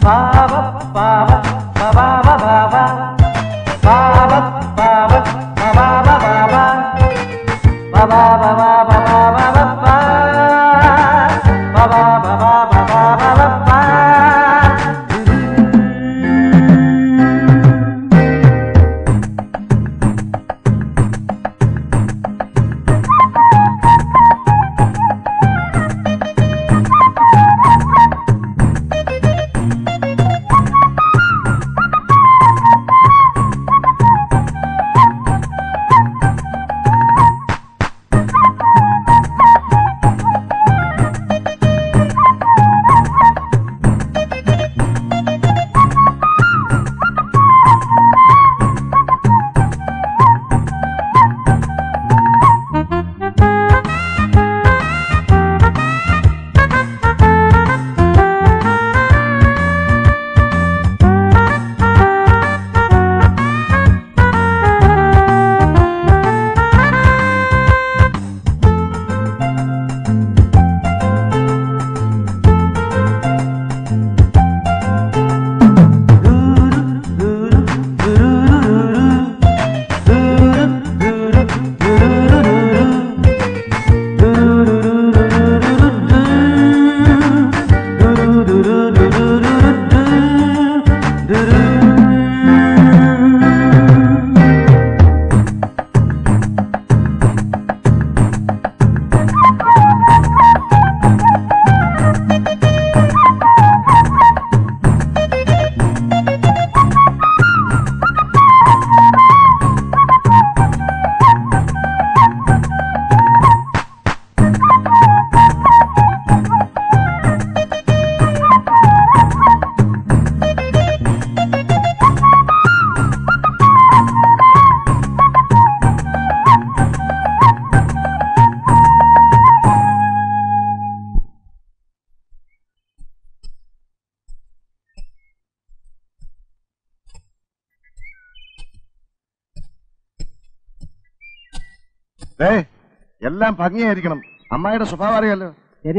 എല്ലാം ഭംഗിയായിരിക്കണം. അമ്മായിയുടെ സ്വഭാവം അറിയാലോ. ശരി.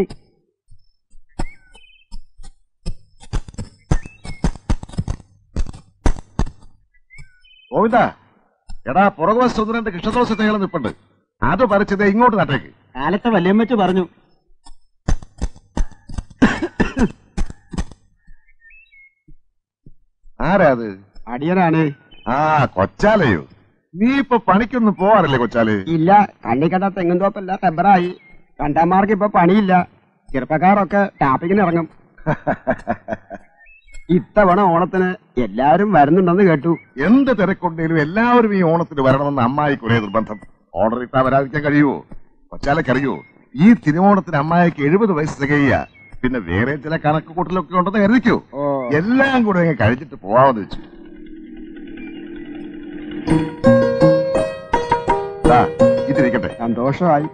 ഗോവിന്ദ, എടാ പുറകുവശത്ത് ഒന്ന് രണ്ട് കൃഷ്ണദോഷ തേളം നിപ്പുണ്ട്. അത് പറിച്ചത് ഇങ്ങോട്ട് നട്ടേക്ക്. കാലത്തെ വല്യമ്മച്ച് പറഞ്ഞു. ആരാ അത്? അടിയനാണ്. ആ, കൊച്ചാലയോ? നീ ഇപ്പൊ പണിക്കൊന്നും പോവാറില്ലേ കൊച്ചാല്? ഇല്ല, കണ്ണിക്കട തെങ്ങും തോപ്പല്ല റബ്ബറായി. കണ്ടമാർക്ക് ഇപ്പൊ പണിയില്ല. ചെറുപ്പക്കാരൊക്കെ ടാപ്പിങ്ങിന് ഇറങ്ങും. ഇത്തവണ ഓണത്തിന് എല്ലാവരും വരുന്നുണ്ടെന്ന് കേട്ടു. എന്ത് തിരക്കുണ്ടെങ്കിലും എല്ലാവരും ഈ ഓണത്തിന് വരണമെന്ന് അമ്മായിക്ക് ഒരേ നിർബന്ധം. ഓർഡർ ഇട്ടാ വരാതിരിക്കാൻ കഴിയുമോ? കൊച്ചാലക്കറിയോ, ഈ തിരുവോണത്തിന് അമ്മായിക്ക് 70 വയസ്സ് തികയ്യ. പിന്നെ വേറെ ചില കണക്ക് കൂട്ടലൊക്കെ ഉണ്ടെന്ന് കരുതിക്കോ. എല്ലാം കൂടെ കഴിച്ചിട്ട് പോവാമെന്ന് വെച്ചു. ഇതിരിക്കട്ടെ. സന്തോഷമായി.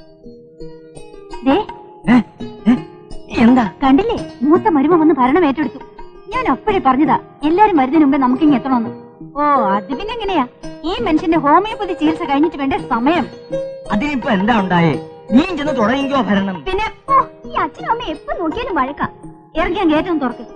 എന്താ കണ്ടില്ലേ, മൂത്ത മരുമ വന്ന് ഭരണം ഏറ്റെടുത്തു. ഞാൻ അപ്പോഴേ പറഞ്ഞതാ എല്ലാരും വരുന്നതിന് മുമ്പേ നമുക്കിങ്ങ് എത്തണമെന്ന്. ഓ, അത് പിന്നെ എങ്ങനെയാ? ഈ മനുഷ്യന്റെ ഹോമിയോപ്പതി ചികിത്സ കഴിഞ്ഞിട്ട് വേണ്ട സമയം. അതിനിപ്പോ എന്താ ഉണ്ടായേ? നീ ചെന്ന് തുടങ്ങിക്കോ ഭരണം. പിന്നെ ഈ അച്ഛനും അമ്മ എപ്പോ നോക്കിയാലും വഴക്കാം. ഇറങ്ങിയാൻ ഗേറ്റൊന്ന് തുറക്ക്.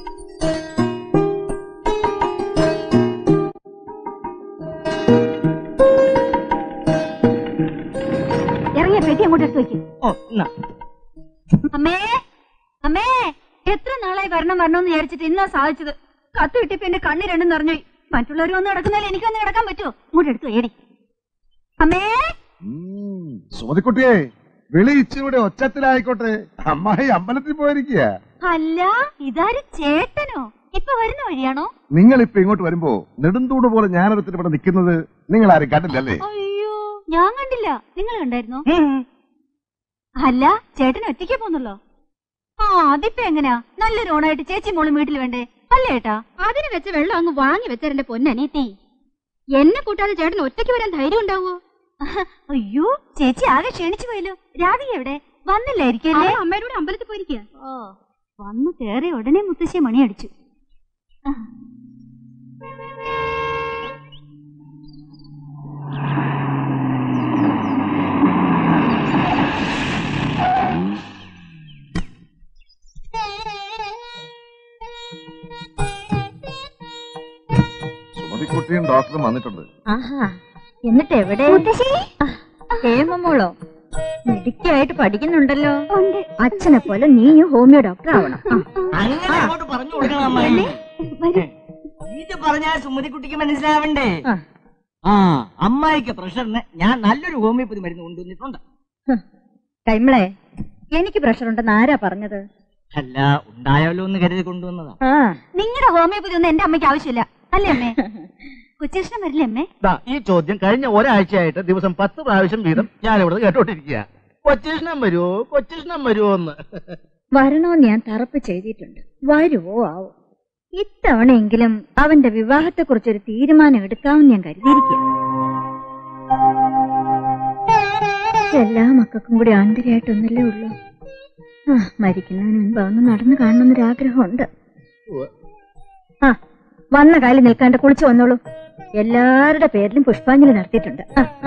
ഇറങ്ങിയ പെട്ടി അങ്ങോട്ട് എടുത്ത് വയ്ക്കും. അമ്മേ, അമ്മേ, എത്ര നാളായി വരണമെന്ന് വിചാരിച്ചിട്ട് ഇന്നാ സാധിച്ചത്. കത്ത് കിട്ടിയപ്പോ എന്റെ കണ്ണി രണ്ടും നിറഞ്ഞുപോയി. മറ്റുള്ളവർ വന്ന് കിടക്കുന്നാലും എനിക്കൊന്ന് കിടക്കാൻ പറ്റുമോ? ഇങ്ങോട്ട് എടുത്തു ഏടി. അമ്മേ. സുമതിക്കുട്ടിയെ, വിളി ഇച്ചിരൂടെ ഒച്ചത്തിലായിക്കോട്ടെ. അമ്മായി അമ്പലത്തിൽ പോയിരിക്കുക. അല്ല, ഇതാര് ചേട്ടനോ? ഇപ്പൊ വരുന്ന വഴിയാണോ? നിങ്ങൾ ഇപ്പൊ ഇങ്ങോട്ട് വരുമ്പോ നെടുന്തൂട് പോലെ ഞാനൊരുത്തിന് ഇവിടെ നിൽക്കുന്നത് നിങ്ങൾ ആരും കണ്ടില്ലല്ലേ? അയ്യോ, ഞാൻ കണ്ടില്ല. നിങ്ങൾ കണ്ടായിരുന്നോ? അല്ല, ചേട്ടൻ ഒറ്റയ്ക്ക് പോന്നല്ലോ. ആ, അതിപ്പോ എങ്ങനെയാ? നല്ലൊരു ഓണായിട്ട് ചേച്ചി മോളും വീട്ടിൽ വേണ്ടേ? അല്ലേ ഏട്ടാ? അതിന് വെച്ച വെള്ളം അങ്ങ് വാങ്ങി വെച്ചെന്റെ പൊന്നനീത്തി. എന്നെ കൂട്ടാതെ ചേട്ടൻ ഒറ്റയ്ക്ക് വരാൻ ധൈര്യം ഉണ്ടാവോ? അയ്യോ, ചേച്ചി ആകെ ക്ഷണിച്ചു പോയല്ലോ. രാധിക എവിടെ? വന്നില്ലായിരിക്കല്ലേ? അമ്മയോട് അമ്പലത്തിൽ പോയിരിക്കുക. ഓ, വന്ന് കേറി ഉടനെ മുത്തശ്ശി മണി അടിച്ചു. സുമതിക്കുട്ടിയും ഡോക്ടറും വന്നിട്ടുണ്ട്. ആഹാ, എന്നിട്ട് എവിടെ? ഹേമമോളോ മിടുക്കിയായിട്ട് പഠിക്കുന്നുണ്ടല്ലോ. അച്ഛനെ പോലെ നീയും ഹോമിയോ ഡോക്ടർ ആവണം. അങ്ങനെ അങ്ങോട്ട് പറഞ്ഞു കൊടുക്കണം അമ്മായി. ഇത് പറഞ്ഞാൽ സുമതിക്കുട്ടിക്ക് മനസ്സിലാവണ്ടേ? ആ, അമ്മായിക്ക് പ്രഷറിന് ഞാൻ നല്ലൊരു ഹോമിയോപ്പതി മരുന്ന് കൊണ്ടുവന്നിട്ടുണ്ട്. കൈമളെ, എനിക്ക് പ്രഷർ ഉണ്ടെന്ന് ആരാ പറഞ്ഞത്? അല്ല, ഉണ്ടായാലോ എന്ന് കരുതി കൊണ്ടുവന്നതാ. നിങ്ങളുടെ ഹോമിയോപ്പതി ഒന്നും എന്റെ അമ്മയ്ക്ക് ആവശ്യമില്ല, അല്ലേ അമ്മേ? കൊച്ചേഷണം വരില്ലേ അമ്മേ? ഈ ചോദ്യം കഴിഞ്ഞ ഒരാഴ്ചയായിട്ട് ദിവസം 10 പ്രാവശ്യം വീതം ഞാനിവിടെ കേട്ടോണ്ടിരിക്കുക. കൊച്ചേഷണം വരുമോ, കൊച്ചേഷണം വരുമോ എന്ന്. വരണോന്ന് ഞാൻ തറപ്പ് ചെയ്തിട്ടുണ്ട്. വരുവോ ആവോ. ഇത്തവണയെങ്കിലും അവന്റെ വിവാഹത്തെ കുറിച്ചൊരു തീരുമാനം എടുക്കാമെന്ന് ഞാൻ കരുതിയിരിക്കുക. എല്ലാ മക്കൾക്കും കൂടി ആന്തരികമായിട്ടൊന്നല്ലേ ഉള്ളൂ. മരിക്കുന്നതിന് മുൻപ് അതൊന്ന് നടന്നു കാണണമെന്നൊരാഗ്രഹമുണ്ട്. വന്ന കാലം നിൽക്കാണ്ട് കുളിച്ചു വന്നോളൂ. എല്ലാവരുടെ പേരിലും പുഷ്പാഞ്ജലി നടത്തിയിട്ടുണ്ട്.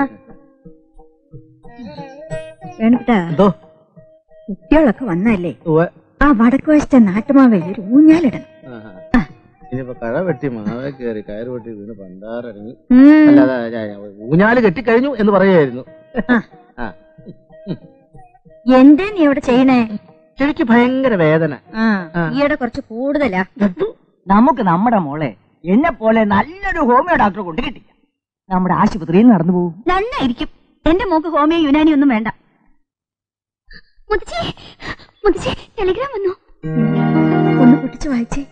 വേണുട്ടാ, കുട്ടികളൊക്കെ വന്നല്ലേ, ആ വടക്ക് വശത്തെ നാട്ടുമാവയിൽ ഒരു ഊഞ്ഞാലിടണം. ഇനിയിപ്പോ കഴ വെട്ടി മാവേ കയറി കയറ് വെട്ടി വീണ് പണ്ടാറിറങ്ങി. അല്ലാതെ ഊഞ്ഞാല് കെട്ടിക്കഴിഞ്ഞു എന്ന് പറയായിരുന്നു. എന്തേ നീ അവിടെ ചെയ്യണേ? എനിക്ക് ഭയങ്കര വേദന. ഈയിടെ കുറച്ച് കൂടുതലാ. നമുക്ക് നമ്മുടെ മോളെ എന്നെ പോലെ നല്ലൊരു ഹോമിയോ ഡോക്ടറെ കൊണ്ട് കിട്ടിക്കാം. നമ്മുടെ ആശുപത്രിയിൽ നടന്നു പോകും. നന്നായിരിക്കും. എന്റെ മോക്ക് ഹോമിയോ യുനാനി ഒന്നും വേണ്ട. ടെലിഗ്രാം വന്നു, ഒന്ന് പൊട്ടിച്ചു വായിച്ചേ.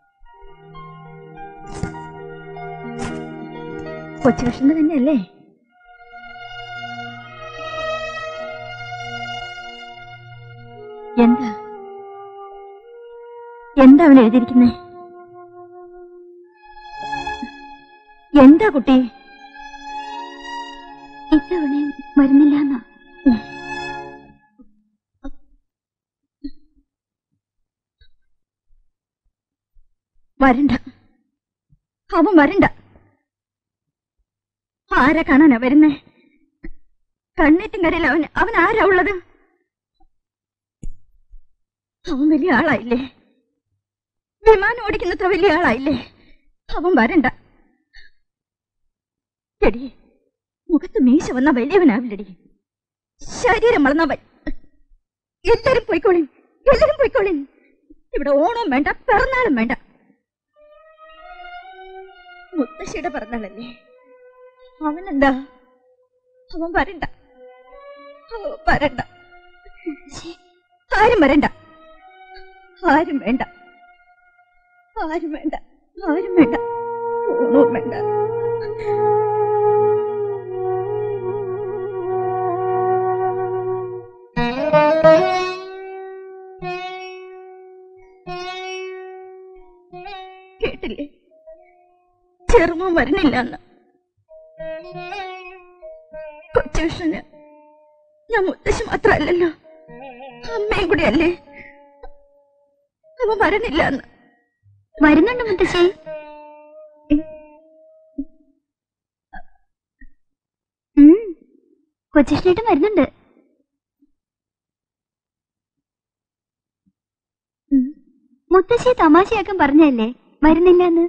കൊച്ചുകൃഷ്ണന് തന്നെയല്ലേ? എന്താ അവൻ എഴുതിയിരിക്കുന്നേ? എന്താ കുട്ടി? ഇത്തവണയും വരുന്നില്ല. വരണ്ട, അവൻ വരണ്ട. ആരെ കാണാനാ വരുന്നേ? കണ്ണേറ്റും കരയിൽ അവൻ ആരാ ഉള്ളത്? അവൻ വലിയ ആളായില്ലേ, വിമാനം ഓടിക്കുന്നത്ര വലിയ ആളായില്ലേ. അവൻ വരണ്ട. എടി, മുഖത്ത് മീശ വന്ന വലിയവനാവില്ലടി, ശരീരം വളർന്നവൻ. എല്ലാരും പോയിക്കോളിൻ, എല്ലാരും പോയിക്കോളിൻ. ഇവിടെ ഓണവും വേണ്ട, പിറന്നാളും വേണ്ട. മുത്തശ്ശിയുടെ പിറന്നാളല്ലേ, അവനെന്താ? അവൻ വരണ്ട, വരണ്ട. ആരും വരണ്ട, ആരും വേണ്ട, ആരും വേണ്ട, ആരും വേണ്ട, ഓണവും വേണ്ട. കേട്ടില്ലേ, ചെറുമോൻ വരുന്നില്ലെന്ന്. കൊച്ചുകൃഷ്ണന് ഞാൻ മുത്തശ്ശി മാത്രല്ലല്ലോ, അമ്മയും കൂടി അല്ലേ. അവൻ വരണില്ലെന്ന്. വരുന്നുണ്ട് മുത്തശ്ശി. കൊച്ചുകൃഷ്ണേട്ടൻ വരുന്നുണ്ട്. മുത്തശ്ശി തമാശയാക്കാൻ പറഞ്ഞല്ലേ വരുന്നില്ലെന്ന്.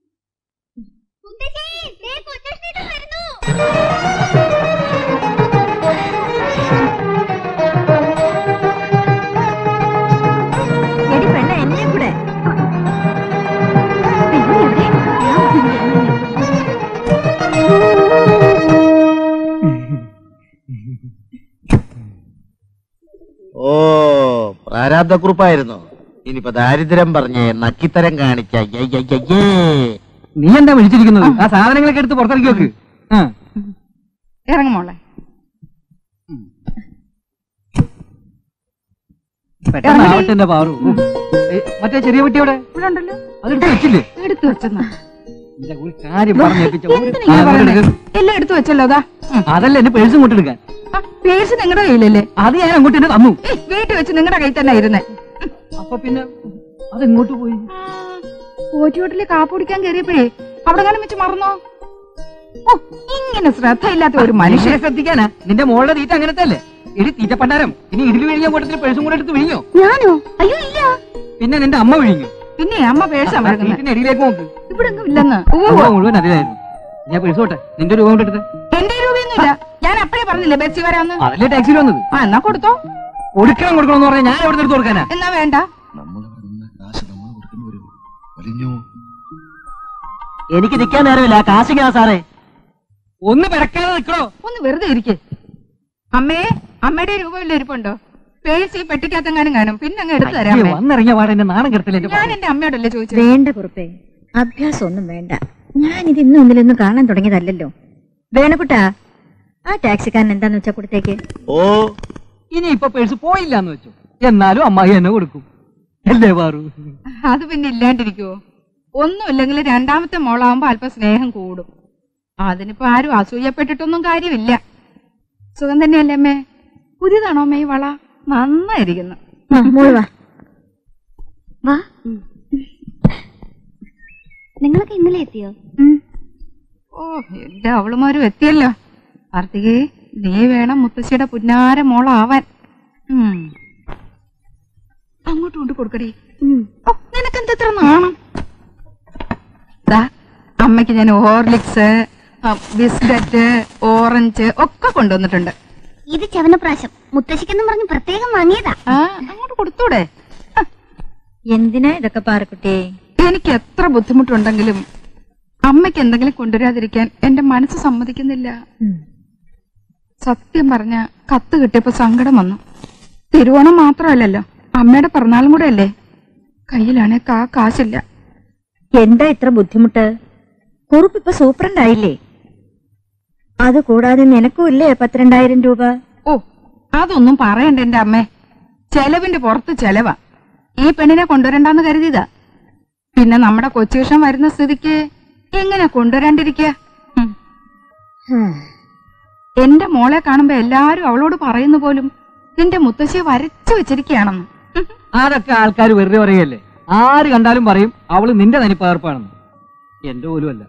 എടി പെണ്ണ, എന്നെ കൂടെ. ഓ, പ്രാരാബ്ധക്കുറിപ്പായിരുന്നു. ഇനിയിപ്പോ ദാരിദ്ര്യം പറഞ്ഞേ നക്കിത്തരം കാണിക്ക. നീ എന്താ വിളിച്ചിരിക്കുന്നത്? ആ സാധനങ്ങളൊക്കെ എടുത്ത് പുറത്തിറക്കി വെക്ക്. ഇറങ്ങുമോളെ. പെട്ടെന്ന് പാറു. മറ്റേ ചെറിയ കുട്ടിയോടെ ഇവിടെ ഉണ്ടല്ലോ, അതെടുത്ത് വെച്ചില്ലേ? എടുത്തു വെച്ചെന്നാ. കാര്യം എല്ലാം എടുത്തു വെച്ചല്ലോ. അതാ അതല്ല എന്റെ പേഴ്സും കൊണ്ടെടുക്കാൻ. പേഴ്സ് നിങ്ങളുടെ കയ്യിലല്ലേ? അത് ഞാൻ അങ്ങോട്ട് തന്നെ തന്നു. വീട്ടിൽ വെച്ച് നിങ്ങളുടെ കയ്യിൽ തന്നെ ഇരുന്നേ. അപ്പൊ പിന്നെ അതെങ്ങോട്ട് പോയി? ഓറ്റിയോട്ടില് കാപ്പ് കുടിക്കാൻ കയറിയപ്പോഴേ അവിടെ കാണാൻ വെച്ച് മറന്നോ? ഓ, ഇങ്ങനെ ശ്രദ്ധയില്ലാത്ത ഒരു മനുഷ്യനെ ശ്രദ്ധിക്കാനാ? നിന്റെ മോളുടെ തീറ്റ അങ്ങനത്തെ അല്ലേ? എടി തീറ്റപ്പണ്ടാരം. ഇനി ഇടിൽ വിഴിഞ്ഞ കൂട്ടത്തിൽ പേഴ്സും കൂടെ എടുത്ത് വിഴിഞ്ഞോ? ഞാനോ? അയ്യോ ഇല്ല. പിന്നെ നിന്റെ അമ്മ വിഴിഞ്ഞു. പിന്നെ അമ്മ പേഴ്സാ വീട്ടിനടിയിലേക്ക് നോക്ക്. ഇവിടെ ഇല്ലെന്ന്. മുഴുവൻ അതിലായിരുന്നു. ഞാൻ പേഴ്സോട്ടെ, നിന്റെ രൂപ കൊണ്ട് എടുത്ത്. എന്റെ രൂപയൊന്നുമില്ല. ഞാൻ അപ്പഴേ പറഞ്ഞില്ലേ ബസ്സിൽ വരാന്ന്. അതല്ലേ ടാക്സിയിൽ വന്നത്. എന്നാ കൊടുത്തോ. കൊടുക്കണം പറഞ്ഞാൽ ഞാൻ എവിടെ എടുത്ത് കൊടുക്കാനാ? എന്നാ വേണ്ട. എനിക്ക് നിൽക്കാൻ നേരമില്ല, കാശിക്കാ സാറേ. ഒന്ന് പിറക്കാതെ നിൽക്കണോ? ഒന്ന് വെറുതെ ഇരിക്കേ. അമ്മേ, അമ്മയുടെ രൂപമില്ല ഇരിപ്പുണ്ടോ? പേഴ്സ് ഈ പെട്ടിക്കകത്തെങ്ങാനും കാണും. പിന്നെ അങ്ങ് എടുത്തു തരാം. വന്നിറങ്ങിയ പാടെ എന്റെ നാണം കെടുത്തില്ല. ഞാൻ എന്റെ അമ്മയോടല്ലേ ചോദിച്ചത്. വേണ്ട കുറുപ്പേ, അഭ്യാസം ഒന്നും വേണ്ട. ഞാനിത് ഇന്നും ഒന്നിലൊന്നും കാണാൻ തുടങ്ങിയതല്ലോ. വേണക്കുട്ടാ, ആ ടാക്സിക്കാരൻ എന്താന്ന് വെച്ചാ കൊടുത്തേക്ക്. ഓ, ഇനി ഇപ്പൊ പേഴ്സ് പോയില്ലാന്ന് വെച്ചു, എന്നാലും അമ്മായി എന്നെ കൊടുക്കും അല്ലേ പാറു? അത് പിന്നെ ഇല്ലാണ്ടിരിക്കുവോ? ഒന്നുമില്ലെങ്കിൽ രണ്ടാമത്തെ മോളാവുമ്പോ അല്പം സ്നേഹം കൂടും. അതിനിപ്പോ ആരും അസൂയപ്പെട്ടിട്ടൊന്നും കാര്യമില്ല. സുഖം തന്നെയല്ലേ അമ്മേ? പുതിയതാണോ അമ്മ ഈ വള? നന്നായിരിക്കുന്നു. വാ, നിങ്ങളൊക്കെ ഇന്നലെ എത്തിയോ? ഓ, എന്റെ അവളുമാരും എത്തിയല്ലോ. കാർത്തികേ, നീ വേണം മുത്തശ്ശിയുടെ പുന്നാര മോളാവാൻ. അങ്ങോട്ട് കൊണ്ട് കൊടുക്കടേ. ഓ, നിനക്കെന്തത്ര നാണം? അമ്മയ്ക്ക് ഞാൻ ഹോർലിക്സ്, ബിസ്ക്കറ്റ്, ഓറഞ്ച് ഒക്കെ കൊണ്ടുവന്നിട്ടുണ്ട്. ഇത് ചവനപ്രാശം മുത്തശ്ശിക്കെന്നും പറഞ്ഞ് പ്രത്യേകം വാങ്ങിയതാ. അങ്ങോട്ട് കൊടുത്തൂടെ? എന്തിനാ ഇതൊക്കെ പാറക്കുട്ടിയെ? എനിക്ക് എത്ര ബുദ്ധിമുട്ടുണ്ടെങ്കിലും അമ്മയ്ക്ക് എന്തെങ്കിലും കൊണ്ടുവരാതിരിക്കാൻ എന്റെ മനസ്സ് സമ്മതിക്കുന്നില്ല. സത്യം പറഞ്ഞ കത്ത് കിട്ടിയപ്പോ സങ്കടം വന്നു. തിരുവോണം മാത്രമല്ലല്ലോ, അമ്മയുടെ പിറന്നാളും കൂടെ അല്ലേ. കയ്യിലാണെ കാശില്ല. എന്താ ഇത്ര ബുദ്ധിമുട്ട്? കുറുപ്പിപ്പൊ സൂപ്രണ്ടായില്ലേ? അത് കൂടാതെ നിനക്കും ഇല്ലേ 12,000 രൂപ? ഓ, അതൊന്നും പറയണ്ട എന്റെ അമ്മേ. ചെലവിന്റെ പുറത്ത് ചെലവാ. ഈ പെണ്ണിനെ കൊണ്ടുവരണ്ടെന്ന് കരുതിയതാ. പിന്നെ നമ്മുടെ കൊച്ചുകൃഷ്ണൻ വരുന്ന സ്ഥിതിക്ക് എങ്ങനെ കൊണ്ടുവരാണ്ടിരിക്കുക? എന്റെ മോളെ കാണുമ്പോ എല്ലാരും അവളോട് പറയുന്നു പോലും നിന്റെ മുത്തശ്ശിയെ വരച്ചു വെച്ചിരിക്കുകയാണെന്ന്. അതൊക്കെ ആൾക്കാർ വെറുതെ പറയല്ലേ. ആര് കണ്ടാലും പറയും അവള് നിന്റെ തനിപ്പകർപ്പാണെന്ന്. എന്റെ പോലുമല്ല.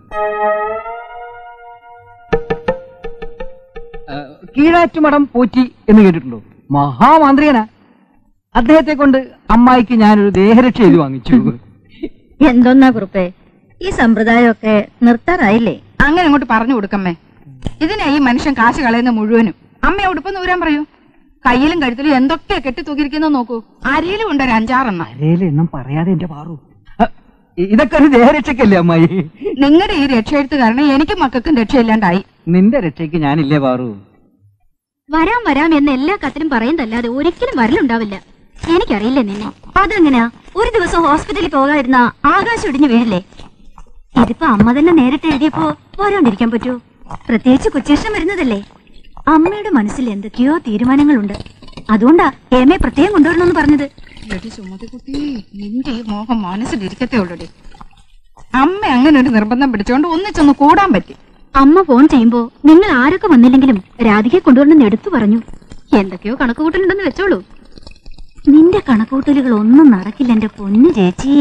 കീഴാറ്റുമടം പോറ്റി എന്ന് കേട്ടിട്ടുണ്ടോ? മഹാമാന്ത്രികനാ. അദ്ദേഹത്തെ കൊണ്ട് അമ്മായിക്ക് ഞാനൊരു ദേഹരക്ഷ എഴുതി വാങ്ങിച്ചു. എന്തോന്നാ കുറുപ്പേ, ഈ സമ്പ്രദായമൊക്കെ നിർത്താറായില്ലേ? അങ്ങനെ അങ്ങോട്ട് പറഞ്ഞു കൊടുക്കമ്മേ. ഇതിനാ ഈ മനുഷ്യൻ കാശ് കളയുന്ന മുഴുവനും. അമ്മ ഉടുപ്പെന്ന് ഊരാൻ പറയൂ. കയ്യിലും കഴുത്തിലും എന്തൊക്കെയാ കെട്ടി തൂക്കിയിരിക്കുന്ന നോക്കൂ. അരയിലും ഉണ്ട് ഒരു 5-6 എണ്ണം പറയാതെ എന്റെ പാറു. ഇതൊക്കെ ഒരു ദേഹരക്ഷക്കല്ലേ അമ്മായി? നിങ്ങളുടെ ഈ രക്ഷയെടുത്ത് കാരണം എനിക്കും മക്കൾക്കും രക്ഷയില്ലാണ്ടായി. നിന്റെ രക്ഷയ്ക്ക് ഞാനില്ലേ പാറു? വരാം എന്ന് എല്ലാ കത്തിലും പറയുന്നതല്ലാതെ ഒരിക്കലും വരലുണ്ടാവില്ല. എനിക്കറിയില്ല നിന്നെ. അതെങ്ങനെയാ ഒരു ദിവസം ഹോസ്പിറ്റലിൽ പോകാതിരുന്ന ആകാശം ഇടിഞ്ഞു വീഴില്ലേ? ഇതിപ്പോ അമ്മ തന്നെ നേരിട്ട് എഴുതിയപ്പോ പോരാണ്ടിരിക്കാൻ പറ്റുമോ? പ്രത്യേകിച്ച് കൊച്ചുകൃഷ്ണൻ വരുന്നതല്ലേ. അമ്മയുടെ മനസ്സിൽ എന്തൊക്കെയോ തീരുമാനങ്ങളുണ്ട്. അതുകൊണ്ടാ ഹേമയെ പ്രത്യേകം കൊണ്ടുവരണമെന്ന് പറഞ്ഞത്. സുമതികുട്ടി, നിന്റെ ഈ മോഹം മനസ്സിലിരിക്കത്തേ ഉള്ളൂടി. അമ്മ അങ്ങനെ ഒരു നിർബന്ധം പിടിച്ചോണ്ട് ഒന്നിച്ചൊന്ന് കൂടാൻ പറ്റി. അമ്മ ഫോൺ ചെയ്യുമ്പോ നിങ്ങൾ ആരൊക്കെ വന്നില്ലെങ്കിലും രാധികയെ കൊണ്ടുവരണമെന്ന് എടുത്തു പറഞ്ഞു. എന്തൊക്കെയോ കണക്കുകൂട്ടലുണ്ടെന്ന് വെച്ചോളൂ. നിന്റെ കണക്കുകൂട്ടലുകൾ ഒന്നും നടക്കില്ല എന്റെ പൊന്നു ചേച്ചി.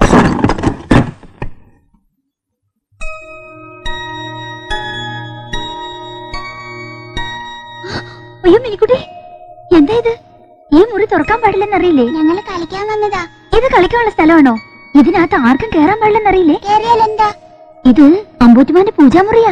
അയ്യോ മിനിക്കുട്ടി, എന്താ ഇത്? ഈ മുറി തുറക്കാൻ പാടില്ലെന്നറിയില്ലേ? ഞങ്ങൾ കളിക്കാൻ വന്നതാ. ഇത് കളിക്കാനുള്ള സ്ഥലമാണോ? ഇതിനകത്ത് ആർക്കും കേറാൻ പാടില്ലെന്നറിയില്ലേ? കേറിയാലെന്താ? ഇത് അമ്പൂറ്റിമാന്റെ പൂജാമുറിയാ.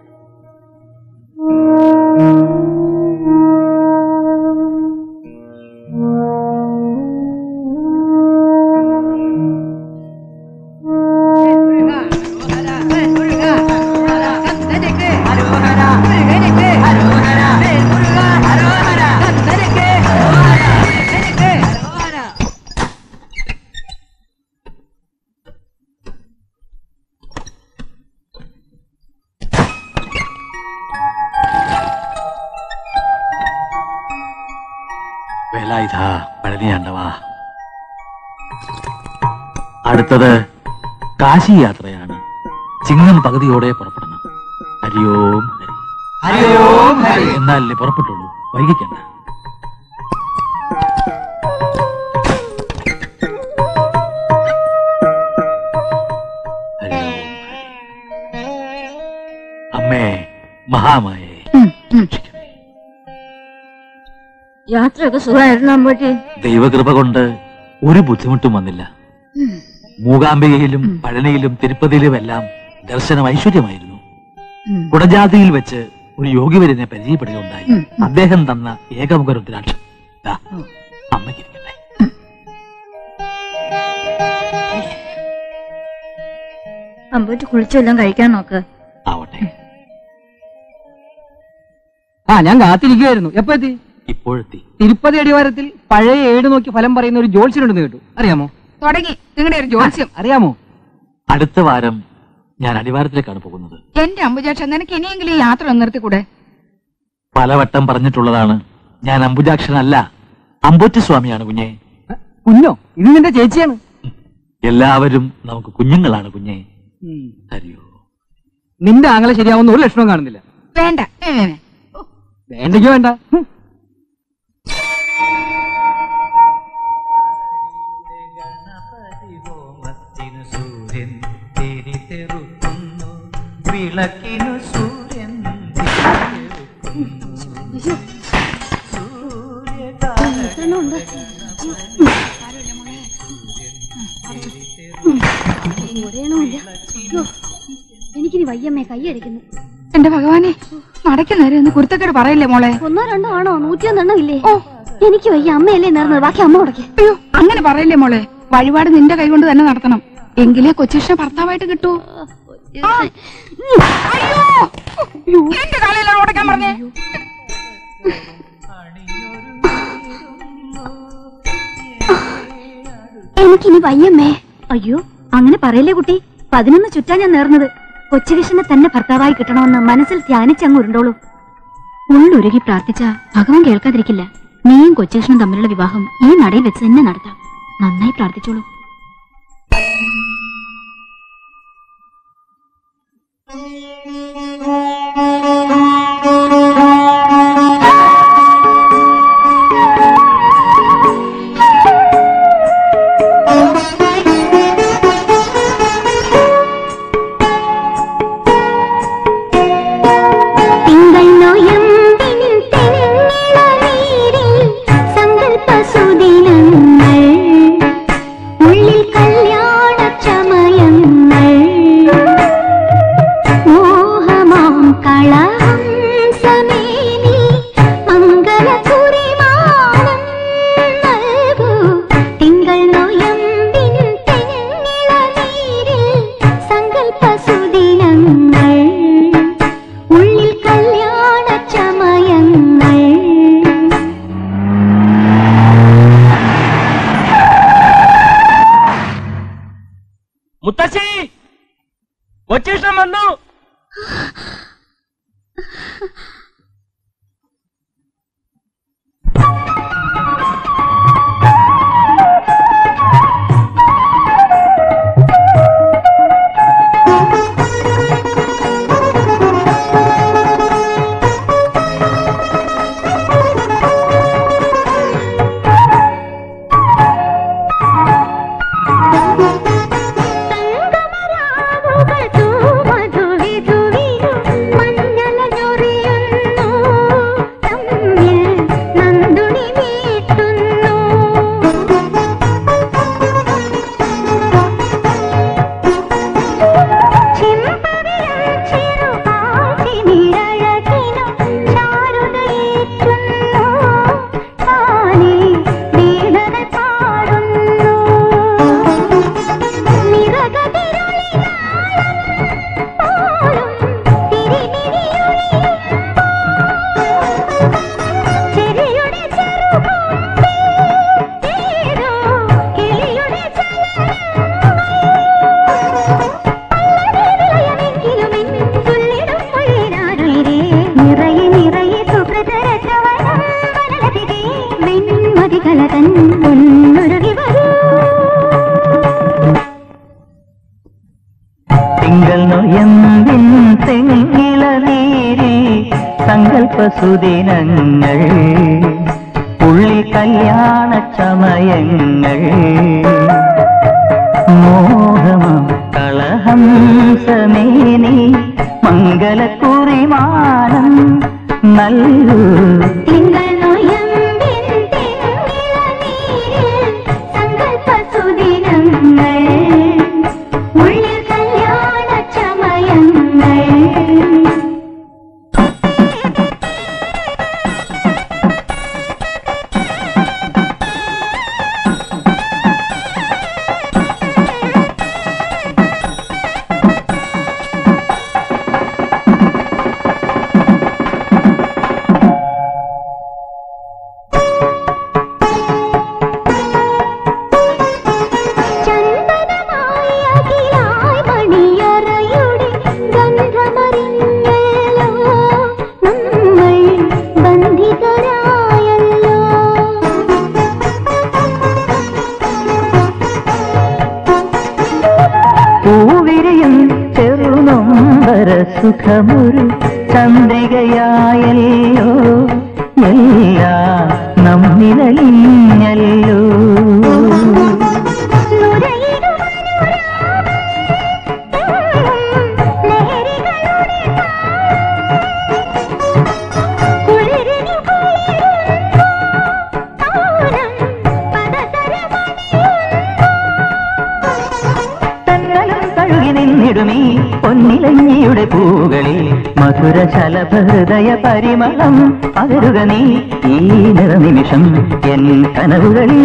വേലായുധാ പഴനിയാണ്ടവാ. അടുത്തത് കാശി യാത്രയാണ്. ചിങ്ങം പകുതിയോടെ പുറപ്പെടണം. ഹരിയോം ഹരി. ഹരിയോം ഹരി. എന്നാലേ പുറപ്പെട്ടുള്ളൂ, വൈകിക്കണ്ട. അമ്മേ മഹാമായേ, യാത്രയൊക്കെ സുഖമായിരുന്നു അമ്പോട്ടി. ദൈവകൃപ കൊണ്ട് ഒരു ബുദ്ധിമുട്ടും വന്നില്ല. മൂകാംബികയിലും പഴനിയിലും തിരുപ്പതിയിലും എല്ലാം ദർശനം ഐശ്വര്യമായിരുന്നു. കുടജാതിയിൽ വെച്ച് ഒരു യോഗിവര്യനെ പരിചയപ്പെടുകയുണ്ടായി. അദ്ദേഹം തന്ന ഏകമുഖ രുദ്രാക്ഷം അമ്മയ്ക്കിരിക്കട്ടെ. അമ്പൂറ്റ് കുളിച്ചെല്ലാം കഴിക്കാൻ നോക്ക്. ആവട്ടെ. ഞാൻ കാത്തിരിക്കുകയായിരുന്നു. എപ്പോ എത്തി? ഇപ്പോഴെത്തി. തിരുപ്പതി അടിവാരത്തിൽ പഴയ ഏട് നോക്കി ഫലം പറയുന്ന ഒരു ജോത്സ്യനുണ്ടെന്ന് കേട്ടു. അറിയാമോ? തുടങ്ങി നിങ്ങളുടെ ഒരു ജോത്സ്യം. അറിയാമോ? അടുത്ത വാരം ഞാൻ അടിവാരത്തിലേക്കാണ് പോകുന്നത്. എന്റെ അംബുജാക്ഷൻ, നിനക്ക് ഇനിയെങ്കിലും ഈ യാത്ര ഒന്ന് നിർത്തിക്കൂടെ? പലവട്ടം പറഞ്ഞിട്ടുള്ളതാണ്, ഞാൻ അംബുജാക്ഷനല്ല, അമ്പൂറ്റ് സ്വാമിയാണ് കുഞ്ഞെ. കുഞ്ഞോ? ഇത് നിന്റെ ചേച്ചിയാണ്. എല്ലാവരും നമുക്ക് കുഞ്ഞുങ്ങളാണ് കുഞ്ഞെ. അറിയോ, നിന്റെ ആങ്ങളെ ശരിയാവുന്ന ഒരു ലക്ഷണവും കാണുന്നില്ല. വേണ്ട വേണ്ടെങ്കോ വേണ്ട. വിളക്കിനു സൂര്യൻ എനിക്കിനി വയ്യമ്മേ, കൈയടിക്കുന്നു. എന്റെ ഭഗവാനെ, നടക്കുന്നേരം ഒന്ന് കുരുത്തക്കേട് പറയില്ലേ മോളെ? 1 2 ആണോ? 101 ഇല്ലേ? ഓ, എനിക്ക് വയ്യ. അമ്മയല്ലേ നേർന്നത്, ബാക്കി അമ്മ ഉടക്കി. അയ്യോ, അങ്ങനെ പറയില്ലേ മോളെ. വഴിപാട് നിന്റെ കൈകൊണ്ട് തന്നെ നടത്തണം, എങ്കിലേ കൊച്ചിഷ്ണ ഭർത്താവായിട്ട് കിട്ടൂ. എന്റെ കാലയിലാണ് ഉടക്കാൻ പറഞ്ഞേ. എനിക്കിനി വയ്യമ്മേ. അയ്യോ, അങ്ങനെ പറയല്ലേ കുട്ടി. 11 ചുറ്റാ ഞാൻ നേർന്നത്. കൊച്ചുകൃഷ്ണനെ തന്നെ ഭർത്താവായി കിട്ടണമെന്ന് മനസ്സിൽ ധ്യാനിച്ചങ്ങ് ഉരുണ്ടോളൂ. ഉള്ളുരുകി പ്രാർത്ഥിച്ച ഭഗവാൻ കേൾക്കാതിരിക്കില്ല. നീയും കൊച്ചുകൃഷ്ണൻ തമ്മിലുള്ള വിവാഹം ഈ നടയിൽ വെച്ച് തന്നെ നടത്താം. നന്നായി പ്രാർത്ഥിച്ചോളൂ. മുത്തശ്ശി, കൊച്ചിഷ്ണം വന്നു. സുദിനങ്ങൾ ഉള്ളി കല്യാണ ചമയങ്ങൾ മോഹമം കളഹംസമേനി മംഗലക്കുറിമാനം നല്ലു സങ്കൽപ്പ സുദിനങ്ങൾ സുഖമൊരു ചന്ദ്രികയായല്ലോ എല്ലാം നമ്മിലലിഞ്ഞല്ലോ. നിന്നിടുമീ പൊന്നിലഞ്ഞിയുടെ പൂകളിൽ മധുര ശലഭഹൃദയ പരിമളം പകരുക നീ ഈ നിറനിമിഷം എൻ കനവുകളിൽ.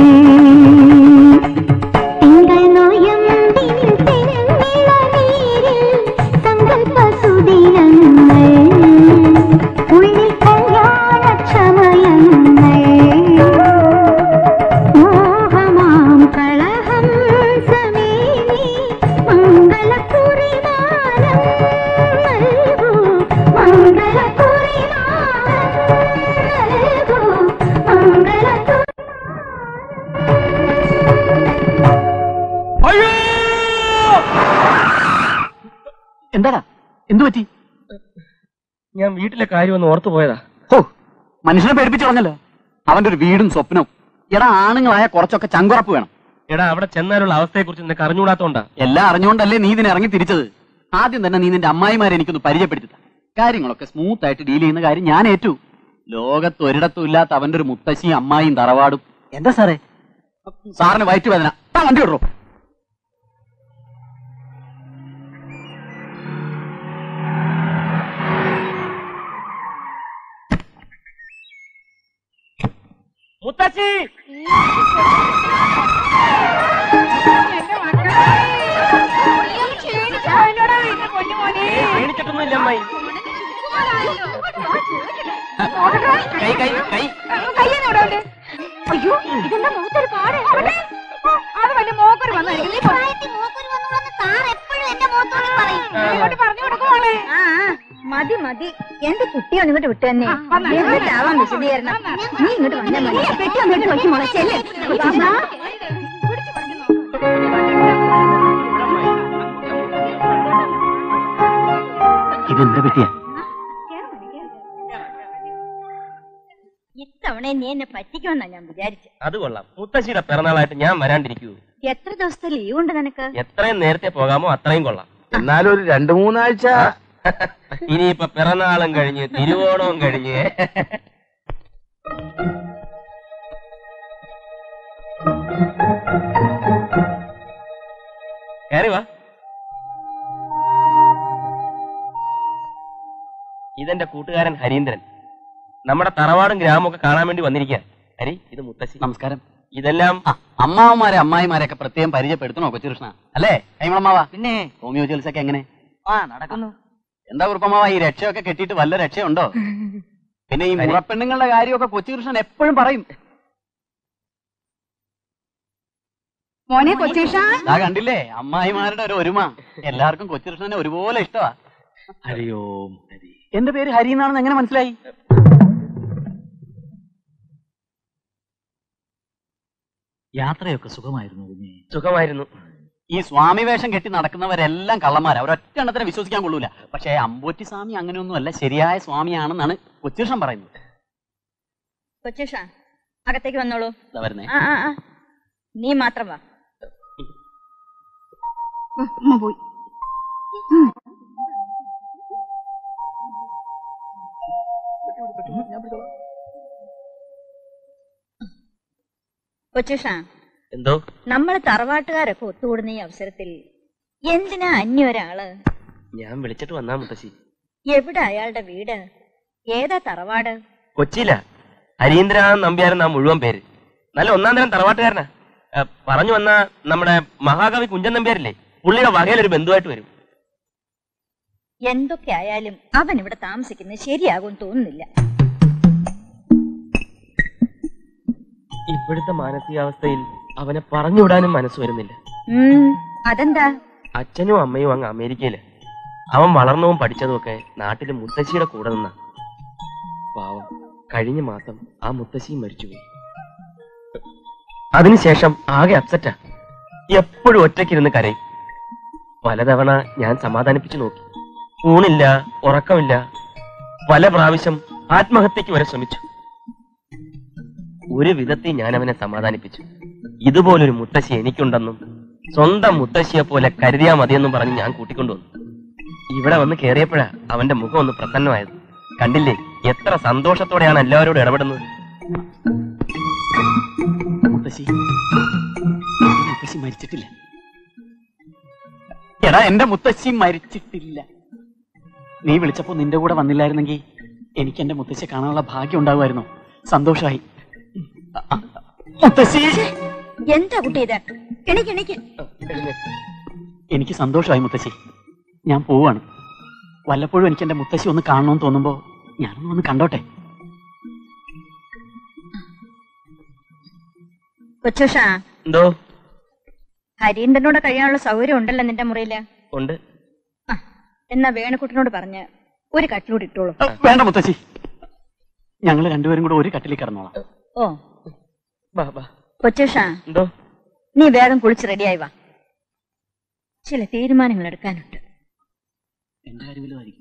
എന്താടാ, എന്തു പറ്റി? ഞാൻ വീട്ടിലെ കാര്യം ഒന്ന് ഓർത്തു പോയതാ. ഓ, മനുഷ്യനെ പേടിപ്പിച്ചു കളഞ്ഞല്ലോ. അവന്റെ ഒരു വീടും സ്വപ്നവും. എടാ, ആണുങ്ങളായ കുറച്ചൊക്കെ ചങ്കുറപ്പ് വേണം. എടാ, അവിടെ ചെന്നാലുള്ള അവസ്ഥയെ കുറിച്ച് നിനക്ക് അറിഞ്ഞുകൂടാത്തോണ്ടാ. എല്ലാം അറിഞ്ഞുകൊണ്ടല്ലേ നീ ഇതിനെ ഇറങ്ങി തിരിച്ചത്. ആദ്യം തന്നെ നീ നിന്റെ അമ്മായിമാരെ എനിക്കൊന്ന് പരിചയപ്പെടുത്തി. കാര്യങ്ങളൊക്കെ സ്മൂത്ത് ആയിട്ട് ഡീൽ ചെയ്യുന്ന കാര്യം ഞാൻ ഏറ്റു. ലോകത്ത് ഒരിടത്തും ഇല്ലാത്ത അവന്റെ ഒരു മുത്തശ്ശിയും അമ്മായിയും തറവാടും. എന്താ സാറേ? സാറിന് വയറ്റ് വേദന. വണ്ടി വിടറോ. മുത്തശ്ശി, ക്ഷീണിച്ചിട്ടൊന്നുമില്ല അമ്മായി. കൈ കൈ കൈ. അയ്യോ, ഇതെന്താ മുഖത്തൊരു പാട്? അത് വലിയ മോക്കൊരു വന്നായിരിക്കും. പറഞ്ഞു കൊടുക്കുമോളെ. മതി മതി, എന്റെ കുട്ടിയെ ഇങ്ങോട്ട് വിട്ടു തന്നെ. എന്നിട്ടാവാൻ വിശദീകരണം. നീ ഇങ്ങോട്ട് വന്നാൽ മതി. പെട്ടി വന്നിട്ട് നോക്കി മോളെ. ചെല്ലേ. ഇതെന്താ പറ്റിയ? ഇത്തവണ നീ എന്നെ പറ്റിക്കുമെന്നാ ഞാൻ വിചാരിച്ചു. അത് കൊള്ളാം. മുത്തശ്ശിയുടെ പിറന്നാളായിട്ട് ഞാൻ വരാണ്ടിരിക്കൂ. എത്ര ദിവസത്തെ ലീവ് ഉണ്ട് നിനക്ക്? എത്രയും നേരത്തെ പോകാമോ അത്രയും കൊള്ളാം. എന്നാലും ഒരു 2-3 ആഴ്ച. ഇനിയിപ്പൊ പിറന്നാളും കഴിഞ്ഞ് തിരുവോണവും കഴിഞ്ഞ് കയറി വാ. ഇതെന്റെ കൂട്ടുകാരൻ ഹരീന്ദ്രൻ. നമ്മുടെ തറവാടും ഗ്രാമവും ഒക്കെ കാണാൻ വേണ്ടി വന്നിരിക്കുക. ഹരി, ഇത് മുത്തശ്ശി. നമസ്കാരം. ഇതെല്ലാം അമ്മാവന്മാരെ അമ്മായിമാരെയൊക്കെ പ്രത്യേകം പരിചയപ്പെടുത്തണോ കൊച്ചുകൃഷ്ണ? അല്ലേ കൈമളമ്മാവാ? പിന്നെ ഹോമിയോ ചികിത്സയൊക്കെ എങ്ങനെ? നടക്കുന്നു. എന്താ കുറുപ്പമ്മാവ, ഈ രക്ഷയൊക്കെ കെട്ടിയിട്ട് വല്ല രക്ഷയുണ്ടോ? പിന്നെ ഈ മുറപ്പെണ്ണുങ്ങളുടെ കാര്യമൊക്കെ കൊച്ചുകൃഷ്ണൻ എപ്പോഴും പറയും. മോനെ കൊച്ചേഷ, ആ കണ്ടില്ലേ അമ്മായിമാരുടെ ഒരു ഒരുമ. എല്ലാവർക്കും കൊച്ചുകൃഷ്ണനെ ഒരുപോലെ ഇഷ്ടമാ. ഹരിയോം ഹരി. എന്റെ പേര് ഹരി എന്നാണെന്ന് എങ്ങനെ മനസ്സിലായി? യാത്രയൊക്കെ സുഖമായിരുന്നു കുഞ്ഞേ? സുഖമായിരുന്നു. ഈ സ്വാമി വേഷം കെട്ടി നടക്കുന്നവരെല്ലാം കള്ളന്മാരാ. ഒരൊറ്റ എണ്ണത്തിനെ വിശ്വസിക്കാൻ കൊള്ളൂല. പക്ഷേ അമ്പോറ്റി സ്വാമി അങ്ങനെയൊന്നും അല്ല, ശരിയായ സ്വാമിയാണെന്നാണ് കൊച്ചുകൃഷ്ണൻ പറയുന്നത്. കൊച്ചേഷ, അകത്തേക്ക് വന്നോളൂ. വരുന്നേ. നീ മാത്രം വാ. പോയി. കൊച്ചേഷ, എന്തോ? നമ്മള് തറവാട്ടുകാരൊക്കെ ഒത്തുകൂടുന്ന ഈ അവസരത്തിൽ എന്തിനാ ഒരാള്? ഞാൻ വിളിച്ചിട്ട് വന്നാ മുത്തശ്ശി. എവിടെ അയാളുടെ വീട്? ഏതാ തറവാട്? കൊച്ചിയില. ഹരീന്ദ്രനാഥൻ നമ്പ്യാരെന്നാ മുഴുവൻ പേര്. നല്ല ഒന്നാം തരം തറവാട്ടുകാരനാ. പറഞ്ഞു വന്ന നമ്മുടെ മഹാകവി കുഞ്ചൻ നമ്പ്യാരില്ലേ, പുള്ളിയുടെ വകയിലൊരു ബന്ധുവായിട്ട് വരും. എന്തൊക്കെ ആയാലും അവൻ ഇവിടെ താമസിക്കുന്നത് ശരിയാകും തോന്നുന്നില്ല. ഇപ്പോഴത്തെ മാനസികാവസ്ഥയിൽ അവനെ പറഞ്ഞുവിടാനും മനസ്സ് വരുന്നില്ല. അതെന്താ? അച്ഛനും അമ്മയും അങ്ങ് അമേരിക്കയില്. അവൻ വളർന്നതും പഠിച്ചതും ഒക്കെ നാട്ടില് മുത്തശ്ശിയുടെ കൂടെ നിന്നാ. പാവം, കഴിഞ്ഞ മാസം ആ മുത്തശ്ശിയും മരിച്ചുപോയി. അതിനുശേഷം ആകെ അപ്സെറ്റാ. എപ്പോഴും ഒറ്റയ്ക്കിരുന്ന് കരയും. പലതവണ ഞാൻ സമാധാനിപ്പിച്ചു നോക്കി. ഊണില്ല, ഉറക്കമില്ല. പല പ്രാവശ്യം ആത്മഹത്യക്ക് വരെ ശ്രമിച്ചു. ഒരു വിധത്തിൽ ഞാൻ അവനെ സമാധാനിപ്പിച്ചു. ഇതുപോലൊരു മുത്തശ്ശി എനിക്കുണ്ടെന്നും സ്വന്തം മുത്തശ്ശിയെ പോലെ കരുതിയാ മതിയെന്നും പറഞ്ഞ് ഞാൻ കൂട്ടിക്കൊണ്ടുവന്നു. ഇവിടെ വന്ന് കയറിയപ്പോഴാ അവന്റെ മുഖം ഒന്ന് പ്രസന്നമായത്. കണ്ടില്ലേ എത്ര സന്തോഷത്തോടെയാണ് എല്ലാവരോടും ഇടപെടുന്നത്. മുത്തശ്ശി മരിച്ചിട്ടില്ല. എടാ, എന്റെ മുത്തശ്ശി മരിച്ചിട്ടില്ല. നീ വിളിച്ചപ്പോ നിന്റെ കൂടെ വന്നില്ലായിരുന്നെങ്കിൽ എനിക്ക് എന്റെ മുത്തശ്ശിയെ കാണാനുള്ള ഭാഗ്യം ഉണ്ടാകുമായിരുന്നു. സന്തോഷമായി. മുത്തശ്ശി, എന്താ കുട്ടി ഇത്? എനിക്ക് സന്തോഷമായി മുത്തശ്ശി. ഞാൻ പോവാണ്. വല്ലപ്പോഴും എനിക്ക് എന്റെ മുത്തശ്ശി ഒന്ന് കാണണമെന്ന് തോന്നുമ്പോ ഞാനൊന്ന് വന്ന് കണ്ടോട്ടെ. കൊച്ചൂഷ, എന്തോ? ഹരീന്ദ്രനോട് കഴിയാനുള്ള സൗകര്യം ഉണ്ടല്ലോ നിന്റെ മുറിയില്? ഉണ്ട്. എന്നാ വേണക്കുട്ടനോട് പറഞ്ഞ് ഒരു കട്ടിലൂടെ ഇട്ടോളൂ. വേണ്ട മുത്തശ്ശി, ഞങ്ങൾ രണ്ടുപേരും കൂടെ ഒരു കട്ടിലിൽ കിടന്നോളാം. ഓ കൊച്ചൂഷ, എന്തോ? നീ വേഗം കുളിച്ച് റെഡിയായി വാ. ചില തീരുമാനങ്ങൾ എടുക്കാനുണ്ട്. എന്റെ കാര്യമായിരിക്കും.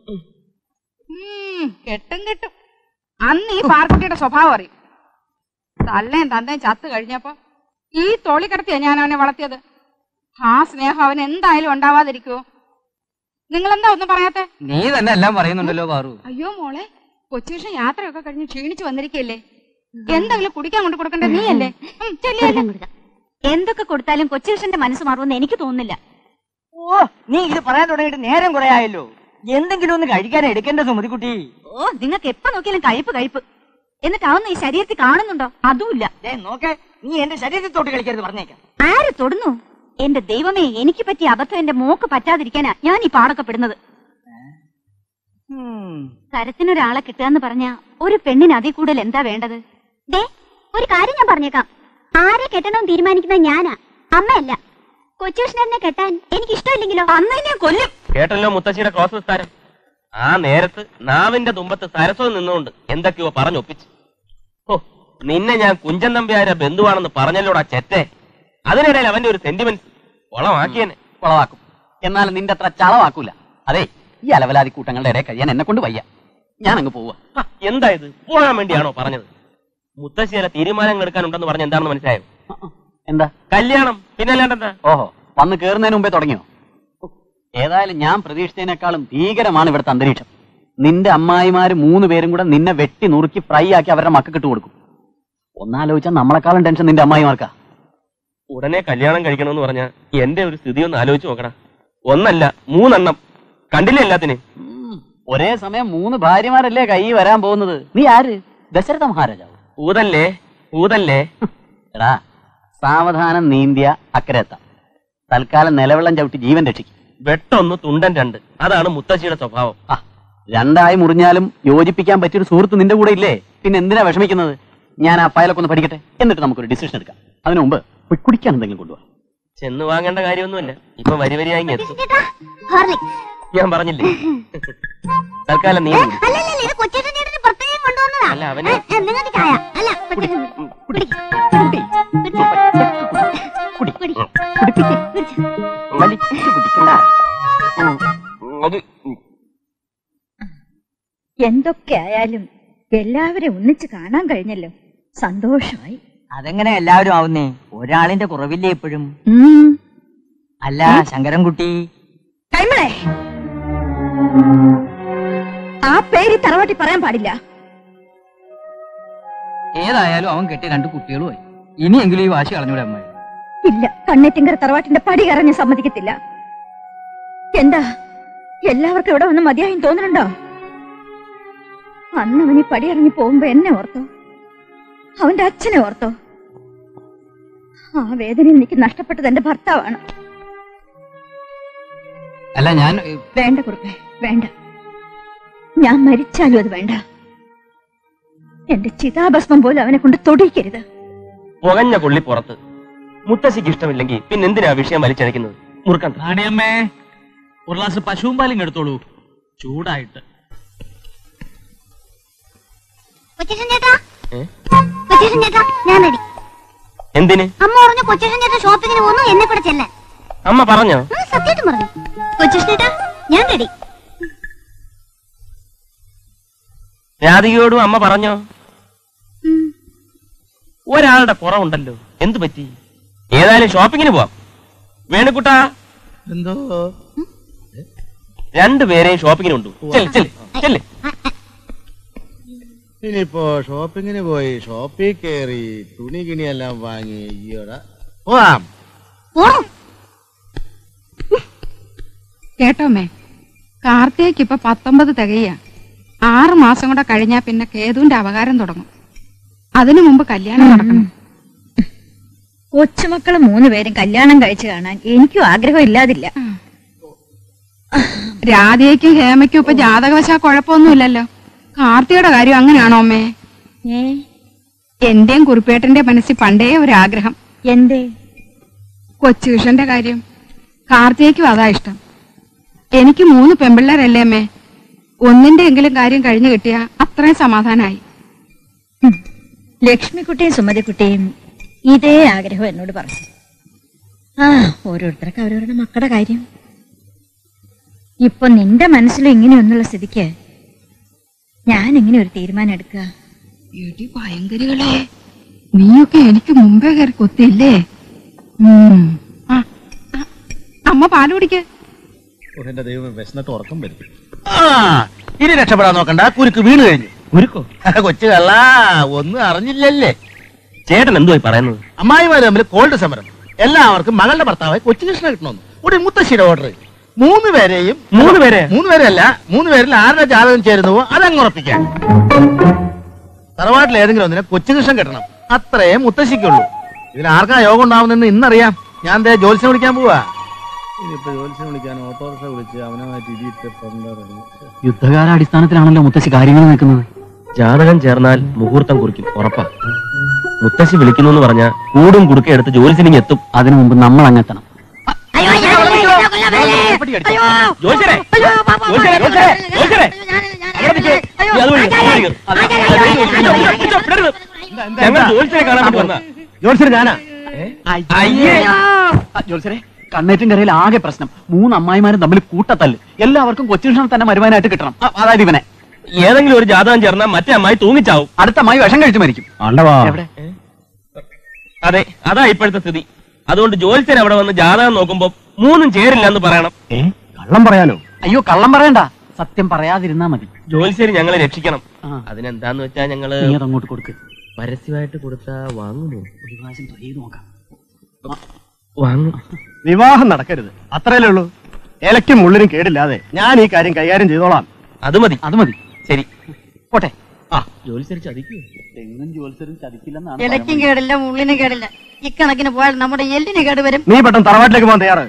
കെട്ടും കെട്ടും. അന്ന് ഈ പാർക്കുട്ടിയുടെ സ്വഭാവം അറിയും. തള്ളേം തന്തേം ചത്ത് കഴിഞ്ഞപ്പോ ഈ തോളി കിടത്തിയാ ഞാൻ അവനെ വളർത്തിയത്. ആ സ്നേഹം അവൻ എന്തായാലും ഉണ്ടാവാതിരിക്കുവോ? നിങ്ങളെന്താ ഒന്നും പറയാത്തെ? നീ തന്നെ എല്ലാം പറയുന്നുണ്ടല്ലോ പാറു. അയ്യോ മോളെ, കൊച്ചുവിഷം യാത്രയൊക്കെ കഴിഞ്ഞ് ക്ഷീണിച്ചു വന്നിരിക്കല്ലേ, എന്തെങ്കിലും കുടിക്കാൻ കൊണ്ട് കൊടുക്കണ്ടേ നീയല്ലേ? എന്തൊക്കെ കൊടുത്താലും കൊച്ചുവിഷന്റെ മനസ്സ് മാറുമെന്ന് എനിക്ക് തോന്നുന്നില്ല. ഓ, നീ ഇത് പറയാൻ തുടങ്ങിയിട്ട് നേരം കുറെ ആയല്ലോ. എന്തെങ്കിലും ഒന്ന് കഴിക്കാൻ എടുക്കേണ്ട സുമതിക്കുട്ടി. ഓ, നിങ്ങൾക്ക് എപ്പോ നോക്കിയാലും കഴിപ്പ്. എന്നിട്ട് അതൊന്നും ഈ ശരീരത്തിൽ കാണുന്നുണ്ടോ? അതുമില്ല. നോക്കേ, നീ എന്റെ ശരീരത്തിൽ തൊട്ട് കളിക്കരുത് പറഞ്ഞേക്കാം. ആര് തൊടുന്നു? എന്റെ ദൈവമേ, എനിക്ക് പറ്റിയ അബദ്ധം എന്റെ മോക്ക് പറ്റാതിരിക്കാനാ ഞാൻ ഈ പാടൊക്കെ പെടുന്നത്. കരത്തിനൊരാളെ കിട്ടുകയെന്ന് പറഞ്ഞ ഒരു പെണ്ണിന് അതിൽ കൂടുതൽ എന്താ വേണ്ടത്? ഒരു കാര്യം ഞാൻ പറഞ്ഞേക്കാം, ആരെ കെട്ടണമെന്ന് തീരുമാനിക്കുന്നത് ഞാനാ, അമ്മയല്ല. കൊച്ചുകൃഷ്ണനെ കെട്ടാൻ എനിക്ക് ഇഷ്ടമില്ലെങ്കിലോ അന്ന് ഞാൻ കൊല്ലും. കേട്ടല്ലോ മുത്തശ്ശിയുടെ ക്രോസ് വിസ്താരം. ആ നേരത്ത് നാവിന്റെ തുമ്പത്ത് സരസ്വതി നിന്നുകൊണ്ട് എന്തൊക്കെയോ പറഞ്ഞൊപ്പിച്ചു. ഓ, നിന്നെ ഞാൻ കുഞ്ചൻ നമ്പ്യാരെ ബന്ധുവാണെന്ന് പറഞ്ഞല്ലോടാ ചെറ്റേ. അതിനിടയിൽ അവന്റെ ഒരു സെന്റിമെന്റ്സ് കൊളമാക്കിയെന്നെ. കൊളവാക്കും, എന്നാലും നിന്റെ അത്ര ചളവാക്കൂല. അതെ, ഈ അലവലാതി കൂട്ടങ്ങളുടെ ഇടയിൽ കഴിയാൻ എന്നെ കൊണ്ട് വയ്യ. ഞാൻ അങ്ങ് പോവാ. എന്തായത്? പോകാൻ വേണ്ടിയാണോ പറഞ്ഞത്? മുത്തശ്ശി ചില തീരുമാനങ്ങൾ എടുക്കാനുണ്ടെന്ന് പറഞ്ഞ എന്താണെന്ന് മനസ്സിലായോ? എന്താ? കല്യാണം. പിന്നെ അല്ലാണ്ടെന്താ? ഓഹോ, വന്ന് കേറുന്നതിന് മുമ്പേ തുടങ്ങിയോ? ഏതായാലും ഞാൻ പ്രതീക്ഷിച്ചതിനേക്കാളും ഭീകരമാണ് ഇവിടുത്തെ അന്തരീക്ഷം. നിന്റെ അമ്മായിമാര് 3 പേരും കൂടെ നിന്നെ വെട്ടി നുറുക്കി ഫ്രൈ ആക്കി അവരുടെ മക്കൾക്ക് ഇട്ട് കൊടുക്കും. ഒന്നാലോചിച്ചാൽ നമ്മളെക്കാളും ടെൻഷൻ നിന്റെ അമ്മായിമാർക്കാ. ഉടനെ കല്യാണം കഴിക്കണമെന്ന് പറഞ്ഞ എന്റെ ഒരു സ്ഥിതി ഒന്ന് ആലോചിച്ച് നോക്കടാ. 1 അല്ല 3 എണ്ണം. കണ്ടില്ലേ എല്ലാത്തിനും? ഒരേ സമയം 3 ഭാര്യമാരല്ലേ കൈ വരാൻ പോകുന്നത്. നീ ആര്? ദശരഥ മഹാരാജാവ്? ഊതല്ലേ. എടാ, സാവധാനം നീന്തിയ അക്കരെത്താം. തൽക്കാലം നിലവെള്ളം ചവിട്ടി ജീവൻ രക്ഷിക്കും. വെട്ടൊന്ന് തുണ്ടൻ 2. അതാണ് മുത്തശ്ശിയുടെ സ്വഭാവം. രണ്ടായി മുറിഞ്ഞാലും യോജിപ്പിക്കാൻ പറ്റിയൊരു സുഹൃത്ത് നിന്റെ കൂടെ ഇല്ലേ? പിന്നെ എന്തിനാ വിഷമിക്കുന്നത്? ഞാൻ ആ ഫയലൊക്കെ ഒന്ന് പഠിക്കട്ടെ, എന്നിട്ട് നമുക്കൊരു ഡിസിഷൻ എടുക്കാം. അതിനു മുമ്പ് പോയി കുടിക്കാൻ എന്തെങ്കിലും കൊണ്ടുപോകാം. ചെന്ന് വാങ്ങേണ്ട കാര്യമൊന്നുമില്ല, ഇപ്പൊ വരിവരിയായി എത്തും. ഞാൻ പറഞ്ഞില്ലേ, തൽക്കാലം നീ അല്ല അവന് എന്തൊക്കെ ആയാലും എല്ലാവരെയും ഒന്നിച്ച് കാണാൻ കഴിഞ്ഞല്ലോ, സന്തോഷമായി. അതെങ്ങനെ എല്ലാവരും ആവുന്നേ? ഒരാളിന്റെ കുറവില്ലേ എപ്പോഴും? അല്ല ശങ്കരൻകുട്ടി, കൈമളെ, ആ പേര് തറവാട്ടി പറയാൻ പാടില്ല. ഏതായാലും അവൻ കെട്ടിയ 2 കുട്ടികളുമായി. ഇനിയെങ്കിലും ഈ വാശി കളഞ്ഞൂടെ അമ്മായി? ഇല്ല, കണ്ണേറ്റിങ്കര തറവാട്ടിന്റെ പടി കറഞ്ഞ് സമ്മതിക്കത്തില്ല. എന്താ എല്ലാവർക്കും ഇവിടെ വന്ന് മതിയായും തോന്നുന്നുണ്ടോ? അന്ന് അവൻ ഈ പടി ഇറങ്ങി പോകുമ്പോ എന്നെ ഓർത്തോ? അവന്റെ അച്ഛനെ ഓർത്തോ? ആ വേദനയിൽ എനിക്ക് നഷ്ടപ്പെട്ടത് എന്റെ ഭർത്താവാണ്. അല്ല ഞാൻ വേണ്ട കുറുപ്പേ, വേണ്ട. ഞാൻ മരിച്ചാലും അത് വേണ്ട. എന്റെ ചിതാഭസ്മം പോലും അവനെ കൊണ്ട് തൊടിയിക്കരുത്. പുകഞ്ഞ കൊള്ളി പുറത്ത്. മുത്തശ്ശിക്ക് ഇഷ്ടമില്ലെങ്കിൽ പിന്നെ എന്തിനാ വിഷയം വലിച്ചഴക്കുന്നത്? മുറുക്കാൻ നാണിയമ്മേ, ഒരു ഗ്ലാസ് പശുവും പാലും എടുത്തോളൂ, ചൂടായിട്ട്. എന്തിന്? അമ്മ പറഞ്ഞു കൊച്ചേഷൻ ചേട്ടാ ഷോപ്പിങ്ങിന് പോകുന്നു, എന്നെ കൂടെ ചെല്ലാൻ. അമ്മ പറഞ്ഞോ? സത്യമായിട്ടും പറഞ്ഞു. കൊച്ചേഷൻ ചേട്ടാ ഞാൻ റെഡി. രാധികയോടും അമ്മ പറഞ്ഞോ? ഒരാളുടെ കുറവുണ്ടല്ലോ, എന്തു പറ്റി? ഏതായാലും ഷോപ്പിങ്ങിന് പോവാം. വേണുക്കുട്ടാ, എന്തോ രണ്ടുപേരെയും ഷോപ്പിങ്ങിന് കൊണ്ടുപോകും. ഇനിയിപ്പോ ഷോപ്പിങ്ങിന് പോയി ഷോപ്പിൽ കയറി തുണി കിണിയെല്ലാം വാങ്ങി ഈയോടെ പോവാം. കേട്ടോമേ, കാർത്തികയ്ക്ക് ഇപ്പൊ 19 തികയ. 6 മാസം കൂടെ കഴിഞ്ഞാ പിന്നെ കേതുവിന്റെ അവകാരം തുടങ്ങും. അതിനു മുമ്പ് കല്യാണം നടക്കണം. കൊച്ചുമക്കള് 3 പേരും കല്യാണം കഴിച്ചു കാണാൻ എനിക്കും ആഗ്രഹം ഇല്ലാതില്ല. രാധയ്ക്കും ഹേമയ്ക്കും ഇപ്പൊ ജാതകവശാ കുഴപ്പമൊന്നുമില്ലല്ലോ. കാർത്തികയുടെ കാര്യം അങ്ങനെയാണോ അമ്മേ? എന്റെയും കുറുപ്പേട്ടന്റെ മനസ്സിൽ പണ്ടേ ഒരാഗ്രഹം. എന്തേ? കൊച്ചുകൃഷ്ണന്റെ കാര്യം. കാർത്തികയ്ക്കും അതാ ഇഷ്ടം. എനിക്ക് 3 പെമ്പിള്ളേരല്ലേ അമ്മേ. ഒന്നിന്റെ എങ്കിലും കാര്യം കഴിഞ്ഞു കിട്ടിയ അത്രയും സമാധാനായി. ലക്ഷ്മിക്കുട്ടിയും സുമതിക്കുട്ടിയും ഇതേ ആഗ്രഹം എന്നോട് പറഞ്ഞു. ഓരോരുത്തർക്ക് അവരവരുടെ മക്കളുടെ കാര്യം. ഇപ്പൊ നിന്റെ മനസ്സിലും ഇങ്ങനെയൊന്നുള്ള സ്ഥിതിക്ക് ഞാൻ എങ്ങനെ ഒരു തീരുമാനം എടുക്കുക? എടി ഭയങ്കരികളെ, നീയൊക്കെ എനിക്ക് മുമ്പേ കയറി കൊത്തിയില്ലേ? അമ്മ പാല് കുടിക്ക്. എന്റെ ദൈവം വിശന്നിട്ട് ഉറക്കം വരും. ഇനി രക്ഷപ്പെടാൻ നോക്കണ്ട, കുരുക്ക് വീണ് കഴിഞ്ഞു. കുരുക്കോ? കൊച്ചു കള്ള ഒന്നും അറിഞ്ഞില്ലല്ലേ? ചേട്ടൻ എന്തുവായി പറയുന്നത്? അമ്മായിമാര് തമ്മിൽ കോൾഡ് സമരം. എല്ലാവർക്കും മകളുടെ ഭർത്താവായി കൊച്ചുകൃഷ്ണ കിട്ടണമെന്ന് ഒരു മുത്തശ്ശിയുടെ ഓർഡർ. 3 പേരെയും 3 പേരല്ല 3 പേരിൽ ആരുടെ ജാതകം ചേരുന്നുവോ അതങ്ങ് ഉറപ്പിക്കാൻ. തറവാട്ടിൽ ഏതെങ്കിലും ഒന്നിനെ കൊച്ചുകൃഷ്ണൻ കിട്ടണം, അത്രേ മുത്തശ്ശിക്കുള്ളൂ. ഇതിൽ ആർക്കാ യോഗം ഉണ്ടാവുന്നെന്ന് ഇന്നറിയാം. ഞാൻ ജോത്സ്യം വിളിക്കാൻ പോവാ. ഇനിയിപ്പോ ജോത്സ്യം വിളിക്കാൻ ഓട്ടോറിക്ഷ വിളിച്ച് അവനുമായിട്ട് ഇടിയിട്ട് യുദ്ധകാലാടിസ്ഥാനത്തിലാണല്ലോ മുത്തശ്ശി കാര്യങ്ങൾ നിൽക്കുന്നത്. ജാതകം ചേർന്നാൽ മുഹൂർത്തം കുറിക്കും, ഉറപ്പാ. മുത്തശ്ശി വിളിക്കുന്നു എന്ന് പറഞ്ഞാൽ കൂടും കുടുക്കെ എടുത്ത് ജോലിസിനിങ് എത്തും. അതിനു മുമ്പ് നമ്മൾ അങ്ങെത്തണം. കണ്ണേറ്റും കരയിൽ ആകെ പ്രശ്നം. 3 അമ്മായിമാരും തമ്മിൽ കൂട്ടത്തല്ല്. എല്ലാവർക്കും കൊച്ചുകൃഷ്ണൻ തന്നെ മരുമാനായിട്ട് കിട്ടണം. അതായത് ഇവനെ. ഏതെങ്കിലും ഒരു ജാതകം ചേർന്നാൽ മറ്റേ അമ്മായി തൂങ്ങിച്ചാവും. അടുത്ത അമ്മായി വിഷം കഴിച്ചു മരിക്കും. അതെ, അതാ ഇപ്പോഴത്തെ സ്ഥിതി. അതുകൊണ്ട് ജോലിച്ചൻ അവിടെ വന്ന് ജാതകം നോക്കുമ്പോ 3 ചേരില്ല എന്ന് പറയണം. കള്ളം പറയാനോ? അയ്യോ, കള്ളം പറയണ്ട, സത്യം പറയാതിരുന്നാ മതി. ജോലിച്ചേരി ഞങ്ങളെ രക്ഷിക്കണം. അതിനെന്താന്ന് വെച്ചാ ഞങ്ങള് അങ്ങോട്ട് കൊടുക്ക്. പരസ്യമായിട്ട് കൊടുത്താ വാങ്ങുമോ? ഒരു പ്രാവശ്യം ട്രൈ ചെയ്ത് നോക്കാം. വാങ്ങും. വിവാഹം നടക്കരുത്, അത്രയല്ലേ ഉള്ളൂ. ഇലയ്ക്കും മുള്ളിനും കേടില്ലാതെ ഞാൻ ഈ കാര്യം കൈകാര്യം ചെയ്തോളാം. അത് മതി. ശരി, പോട്ടെ. ജോലിച്ചേരി ചതിക്കൂ? തെങ്ങും ജോലിച്ചരും ചതിക്കില്ലെന്നാണ്. ഇലയ്ക്കും കേടില്ല, മുള്ളിനും കേടില്ല. ഇക്കണക്കിന് പോയാൽ നമ്മുടെ എല്ലിന് കേട് വരും. നീ പെട്ടെന്ന് തറവാട്ടിലേക്ക് പോകാൻ തയ്യാറ്?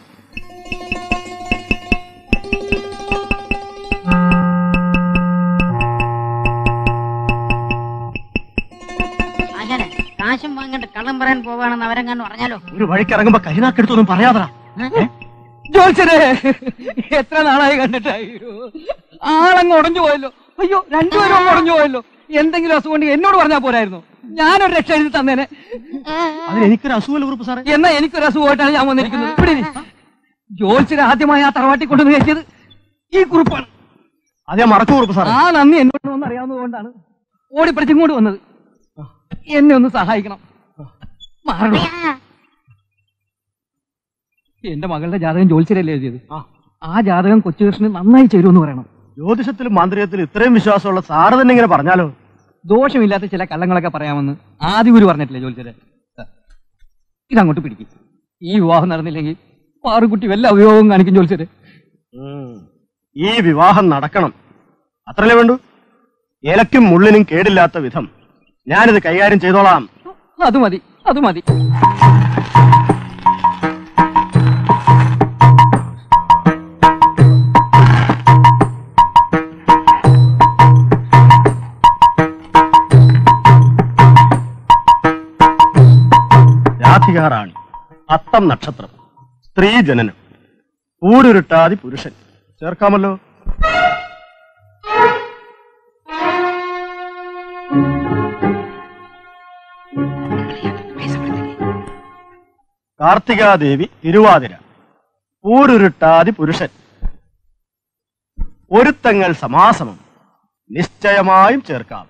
കാശും വാങ്ങിട്ട് കള്ളം പറയാൻ പോവാണെന്ന് അവരെങ്ങാനും പറഞ്ഞാലോ? ഒരു വഴിക്ക് ഇറങ്ങുമ്പോ കരിനാക്കെടുത്തൊന്നും പറയാതാ. ജോത്സരെ, എത്ര നാളായി കണ്ടിട്ടായോ? ആളങ്ങ് ഉടഞ്ഞു പോയല്ലോ. അയ്യോ, 2 പേരും ഉടഞ്ഞു പോയല്ലോ. എന്തെങ്കിലും അസുഖം ഉണ്ടെങ്കിൽ എന്നോട് പറഞ്ഞാൽ പോരായിരുന്നു. ഞാനൊരു രക്ഷ എഴുതി തന്നേനെ. അതിന് എനിക്കൊരു അസുഖമല്ല കുറിപ്പ് സാറേ. എന്നാ എനിക്കൊരു അസുഖമായിട്ടാണ് ഞാൻ വന്നിരിക്കുന്നത്. ഇവിടെ ജോത്സര് ആദ്യമായി ആ തറവാട്ടി കൊണ്ടുവന്ന് കയറ്റിയത് ഈ കുറിപ്പാണ്. അതേ മറച്ചു കുറിപ്പ് സാറേ. ആ നന്ദി എന്നോട് ഒന്ന് അറിയാവുന്നതുകൊണ്ടാണ് ഓടിപ്പടിച്ചിങ്ങോട്ട് വന്നത്. എന്നെ ഒന്ന് സഹായിക്കണം. മാറണം. എന്റെ മകളുടെ ജാതകം ജോത്സ്യരല്ലേ എഴുതിയത്. ആ ജാതകം കൊച്ചുകൃഷ്ണന് നന്നായി ചേരുമെന്ന് പറയണം. ജ്യോതിഷത്തിലും മാന്ത്രികത്തിലും ഇത്രയും വിശ്വാസമുള്ള സാറ് തന്നെ ഇങ്ങനെ പറഞ്ഞാലോ? ദോഷമില്ലാത്ത ചില കള്ളങ്ങളൊക്കെ പറയാമെന്ന് ആദിഗുരു പറഞ്ഞിട്ടില്ലേ ജോത്സ്യരെ? ഇതങ്ങോട്ട് പിടിക്കും. ഈ വിവാഹം നടന്നില്ലെങ്കിൽ പാറുകുട്ടി വല്ല ഉപയോഗം കാണിക്കും ജോത്സ്യരെ. ഈ വിവാഹം നടക്കണം, അത്രല്ലേ വേണ്ടു. ഇലയ്ക്കും മുള്ളിനും കേടില്ലാത്ത വിധം ഞാനിത് കൈകാര്യം ചെയ്തോളാം. അത് മതി, അത് മതി. രാധികാറാണി, അത്തം നക്ഷത്രം, സ്ത്രീ ജനനം, ഊടുരുട്ടാതി പുരുഷൻ. ചേർക്കാമല്ലോ? കാർത്തികാദേവി തിരുവാതിര, ഊരുരുട്ടാതി പുരുഷൻ, ഒരുത്തങ്ങൾ സമാസമം, നിശ്ചയമായും ചേർക്കാം.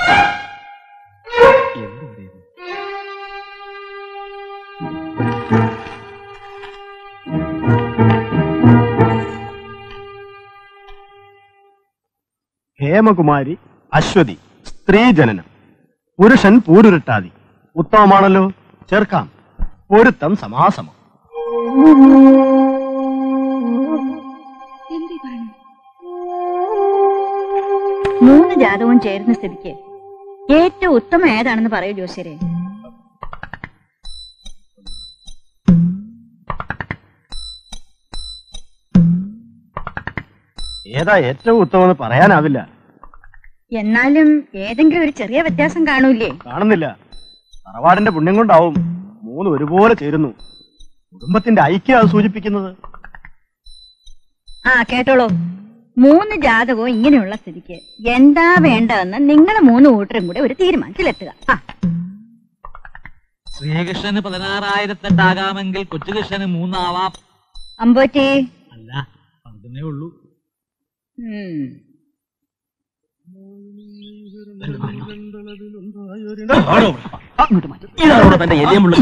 ഹേമകുമാരി അശ്വതി, സ്ത്രീ ജനനം, പുരുഷൻ പൂരുരുട്ടാതി. ഉത്തമമാണല്ലോ, ചേർക്കാം. പൊരുത്തം സമാസമം. മൂന്ന് ജാതകവും ചേരുന്ന സ്ഥിതിക്ക് ഏറ്റവും ഉത്തമം ഏതാണെന്ന് പറയൂ ജോസ്യരെ. ഏതാ ഏറ്റവും ഉത്തമമെന്ന് പറയാനാവില്ല. എന്നാലും ഏതെങ്കിലും ഒരു ചെറിയ വ്യത്യാസം കാണൂലേ? കാണുന്നില്ല. തറവാടിന്റെ പുണ്യം കൊണ്ടാവും മൂന്ന് ഒരുപോലെ ചേരുന്നു. കുടുംബത്തിന്റെ ഐക്യം അത് സൂചിപ്പിക്കുന്നത്. ആ കേട്ടോളൂ, മൂന്ന് ജാതകവും ഇങ്ങനെയുള്ള സ്ഥിതിക്ക് എന്താ വേണ്ടതെന്ന് നിങ്ങൾ മൂന്ന് കൂട്ടരും കൂടെ ഒരു തീരുമാനത്തിലെത്തുക. ശ്രീകൃഷ്ണന് 16,008 കൊച്ചുകൃഷ്ണന് 3 ആവാം. അമ്പോറ്റി അല്ല, 12 ഉള്ളൂ. ഇതാണോ തന്റെ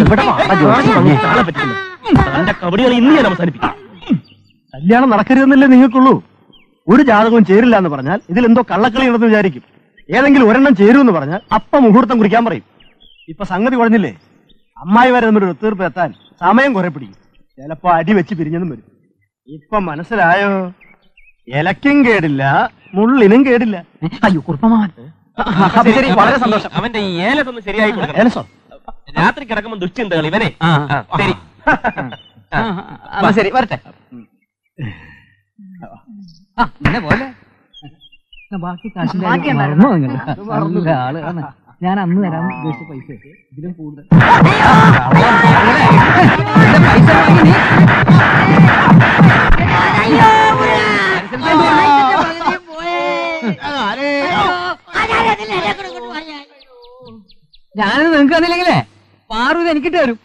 തന്റെ കബഡികൾ ഇന്ന് ഞാൻ അവസാനിപ്പിക്കാം. കല്യാണം നടക്കരുതെന്നല്ലേ നിങ്ങൾക്കുള്ളൂ. ഒരു ജാതകവും ചേരില്ല എന്ന് പറഞ്ഞാൽ ഇതിലെന്തോ കള്ളക്കളി ഉണ്ടെന്ന് വിചാരിക്കും. ഏതെങ്കിലും ഒരെണ്ണം ചേരുമെന്ന് പറഞ്ഞാൽ അപ്പ മുഹൂർത്തം കുറിക്കാൻ പറയും. ഇപ്പൊ സംഗതി കുഴഞ്ഞില്ലേ? അമ്മായി വരെ തമ്മിൽ ഒത്തുതീർപ്പ് എത്താൻ സമയം കുറെ പിടിക്കും. ചിലപ്പോ അടി വെച്ച് പിരിഞ്ഞതും വരും. ഇപ്പൊ മനസ്സിലായോ? ഇലക്കും കേടില്ല, മുള്ളിനും കേടില്ല. അയ്യോ കുറുപ്പമാവൻ, വളരെ സന്തോഷം. അവന്റെ ഈ ഏലത്തൊന്ന് ശരിയായി കൊടുക്കണം. രാത്രി കിടക്കുമ്പോ ദുശ്ചിന്തകൾ ഇവനെ. ശരി ശരി, വരട്ടെ. പോലെ ബാക്കി കാശിന്റെ ആള് ഞാൻ അന്ന് തരാൻ ഉദ്ദേശിച്ച പൈസ ഇതിലും കൂടുതൽ പൈസ ഞാനത് നിങ്ങക്ക് തന്നില്ലെങ്കിലേ പാറു എനിക്കിട്ട് തരും.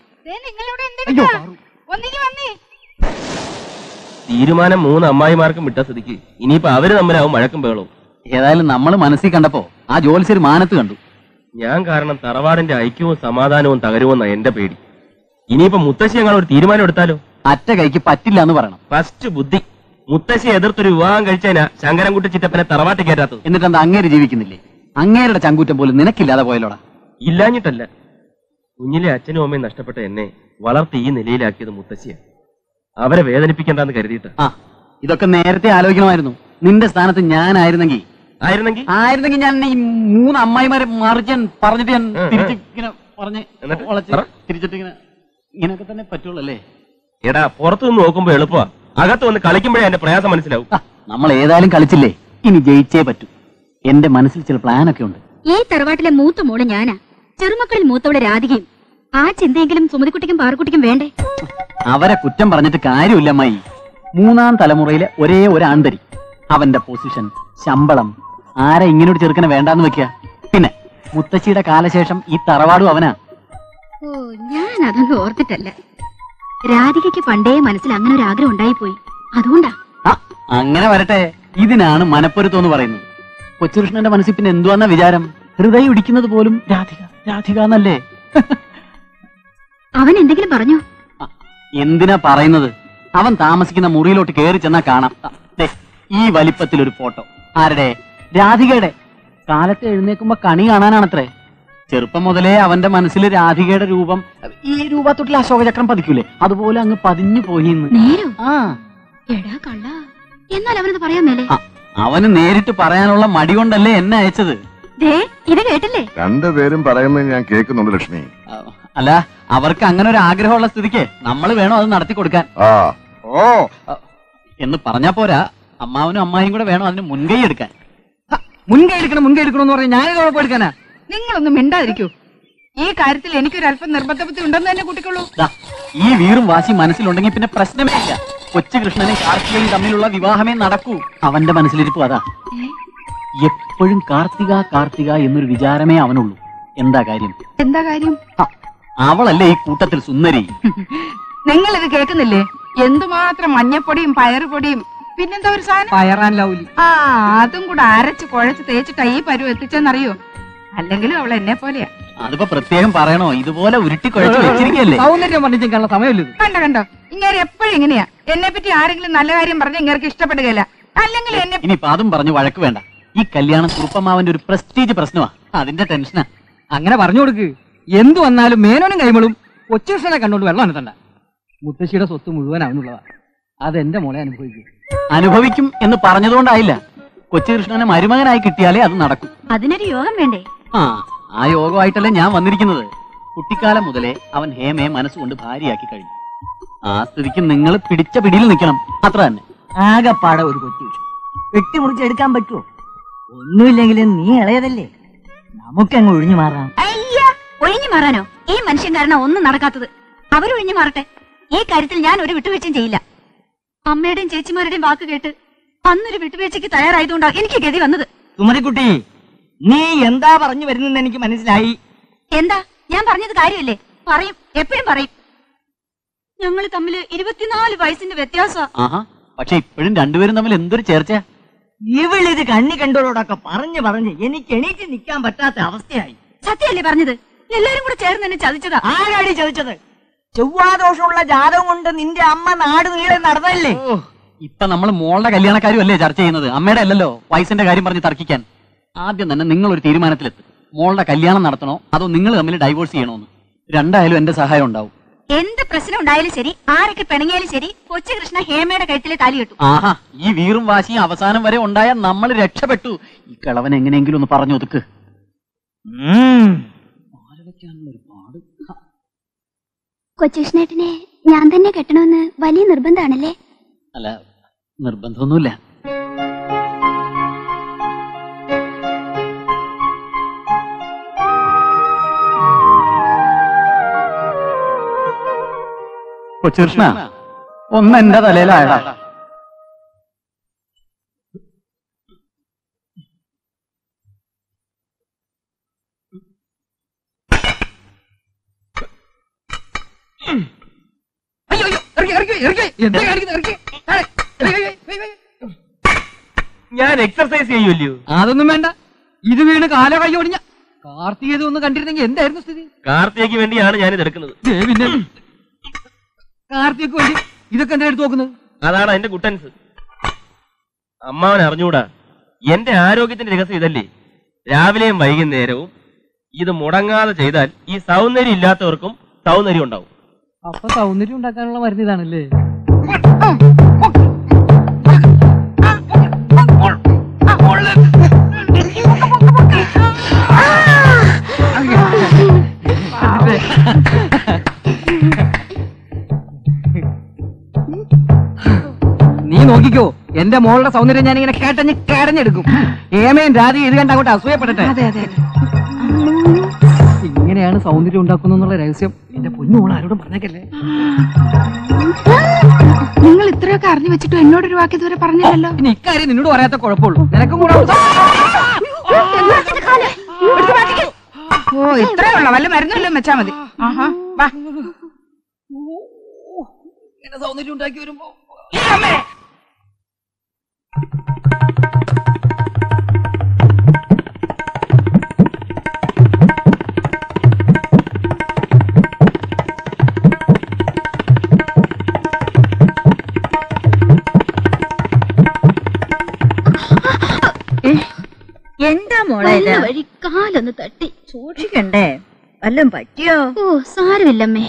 തീരുമാനം 3 അമ്മായിമാർക്കും വിട്ട സ്ഥിതിക്ക് ഇനിയിപ്പോ അവര് തമ്മിലാവും മഴക്കും ബഹളവും. ഏതായാലും നമ്മൾ മനസ്സിൽ കണ്ടപ്പോ ആ ജോലിശേരി മാനത്ത് കണ്ടു. ഞാൻ കാരണം തറവാടിന്റെ ഐക്യവും സമാധാനവും തകരുമെന്ന എന്റെ പേടി. ഇനിയിപ്പോ മുത്തശ്ശി ഞങ്ങൾ ഒരു തീരുമാനം എടുത്താലോ? അറ്റ കൈക്ക് പറ്റില്ല എന്ന് പറയണം. ഫസ്റ്റ് ബുദ്ധി. മുത്തശ്ശി എതിർത്തൊരു വിവാഹം കഴിച്ചതിനാ ശങ്കരൻകുട്ടി ചിറ്റപ്പനെ തറവാട്ട് കയറ്റാത്തത്. എന്നിട്ട് എന്താ അങ്ങേര് ജീവിക്കുന്നില്ലേ? അങ്ങേരുടെ ചങ്കൂറ്റം പോലും നിനക്കില്ലാതെ പോയല്ലോടാ. ഇല്ലാഞ്ഞിട്ടല്ല, കുഞ്ഞിലെ അച്ഛനും അമ്മയും നഷ്ടപ്പെട്ട എന്നെ വളർത്തി ഈ നിലയിലാക്കിയത് മുത്തശ്ശിയാ. അവരെ വേദനിപ്പിക്കണ്ടെന്ന് കരുതിയിട്ട്. ആ, ഇതൊക്കെ നേരത്തെ ആലോചിക്കണമായിരുന്നു. നിന്റെ സ്ഥാനത്ത് ഞാനായിരുന്നെങ്കിൽ ഞാൻ ഈ 3 അമ്മായിമാരെ മറിച്ചാൻ പറഞ്ഞിട്ട് ഞാൻ തിരിച്ചിങ്ങനെ പറഞ്ഞ് തിരിച്ചിട്ട് ഇങ്ങനെയൊക്കെ തന്നെ പറ്റുള്ളൂ അല്ലേ? എടാ, പുറത്തുനിന്ന് നോക്കുമ്പോ എളുപ്പമാ, അകത്ത് വന്ന് കളിക്കുമ്പോഴേ എന്റെ പ്രയാസം മനസ്സിലാവും. നമ്മൾ ഏതായാലും കളിച്ചില്ലേ, ഇനി ജയിച്ചേ പറ്റൂ. എന്റെ മനസ്സിൽ ചില പ്ലാനൊക്കെ ഉണ്ട്. ഈ തറവാട്ടിലെ മൂത്ത മോള് ഞാനാ, ചെറുമക്കളിൽ മൂത്തവളെ രാധികയും. ആ ചിന്തയെങ്കിലും സുമതിക്കുട്ടിക്കും പാറക്കുട്ടിക്കും വേണ്ടേ? അവരെ കുറ്റം പറഞ്ഞിട്ട് കാര്യമില്ല അമ്മായി. 3ാം തലമുറയിലെ ഒരേ ഒരു ആന്തരി. അവന്റെ പൊസിഷൻ, ശമ്പളം, ആരെ ഇങ്ങനൊരു ചെറുക്കനെ വേണ്ടാന്ന് വെക്കുക. പിന്നെ മുത്തശ്ശിയുടെ കാലശേഷം ഈ തറവാടും അവനാ. ഓ, ഞാൻ അതൊന്നും ഓർത്തിട്ടല്ല. രാധികയ്ക്ക് പണ്ടേ മനസ്സിൽ അങ്ങനെ ഒരു ആഗ്രഹം ഉണ്ടായിപ്പോയി, അതുകൊണ്ടാ. അങ്ങനെ വരട്ടെ. ഇതിനാണ് മനപ്പൊരുത്തം എന്ന് പറയുന്നത്. കൊച്ചുകൃഷ്ണന്റെ മനസ്സിൽ പിന്നെ എന്തുവാന്ന വിചാരം? ഹൃദയം ഇടിക്കുന്നത് പോലും രാധിക രാധിക എന്നല്ലേ? അവൻ എന്തെങ്കിലും പറഞ്ഞോ? എന്തിനാ പറയുന്നത്? അവൻ താമസിക്കുന്ന മുറിയിലോട്ട് കയറി ചെന്നാ കാണാം ഈ വലിപ്പത്തിലൊരു ഫോട്ടോ. ആരുടെ? രാധികയുടെ. കാലത്ത് എഴുന്നേക്കുമ്പോ കണി കാണാനാണത്രേ. ചെറുപ്പം മുതലേ അവന്റെ മനസ്സിൽ രാധികയുടെ രൂപം, ഈ രൂപത്തൊട്ടിൽ അശോകചക്രം പതിക്കൂലേ, അതുപോലെ അങ്ങ് പതിഞ്ഞു പോയിന്ന്. എന്നാൽ അവനത് പറയാൻ മേലേ? അവന് നേരിട്ട് പറയാനുള്ള മടി കൊണ്ടല്ലേ എന്നെ അയച്ചത്. ഇത് കേട്ടില്ലേ? രണ്ടുപേരും പറയുന്നത് ഞാൻ കേൾക്കുന്നുണ്ട് ലക്ഷ്മി. അല്ല, അവർക്ക് അങ്ങനെ ഒരു ആഗ്രഹമുള്ള സ്ഥിതിക്ക് നമ്മൾ വേണോ അത് നടത്തി കൊടുക്കാൻ. ഓ എന്ന് പറഞ്ഞാ പോരാ, അമ്മാവനും അമ്മായും കൂടെ വേണം അതിന് മുൻകൈ എടുക്കാൻ. മുൻകൈ എടുക്കണമെന്ന് പറഞ്ഞാൽ ഞാൻ കുഴപ്പം എടുക്കാനാ? നിങ്ങളൊന്നും മിണ്ടാതിരിക്കൂ. ഈ കാര്യത്തിൽ എനിക്കൊരല്പം നിർബന്ധബുദ്ധി ഉണ്ടെന്ന് തന്നെ കൂട്ടിക്കൊള്ളൂ. ഈ വീറും വാശി മനസ്സിലുണ്ടെങ്കിൽ പിന്നെ പ്രശ്നമേ ഇല്ല. കൊച്ചുകൃഷ്ണനും കാർത്തികയും തമ്മിലുള്ള വിവാഹമേ നടക്കൂ. അവന്റെ മനസ്സിലിരിപ്പു അതാ. എപ്പോഴും കാർത്തിക കാർത്തിക എന്നൊരു വിചാരമേ അവനുള്ളൂ. എന്താ കാര്യം? അവളല്ലേ ഈ കൂട്ടത്തിൽ സുന്ദരി. നിങ്ങളിത് കേൾക്കുന്നില്ലേ? എന്തുമാത്രം മഞ്ഞപ്പൊടിയും പയറുപൊടിയും പിന്നെന്താ ഒരു സാധനം? പയറാൻ ലൗലി. ആ, അതും കൂടെ അരച്ച് കുഴച്ച് തേച്ചിട്ടാ ഈ പരുവ് എത്തിച്ചെന്നറിയോ? അല്ലെങ്കിലും അവൾ എന്നെ പോലെയാ. അതിപ്പോ പ്രത്യേകം പറയണോ? ഇതുപോലെ ഉരുട്ടി കുഴച്ച് വെച്ചിരിക്കല്ലേ. സൗന്ദര്യം വർണ്ണിച്ചേക്കാനുള്ള സമയമില്ല. കണ്ടോ ഇങ്ങനെ എപ്പോഴും ഇങ്ങനെയാ. എന്നെ പറ്റി ആരെങ്കിലും നല്ല കാര്യം പറഞ്ഞാൽ ഇങ്ങനെ ഇഷ്ടപ്പെടുകയില്ല. അല്ലെങ്കിൽ എന്നെ ഇനിയിപ്പൊ അതും പറഞ്ഞു വഴക്ക് വേണ്ട. ഈ കല്യാണം കുറുപ്പമാവന്റെ ഒരു പ്രസ്റ്റീജ് പ്രശ്നമാ. അതിന്റെ ടെൻഷനാ. അങ്ങനെ പറഞ്ഞു കൊടുക്ക്. എന്തു വന്നാലും മേനോനും കൈമളും കൊച്ചുകൃഷ്ണനെ കണ്ടോണ്ട് വെള്ളം അനത്തണ്ട. മുത്തശ്ശിയുടെ സ്വത്ത് മുഴുവൻ അവനുള്ളതാ. അതെന്റെ മോളെ അനുഭവിക്കും. അനുഭവിക്കും എന്ന് പറഞ്ഞതുകൊണ്ടായില്ല. കൊച്ചുകൃഷ്ണനെ മരുമകനായി കിട്ടിയാലേ അത് നടക്കും. അതിനൊരു യോഗം വേണ്ടേ? ആ യോഗമായിട്ടല്ലേ ഞാൻ വന്നിരിക്കുന്നത്. കുട്ടിക്കാലം മുതലേ അവൻ ഹേമയെ മനസ്സുകൊണ്ട് ഭാര്യയാക്കി കഴിഞ്ഞു. ആ സ്ഥിതിക്ക് നിങ്ങൾ പിടിച്ച പിടിയിൽ നിൽക്കണം. അത്ര തന്നെ. ആകെപ്പാടെ ഒരു കൊച്ചു വെട്ടിമുറിച്ചെടുക്കാൻ പറ്റുമോ? ഒന്നുമില്ലെങ്കിലും നീ ഇളയതല്ലേ, നമുക്കങ്ങ് ഒഴിഞ്ഞു മാറാം. അയ്യ, ഒഴിഞ്ഞു മാറാനോ? ഈ മനുഷ്യൻ കാരണം ഒന്നും നടക്കാത്തത്. അവരൊഴിഞ്ഞു മാറട്ടെ. ഈ കാര്യത്തിൽ ഞാൻ ഒരു വിട്ടുവീഴ്ചയും ചെയ്യില്ല. അമ്മയുടെയും ചേച്ചിമാരുടെയും വാക്ക് കേട്ട് അന്നൊരു വിട്ടുവീഴ്ചയ്ക്ക് തയ്യാറായതുകൊണ്ടാണ് എനിക്ക് ഗതി വന്നത്. സുമതിക്കുട്ടി, നീ എന്താ പറഞ്ഞു വരുന്നെന്ന് എനിക്ക് മനസ്സിലായി. എന്താ? ഞാൻ പറഞ്ഞത് കാര്യമല്ലേ? പറയും, എപ്പോഴും പറയും. ഞങ്ങൾ തമ്മിൽ 24 വയസ്സിന്റെ വ്യത്യാസ. പക്ഷെ ഇപ്പോഴും രണ്ടുപേരും തമ്മിൽ എന്തൊരു ചേർച്ച. ഇവളിത് കണ്ണി കണ്ടോടൊക്കെ പറഞ്ഞു പറഞ്ഞ് എനിക്ക് എണീറ്റ് നിൽക്കാൻ പറ്റാത്ത അവസ്ഥയായി. സത്യമല്ലേ പറഞ്ഞത്? എല്ലാരും കൂടെ ചേർന്ന് എന്നെ ചതിച്ചതാ. ആരാടി ചതിച്ചത്? ചൊവ്വാദോഷമുള്ള ജാതകം കൊണ്ട് നിന്റെ അമ്മ നാട് നീളെ നടന്നല്ലേ. ഇപ്പൊ നമ്മൾ മോളുടെ കല്യാണക്കാരും അല്ലേ ചർച്ച ചെയ്യുന്നത്, അമ്മയുടെ അല്ലല്ലോ. വയസ്സിന്റെ കാര്യം പറഞ്ഞ് തർക്കിക്കാൻ. ആദ്യം തന്നെ നിങ്ങൾ ഒരു തീരുമാനത്തിലെത്തും. മോളുടെ കല്യാണം നടത്തണോ അതോ നിങ്ങൾ തമ്മിൽ ഡൈവോഴ്സ് ചെയ്യണോന്ന്. രണ്ടായാലും എന്റെ സഹായം ഉണ്ടാവും. എന്ത് പ്രശ്നം ഉണ്ടായാലും ശരി, ആരൊക്കെ പിണങ്ങിയാലും ശരി, കൊച്ചുകൃഷ്ണ ഹേമയുടെ കഴുത്തിലെ താലി കെട്ടു. ആഹാ, ഈ വീറും വാശിയും അവസാനം വരെ ഉണ്ടായാൽ നമ്മൾ രക്ഷപ്പെട്ടു. ഈ കിളവൻ എങ്ങനെയെങ്കിലും ഒന്ന് പറഞ്ഞു ഒതുക്ക്. കൊച്ചുകൃഷ്ണേട്ടനെ ഞാൻ തന്നെ കെട്ടണമെന്ന് വലിയ നിർബന്ധമാണല്ലേ? അല്ല, നിർബന്ധമൊന്നുമില്ല. കൊച്ചുകൃഷ്ണ, ഒന്ന് എന്റെ തലയിലായടാ. ഞാൻ എക്സർസൈസ് ചെയ്യൂല്ലോ. അതൊന്നും വേണ്ട. ഇത് വീണ് കാല കൈ ഒടിഞ്ഞ കാർത്തികേത് ഒന്ന് കണ്ടിരുന്നെങ്കിൽ എന്തായിരുന്നു സ്ഥിതി? കാർത്തികയ്ക്ക് വേണ്ടിയാണ് ഞാനിത് എടുക്കുന്നത്. പിന്നെ കാർത്തികക്ക് വേണ്ടി ഇതൊക്കെ എന്താ എടുത്ത് നോക്കുന്നത്? അതാണ് എന്റെ കുട്ടൻസ്. അമ്മാവൻ അറിഞ്ഞൂടാ, എന്റെ ആരോഗ്യത്തിന്റെ രഹസ്യം ഇതല്ലേ. രാവിലെയും വൈകുന്നേരവും ഇത് മുടങ്ങാതെ ചെയ്താൽ ഈ സൗന്ദര്യം ഇല്ലാത്തവർക്കും സൗന്ദര്യം ഉണ്ടാവും. അപ്പൊ സൗന്ദര്യം ഉണ്ടാക്കാനുള്ള മരുന്ന് ഇതാണല്ലേ? നീ നോക്കിക്കോ, എന്റെ മോളുടെ സൗന്ദര്യം ഞാൻ ഇങ്ങനെ കേടഞ്ഞെടുക്കും. ഏമയും രാധയും ഇത് കണ്ട് അങ്ങോട്ട് അസൂയപ്പെടട്ടെ. ഇങ്ങനെയാണ് സൗന്ദര്യം ഉണ്ടാക്കുന്നുള്ള രഹസ്യം എന്റെ പൊന്നുമോൾ ആരോടും പറഞ്ഞേക്കല്ലേ. നിങ്ങൾ ഇത്രയൊക്കെ അറിഞ്ഞു വെച്ചിട്ട് എന്നോടൊരു വാക്ക് ഇതുവരെ പറഞ്ഞില്ലല്ലോ. ഇനി ഇക്കാര്യം നിന്നോട് പറയാത്ത കുഴപ്പമുള്ളൂ. നിനക്കും കൂടെ ഓ, ഇത്രേ ഉള്ള വല്ല മരുന്നല്ലോ വെച്ചാ മതി. ആഹാ, വാ. സൗന്ദര്യം ഉണ്ടാക്കി വരുമ്പോ എന്താ മോളെ വഴി കാലൊന്ന് തട്ടി. സൂക്ഷിക്കണ്ടേ? വല്ലതും പറ്റിയോ? ഓ, സാരമില്ലമ്മേ.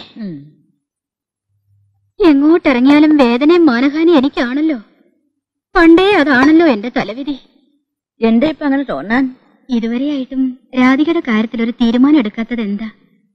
എങ്ങോട്ടിറങ്ങിയാലും വേദനയും മാനഹാനി എനിക്കാണല്ലോ. പണ്ടേ അതാണല്ലോ എന്റെ തലവിധി. എന്താ ഇപ്പൊ അങ്ങനെ തോന്നാൻ? ഇതുവരെയായിട്ടും രാധികയുടെ കാര്യത്തിൽ ഒരു തീരുമാനം എടുക്കാത്തത് എന്താ?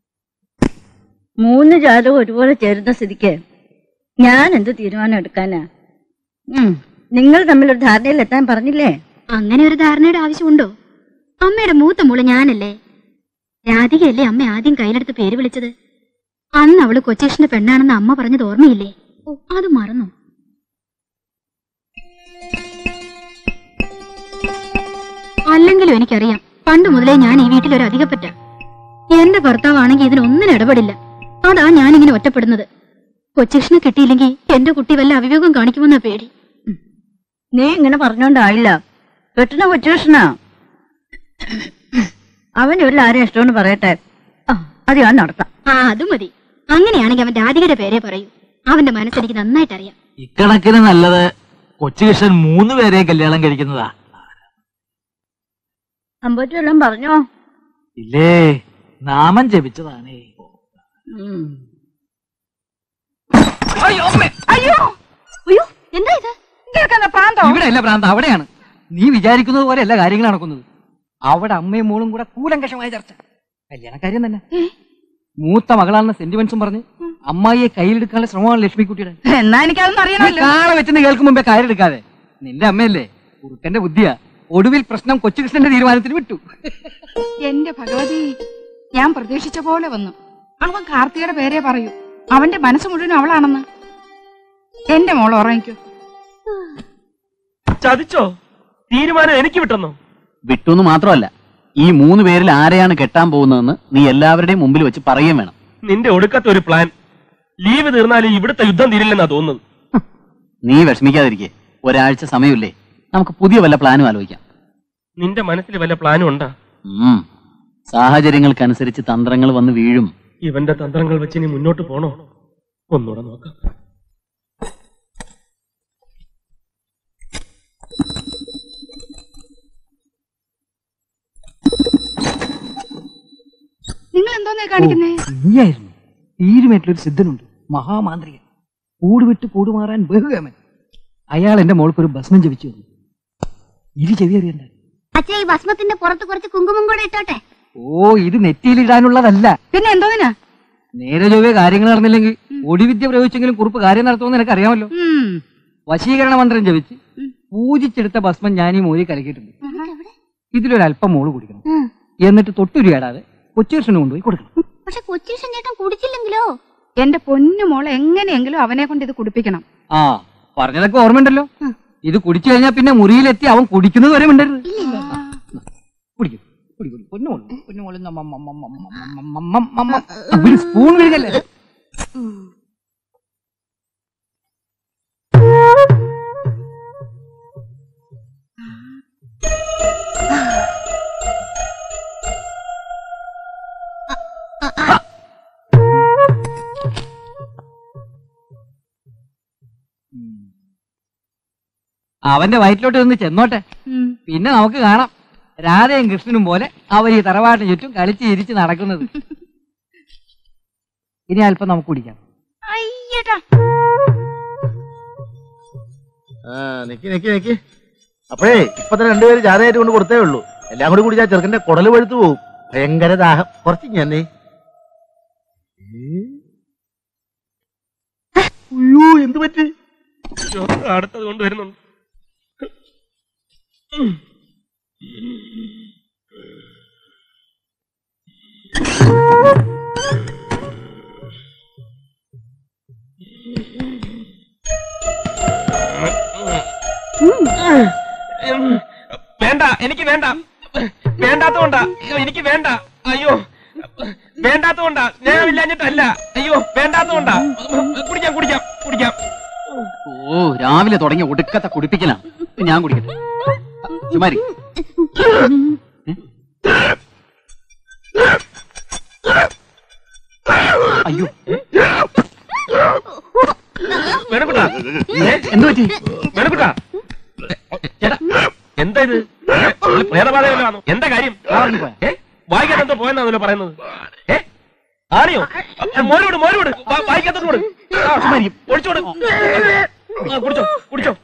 3 ജാതകം ഒരുപോലെ ചേരുന്ന സ്ഥിതിക്ക് ഞാൻ എന്ത് തീരുമാനം എടുക്കാനാ? നിങ്ങൾ തമ്മിലൊരു ധാരണയിലെത്താൻ പറഞ്ഞില്ലേ? അങ്ങനെ ഒരു ധാരണയുടെ ആവശ്യമുണ്ടോ? അമ്മയുടെ മൂത്ത മോള് ഞാനല്ലേ. രാധികയല്ലേ അമ്മ ആദ്യം കയ്യിലെടുത്ത് പേര് വിളിച്ചത്. അന്ന് അവള് കൊച്ചുകൃഷ്ണന്റെ പെണ്ണാണെന്ന് അമ്മ പറഞ്ഞത് ഓർമ്മയില്ലേ? ഓ, അത് മറന്നു. അല്ലെങ്കിലും എനിക്കറിയാം, പണ്ട് മുതലേ ഞാൻ ഈ വീട്ടിലൊരു അധികപ്പറ്റ. എന്റെ ഭർത്താവാണെങ്കിൽ ഇതിനൊന്നിനും ഇടപെടില്ല. അതാ ഞാനിങ്ങനെ ഒറ്റപ്പെടുന്നത്. കൊച്ചുകൃഷ്ണനെ കിട്ടിയില്ലെങ്കിൽ എന്റെ കുട്ടി വല്ല അവിവേകം കാണിക്കുമെന്നാ പേടി. നീ ഇങ്ങനെ പറഞ്ഞോണ്ടായില്ല. കെട്ടണ കൊച്ചുകൃഷ്ണ. അവന് ഒരു ആരും ഇഷ്ടമെന്ന് പറയട്ടെ, അത് ഞാൻ നടത്താം. അത് മതി. അങ്ങനെയാണെങ്കിൽ അവൻ രാധികയുടെ പേരെ പറയൂ. അവന്റെ മനസ്സെനിക്ക് നന്നായിട്ട് അറിയാം. ഇക്കണക്കിന് നല്ലത് കൊച്ചുകൃഷ്ണൻ 3 പേരെ കല്യാണം കഴിക്കുന്നതാ. അമ്പത്തി വല്ലതും പറഞ്ഞോ? ഇല്ലേ, നാമം ജപിച്ചതാണേ. അയ്യോ അയ്യോ എന്താ ഇത്? ഇവിടെ അല്ല പ്രാന്ത, അവിടെയാണ്. നീ വിചാരിക്കുന്നത് പോലെ എല്ലാ കാര്യങ്ങളും നടക്കുന്നത്. അവിടെ അമ്മയും മോളും കൂടെ കൂലങ്കഷമായ ചർച്ച. കല്യാണക്കാര്യം തന്നെ. മൂത്ത മകളാണെന്ന സെന്റിമെന്റ്സും പറഞ്ഞ് അമ്മായിയെ കയ്യിലെടുക്കാനുള്ള ശ്രമമാണ് ലക്ഷ്മിക്കുട്ടിയുടെ. എന്നാ എനിക്കതൊന്നും അറിയണമല്ലോ. കാളെ വെച്ചെന്ന് കേൾക്കും മുമ്പേ കയറെടുക്കാതെ. നിന്റെ അമ്മയല്ലേ, കുറുക്കന്റെ ബുദ്ധിയാ. ഒടുവിൽ പ്രശ്നം കൊച്ചുകൃഷ്ണന്റെ തീരുമാനത്തിന് വിട്ടു. എന്റെ ഭഗവതി, ഞാൻ പ്രതീക്ഷിച്ച പോലെ വന്നു. അവൻ കാർത്തികയുടെ പേരെ പറയൂ. അവന്റെ മനസ്സ് മുഴുവൻ അവളാണെന്ന്. എന്റെ മോൾ ഉറങ്ങിക്കോ. ചതിച്ചോ? തീരുമാനം എനിക്ക് വിട്ടെന്നോ? വിട്ടുന്ന് മാത്രമല്ല, ഈ 3 പേരിൽ ആരെയാണ് കെട്ടാൻ പോകുന്നതെന്ന് നീ എല്ലാവരുടെയും മുമ്പിൽ വെച്ച് പറയുകയും വേണം. നിന്റെ ഒടുക്കത്തെ ഒരു പ്ലാൻ. ലീവ് തീർന്നാലും ഇവിടുത്തെ യുദ്ധം തീരില്ലെന്നാ തോന്നുന്നത്. നീ വിഷമിക്കാതിരിക്കെ. ഒരാഴ്ച സമയമില്ലേ, നമുക്ക് പുതിയ വല്ല പ്ലാനും ആലോചിക്കാം. നിന്റെ മനസ്സിൽ വല്ല പ്ലാനും ഉണ്ടാ? സാഹചര്യങ്ങൾക്കനുസരിച്ച് തന്ത്രങ്ങൾ വന്ന് വീഴും. ഇവന്റെ തന്ത്രങ്ങൾ വെച്ച് ഇനി മുന്നോട്ട് പോണോ? ഒന്നുകൂടെ നോക്കാം. നിങ്ങൾ എന്തോന്നേ കാണിക്കുന്നേ? നീയായിരുന്നു. തീരുമേറ്റിലൊരു സിദ്ധനുണ്ട്, മഹാമാന്ത്രികൻ. കൂടുവിട്ട് കൂടുമാറാൻ ബഹുകമൻ. അയാൾ എന്റെ മോൾക്കൊരു ഭസ്മം ജപിച്ചു തന്നു. ചെവി അറിയണ്ട. അച്ഛാ, ഈ ഭസ്മത്തിന്റെ പുറത്ത് കുറച്ച് കുങ്കുമം കൂടെ ഇട്ടോട്ടെ. ഇത് നെറ്റിയിലിടാനുള്ളതല്ല. പിന്നെ എന്തോന്നിനാ? നേരെ ചൊവ്വേ കാര്യങ്ങൾ നടന്നില്ലെങ്കിൽ ഒടിവിദ്യ പ്രയോഗിച്ചെങ്കിലും കുറിപ്പ് കാര്യം നടത്തുമെന്ന് എനിക്ക് അറിയാമല്ലോ. വശീകരണ മന്ത്രം ജപിച്ച് പൂജിച്ചെടുത്ത ഭസ്മം ഞാൻ ഈ മോരി കലക്കിയിട്ടുണ്ട്. ഇതിലൊരല്പം മോള് കുടിക്കണം. എന്നിട്ട് തൊട്ടുരിയാടാതെ കൊച്ചുകൃഷ്ണന് കൊണ്ടുപോയി കൊടുക്കണം. പക്ഷെ കൊച്ചുകൃഷ്ണൻ ചേട്ടൻ കുടിച്ചില്ലെങ്കിലോ? എന്റെ പൊന്നു മോളെ എങ്ങനെയെങ്കിലും അവനെ കൊണ്ട് ഇത് കുടിപ്പിക്കണം. പറഞ്ഞതൊക്കെ ഓർമ്മയുണ്ടല്ലോ. ഇത് കുടിച്ചു കഴിഞ്ഞാൽ പിന്നെ മുറിയിലെത്തി അവൻ കുടിക്കുന്നത് വരെ മിണ്ടരുത്. കുടിക്കും. സ്പൂൺ വീഴല്ലേ. അവന്റെ വയറ്റിലോട്ട് ഒന്ന് ചെന്നോട്ടെ, പിന്നെ നമുക്ക് കാണാം രാധയും കൃഷ്ണനും പോലെ അവർ ഈ തറവാട്ടിന് ചുറ്റും കളിച്ച് ഇരിച്ച് നടക്കുന്നത്. ഇനി അല്പം നമുക്ക് കുടിക്കാം. നിക്ക്. അപ്പോഴേ ഇപ്പൊ തന്നെ 2 പേര് ജാഥയായിട്ട് കൊണ്ട് കൊടുത്തേ ഉള്ളൂ. എല്ലാം കൂടി കുടിച്ചാൽ ചെറുക്കന്റെ കുടല് പഴുത്തു പോകും. ഭയങ്കര ദാഹം. കുറച്ച് ഞാനേ. അയ്യോ, എന്ത് പറ്റി? അടുത്തത് കൊണ്ടുവരുന്നുണ്ട്. വേണ്ട, എനിക്ക് വേണ്ട. വേണ്ടാത്തോണ്ടാ. എനിക്ക് വേണ്ട. അയ്യോ, വേണ്ടാത്തോണ്ടാ. സ്നേഹമില്ലാഞ്ഞിട്ടല്ല. അയ്യോ, വേണ്ടാത്തോണ്ടാ. കുടിക്കാം. രാവിലെ തുടങ്ങിയ ഒടുക്കത്തെ കുടിപ്പിക്കലാണ്. ഞാൻ കുടിക്കട്ടെ. ചുമാരി. അയ്യോ, വേണക്കുട്ടാ. എന്ത് പറ്റി? വേണക്കുട്ടാ, ചേട്ടാ, എന്താ ഇത്? പ്രേതബാധയല്ലോ? എന്താ കാര്യം? വായിക്കാൻ എന്തോ പോയെന്നാണല്ലോ പറയുന്നത്. ആണിയോ? മോരോട് വായിക്കാത്തോട് ഒഴിച്ചോട്. കുടിച്ചോ.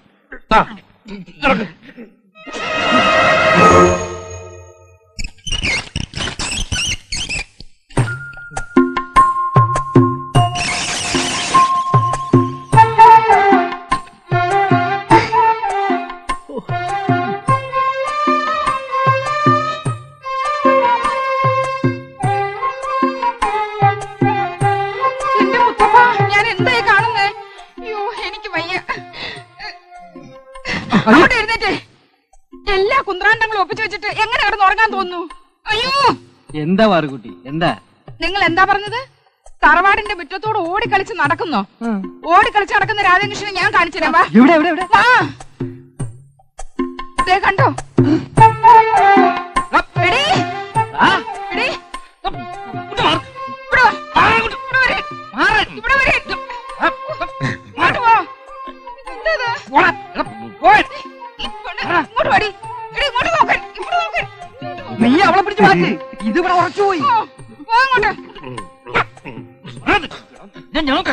എല്ലാ കുന്ത്രാണ്ടങ്ങളും ഒപ്പിച്ചു വെച്ചിട്ട് എങ്ങനെ കിടന്ന് ഉറങ്ങാൻ തോന്നുന്നു? അയ്യോ, എന്താ വാറുകുട്ടി, എന്താ? നിങ്ങൾ എന്താ പറഞ്ഞത്? തറവാടിന്റെ മുറ്റത്തോട് ഓടിക്കളിച്ച് നടക്കുന്നോ? ഓടിക്കളിച്ച് നടക്കുന്ന രാധാകൃഷ്ണനെ ഞാൻ കാണിച്ചു തരാം. ദേ കണ്ടോ? എടീ, എടീ, ഇവിടെ വാ. ഇവിടെ വരെ. ഇവിടെ വരെ. ഇങ്ങോട്ട് വാ. എന്തത്? ഇങ്ങോട്ട് വാടി. എടീ, ഇങ്ങോട്ട് നോക്കാൻ. ഇവിടെ നോക്കാൻ. നീ അവളെ പിടിച്ച് മാറ്റി. ഇത് ഇവിടെ ഉറച്ചുപോയി. പോ അങ്ങോട്ട്. ഞാൻ നോക്കാം.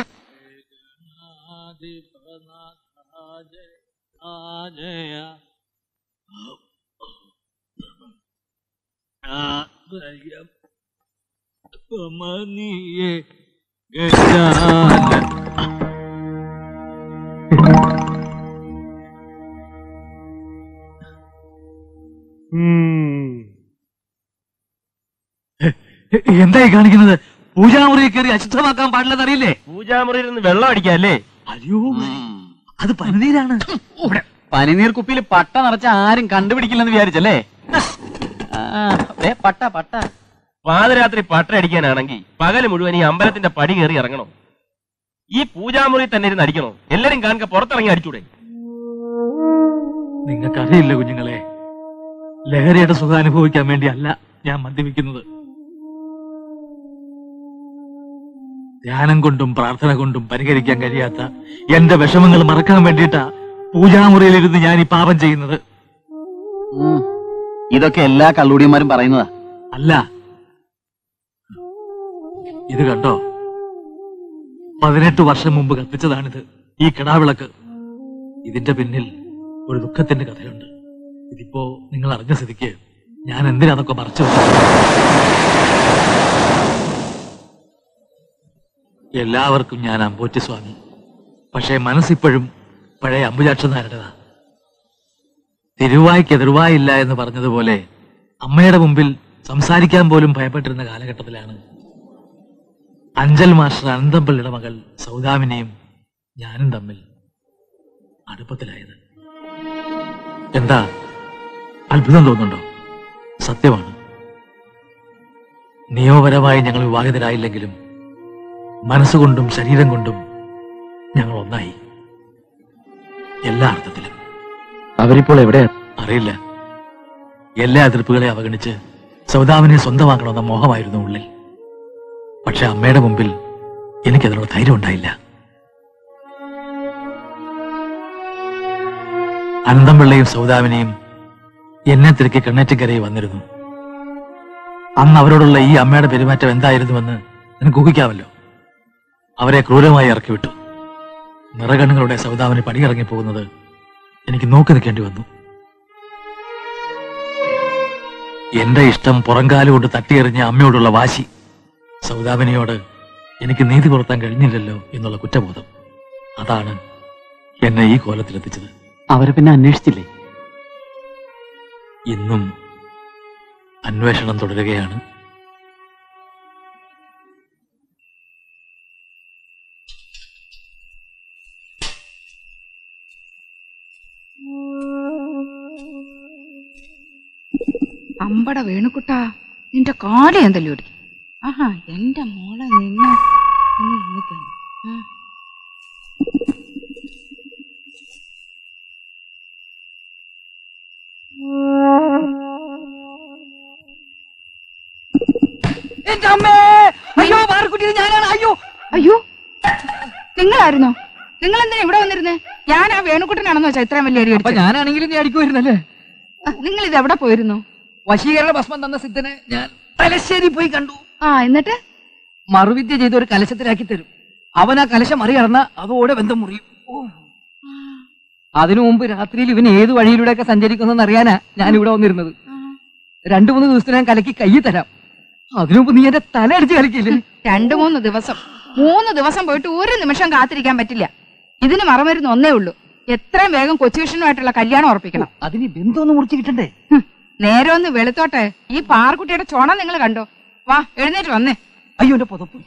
എന്തായി കാണിക്കുന്നത്? പൂജാമുറിയിൽ കയറി അശുദ്ധമാക്കാൻ പാടില്ലെന്ന് അറിയില്ലേ? പൂജാമുറിയിൽ നിന്ന് വെള്ളം അടിക്കാല്ലേ? അയ്യോ, അത് പനിനീരാണ്. പനിനീർ കുപ്പിയിൽ പട്ട നിറച്ച ആരും കണ്ടുപിടിക്കില്ലെന്ന് വിചാരിച്ചല്ലേ? പട്ട പട്ട. പാതിരാത്രി പട്ട അടിക്കാനാണെങ്കിൽ പകല് മുഴുവൻ ഈ അമ്പലത്തിന്റെ പടി കയറി ഇറങ്ങണോ? ഈ പൂജാമുറി തന്നെ ഇരുന്ന് അടിക്കണോ? എല്ലാരും കാണുക പുറത്തിറങ്ങി അടിച്ചൂടെ? നിങ്ങൾക്കറിയില്ല കുഞ്ഞുങ്ങളെ, ലഹരിയുടെ സുഖം അനുഭവിക്കാൻ വേണ്ടിയല്ല ഞാൻ മദ്യപിക്കുന്നത്. ധ്യാനം കൊണ്ടും പ്രാർത്ഥന കൊണ്ടും പരിഹരിക്കാൻ കഴിയാത്ത എന്റെ വിഷമങ്ങൾ മറക്കാൻ വേണ്ടിയിട്ടാ പൂജാമുറിയിലിരുന്ന് ഞാൻ ഈ പാപം ചെയ്യുന്നത്. ഇതൊക്കെ എല്ലാ കള്ളൂടിയന്മാരും പറയുന്നതാ. അല്ല, ഇത് കണ്ടോ, 18 വർഷം മുമ്പ് കത്തിച്ചതാണിത്, ഈ കിടാവിളക്ക്. ഇതിന്റെ പിന്നിൽ ഒരു ദുഃഖത്തിന്റെ കഥയുണ്ട്. ഇതിപ്പോ നിങ്ങൾ അറിഞ്ഞ സ്ഥിതിക്ക് ഞാൻ എന്തിനാ അതൊക്കെ മറച്ചു വെച്ചത്? എല്ലാവർക്കും ഞാൻ അമ്പോറ്റി സ്വാമി, പക്ഷേ മനസ്സിപ്പോഴും പഴയ അമ്പുജാക്ഷനാരുടേതാ. തിരുവായ്ക്ക് എതിർവായില്ല എന്ന് പറഞ്ഞതുപോലെ അമ്മയുടെ മുമ്പിൽ സംസാരിക്കാൻ പോലും ഭയപ്പെട്ടിരുന്ന കാലഘട്ടത്തിലാണ് അഞ്ചൽ മാസ്റ്റർ അനന്തമ്പിള്ളിയുടെ മകൾ സൗദാമിനെയും ഞാനും തമ്മിൽ അടുപ്പത്തിലായത്. എന്താ അത്ഭുതം തോന്നുന്നുണ്ടോ? സത്യമാണ്. നിയമപരമായി ഞങ്ങൾ വിവാഹിതരായില്ലെങ്കിലും മനസ്സുകൊണ്ടും ശരീരം കൊണ്ടും ഞങ്ങൾ ഒന്നായി, എല്ലാ അർത്ഥത്തിലും. അവരിപ്പോൾ എവിടെയാ? അറിയില്ല. എല്ലാ എതിർപ്പുകളെ അവഗണിച്ച് സൗദാമിനെ സ്വന്തമാക്കണമെന്ന മോഹമായിരുന്നു ഉള്ളിൽ. പക്ഷെ അമ്മയുടെ മുമ്പിൽ എനിക്കതിനുള്ള ധൈര്യം ഉണ്ടായില്ല. അനന്തംപിള്ളയും സൗദാമിനെയും എന്നെ തിരക്കി കണ്ണേറ്റക്കരയിൽ വന്നിരുന്നു. അന്ന് അവരോടുള്ള ഈ അമ്മയുടെ പെരുമാറ്റം എന്തായിരുന്നുവെന്ന് നിനക്ക് ഊഹിക്കാമല്ലോ. അവരെ ക്രൂരമായി ഇറക്കി വിട്ടു. നിറകണ്ണുകളുടെ സൗദാമിന് പടിയിറങ്ങി പോകുന്നത് എനിക്ക് നോക്കി നിൽക്കേണ്ടി വന്നു. എന്റെ ഇഷ്ടം പുറംകാലുകൊണ്ട് തട്ടിയെറിഞ്ഞ അമ്മയോടുള്ള വാശി, സൗദാമിനിയോട് എനിക്ക് നീതി പുലർത്താൻ കഴിഞ്ഞില്ലല്ലോ എന്നുള്ള കുറ്റബോധം, അതാണ് എന്നെ ഈ കോലത്തിലെത്തിച്ചത്. അവരെ പിന്നെ അന്വേഷിച്ചില്ലേ? ഇന്നും അന്വേഷണം തുടരുകയാണ്. അമ്പട വേണുക്കുട്ടാ, നിന്റെ കാല് എന്തല്ലോ ഒടിക്കും. ആഹാ, എന്റെ മോളെ നിന്ന് എന്റെ അമ്മേ, അയ്യോ മാർക്കുട്ടി, ഞാനാണ്. അയ്യോ അയ്യോ, നിങ്ങളായിരുന്നോ? നിങ്ങൾ എന്തിനാ ഇവിടെ വന്നിരുന്നേ? ഞാൻ ആ വേണുക്കുട്ടനാണെന്ന് വെച്ചാ ഇത്രയും വലിയ അടി അപ്പൊ ഞാനാണെങ്കിലും നീ അടിക്കുമായിരുന്നല്ലേ? നിങ്ങൾ ഇത് എവിടെ പോയിരുന്നു? വശീകരണ ഭസ്മം തന്ന സിദ്ധനെ ഞാൻ തലശ്ശേരി പോയി കണ്ടു. ആ, എന്നിട്ട് മറുവിദ്യ ചെയ്ത് ഒരു കലശത്തിലാക്കി തരും. അവൻ ആ കലശം മറികടന്ന അതോടെ ബന്ധം മുറിയും. അതിനു മുമ്പ് രാത്രിയിൽ ഇവൻ ഏത് വഴിയിലൂടെയൊക്കെ സഞ്ചരിക്കുന്നെന്ന് അറിയാനാ ഞാൻ ഇവിടെ വന്നിരുന്നത്. 2-3 ദിവസത്തിന് ഞാൻ കലക്കി കൈ തരാം. അതിനു മുമ്പ് നീ എന്റെ തല അടിച്ച് കളിക്കില്ലേ? 2-3 ദിവസം 3 ദിവസം പോയിട്ട് ഒരു നിമിഷം കാത്തിരിക്കാൻ പറ്റില്ല. ഇതിന് മറമരുന്ന് ഒന്നേ ഉള്ളൂ. എത്രയും വേഗം കൊച്ചുകൃഷ്ണനുമായിട്ടുള്ള കല്യാണം ഉറപ്പിക്കണം. അതിന് ബന്ധമൊന്നും മുറിച്ച് കിട്ടണ്ടേ? നേരെ ഒന്ന് വെളുത്തോട്ടെ. ഈ പാർക്കുട്ടിയുടെ ചോണ നിങ്ങൾ കണ്ടോ? വാ, എഴുന്നേറ്റ് വന്നേ. അയ്യോ എന്റെ പുതപ്പ്.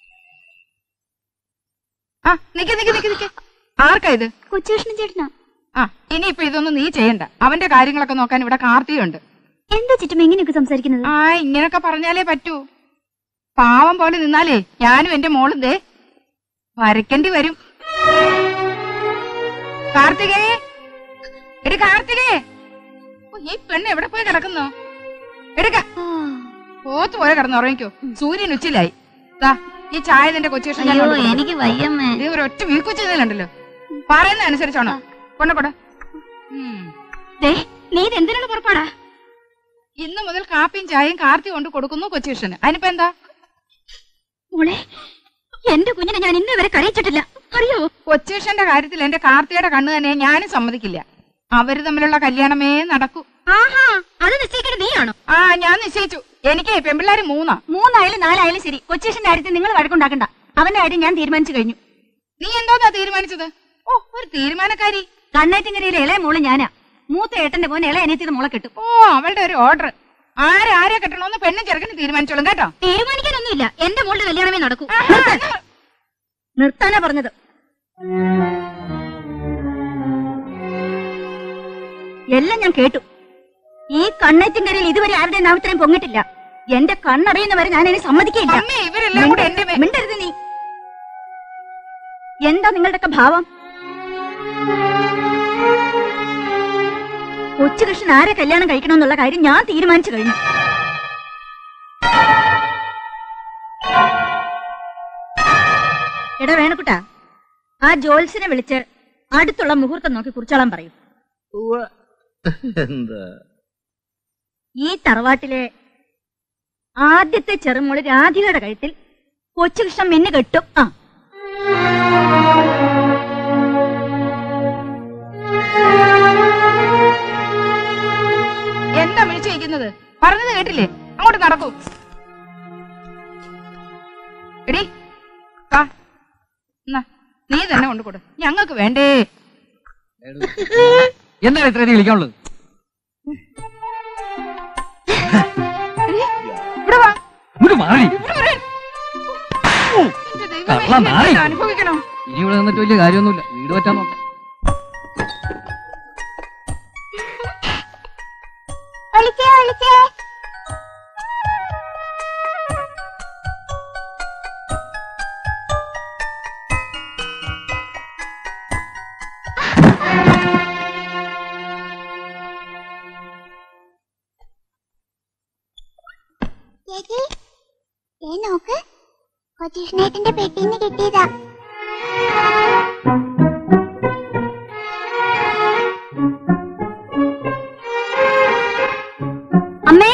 ആ, നിക്ക്. ആർക്കാ ഇത്? കൊച്ചുകൃഷ്ണൻ ചേട്ടനാ. ആ, ഇനിയിപ്പൊ ഇതൊന്നും നീ ചെയ്യണ്ട. അവന്റെ കാര്യങ്ങളൊക്കെ നോക്കാൻ ഇവിടെ കാർത്തിയുണ്ട്. എന്താ ചുറ്റും ഇങ്ങനെയൊക്കെ സംസാരിക്കുന്നത്? ആ, ഇങ്ങനൊക്കെ പറഞ്ഞാലേ പറ്റൂ. പാവം പോലെ നിന്നാലേ ഞാനും എന്റെ മോളും ദേ വരയ്ക്കേണ്ടി വരും. കാർത്തികേ, എടി കാർത്തികേ, ഈ പെണ്ണ് എവിടെ പോയി കിടക്കുന്നോ? എടുക്ക പോത്ത് പോലെ കിടന്ന് ഉറങ്ങിക്കോ. സൂര്യൻ ഉച്ചിലായി. ഈ ചായ നിന്റെ കൊച്ചുകൃഷ്ണൻ എനിക്ക് വയ്യമ്മേ. ഒരൊറ്റ വീക്കുവെച്ചതല്ലോ. പറയുന്ന അനുസരിച്ചാണോ? കൊണ്ടക്കൊട. നീ എന്തിനാണ് പുറപ്പാടാ? ഇന്ന് മുതൽ കാപ്പിയും ചായയും കാർത്തി കൊണ്ട് കൊടുക്കുന്നു കൊച്ചുകൃഷ്ണന്. അതിനിപ്പോ എന്താ? മോളെ, എന്റെ കുഞ്ഞിനെ ഞാൻ ഇന്ന് വരെ കരയിച്ചിട്ടില്ല, അറിയാവോ? കൊച്ചുകൃഷ്ണന്റെ കാര്യത്തിൽ എന്റെ കാർത്തിയുടെ കണ്ണ് തന്നെ ഞാനും സമ്മതിക്കില്ല. അവര് തമ്മിലുള്ള കല്യാണമേ നടക്കൂ. ആഹാ, അത് നിശ്ചയിക്കേണ്ടത് നീയാണോ? ഞാൻ നിശ്ചയിച്ചു. എനിക്ക് പെൺപിള്ളേര് 3. 3 4 ശരി. കൊച്ചുകൃഷ്ണന്റെ കാര്യത്തിൽ നിങ്ങൾ വഴക്കുണ്ടാക്കണ്ട. അവന്റെ കാര്യം ഞാൻ തീരുമാനിച്ചു കഴിഞ്ഞു. നീ എന്തോന്നാ തീരുമാനിച്ചത്? ഓ, ഒരു തീരുമാനക്കാരി. കണ്ണേറ്റിങ്ങരയിലെ ഇളയ മോള് ഞാനാ. മൂത്ത ഏട്ടന്റെ മോനെ ഇളയ അനിയത്തിയുടെ മോളെ കെട്ടും. ഓ, അവളുടെ ഒരു ഓർഡർ. ആരെ കെട്ടണമെന്ന് പെണ്ണും ചെറുക്കന് തീരുമാനിച്ചോളും കേട്ടോ. തീരുമാനിക്കാനൊന്നുമില്ല, എന്റെ മോളുടെ കല്യാണമേ നടക്കൂ. നിർത്താനാ പറഞ്ഞത്. എല്ലാം ഞാൻ കേട്ടു. ഈ കണ്ണേറ്റിങ്കരയിൽ ഇതുവരെ ആരുടെ നാമത്തിനും പൊങ്ങിട്ടില്ല. എന്റെ കണ്ണറിയുന്നവരെ ഞാൻ അതിന് സമ്മതിക്കില്ല. മിണ്ടരുത് നീ. എന്താ നിങ്ങളുടെയൊക്കെ ഭാവം? കൊച്ചുകൃഷ്ണൻ ആരെ കല്യാണം കഴിക്കണമെന്നുള്ള കാര്യം ഞാൻ തീരുമാനിച്ചു കഴിഞ്ഞു. എടാ വേണക്കുട്ടാ, ആ ജോത്സ്യനെ വിളിച്ച് അടുത്തുള്ള മുഹൂർത്തം നോക്കി കുറിച്ചോളാൻ പറയും. ഈ തറവാട്ടിലെ ആദ്യത്തെ ചെറുമോള് രാധികയുടെ കഴുത്തിൽ കൊച്ചുകൃഷ്ണൻ മിന്നു കെട്ടും. എന്താ വിളിച്ചു വയ്ക്കുന്നത്? പറഞ്ഞത് കേട്ടില്ലേ? അങ്ങോട്ട് നടക്കൂ. എടി നീ തന്നെ കൊണ്ടുകൊടു. ഞങ്ങൾക്ക് വേണ്ടേ. എന്താണ് ഇത്ര വിളിക്കാനുള്ളത്? അനുഭവിക്കണം. ഇനി ഇവിടെ നിന്നിട്ട് വലിയ കാര്യമൊന്നുമില്ല. വീട് പറ്റാൻ നോക്കാം. നോക്ക്, കൊച്ചുകൃഷ്ണേട്ടന്റെ പെട്ടിന്ന് കിട്ടിയതാ. അമ്മേ,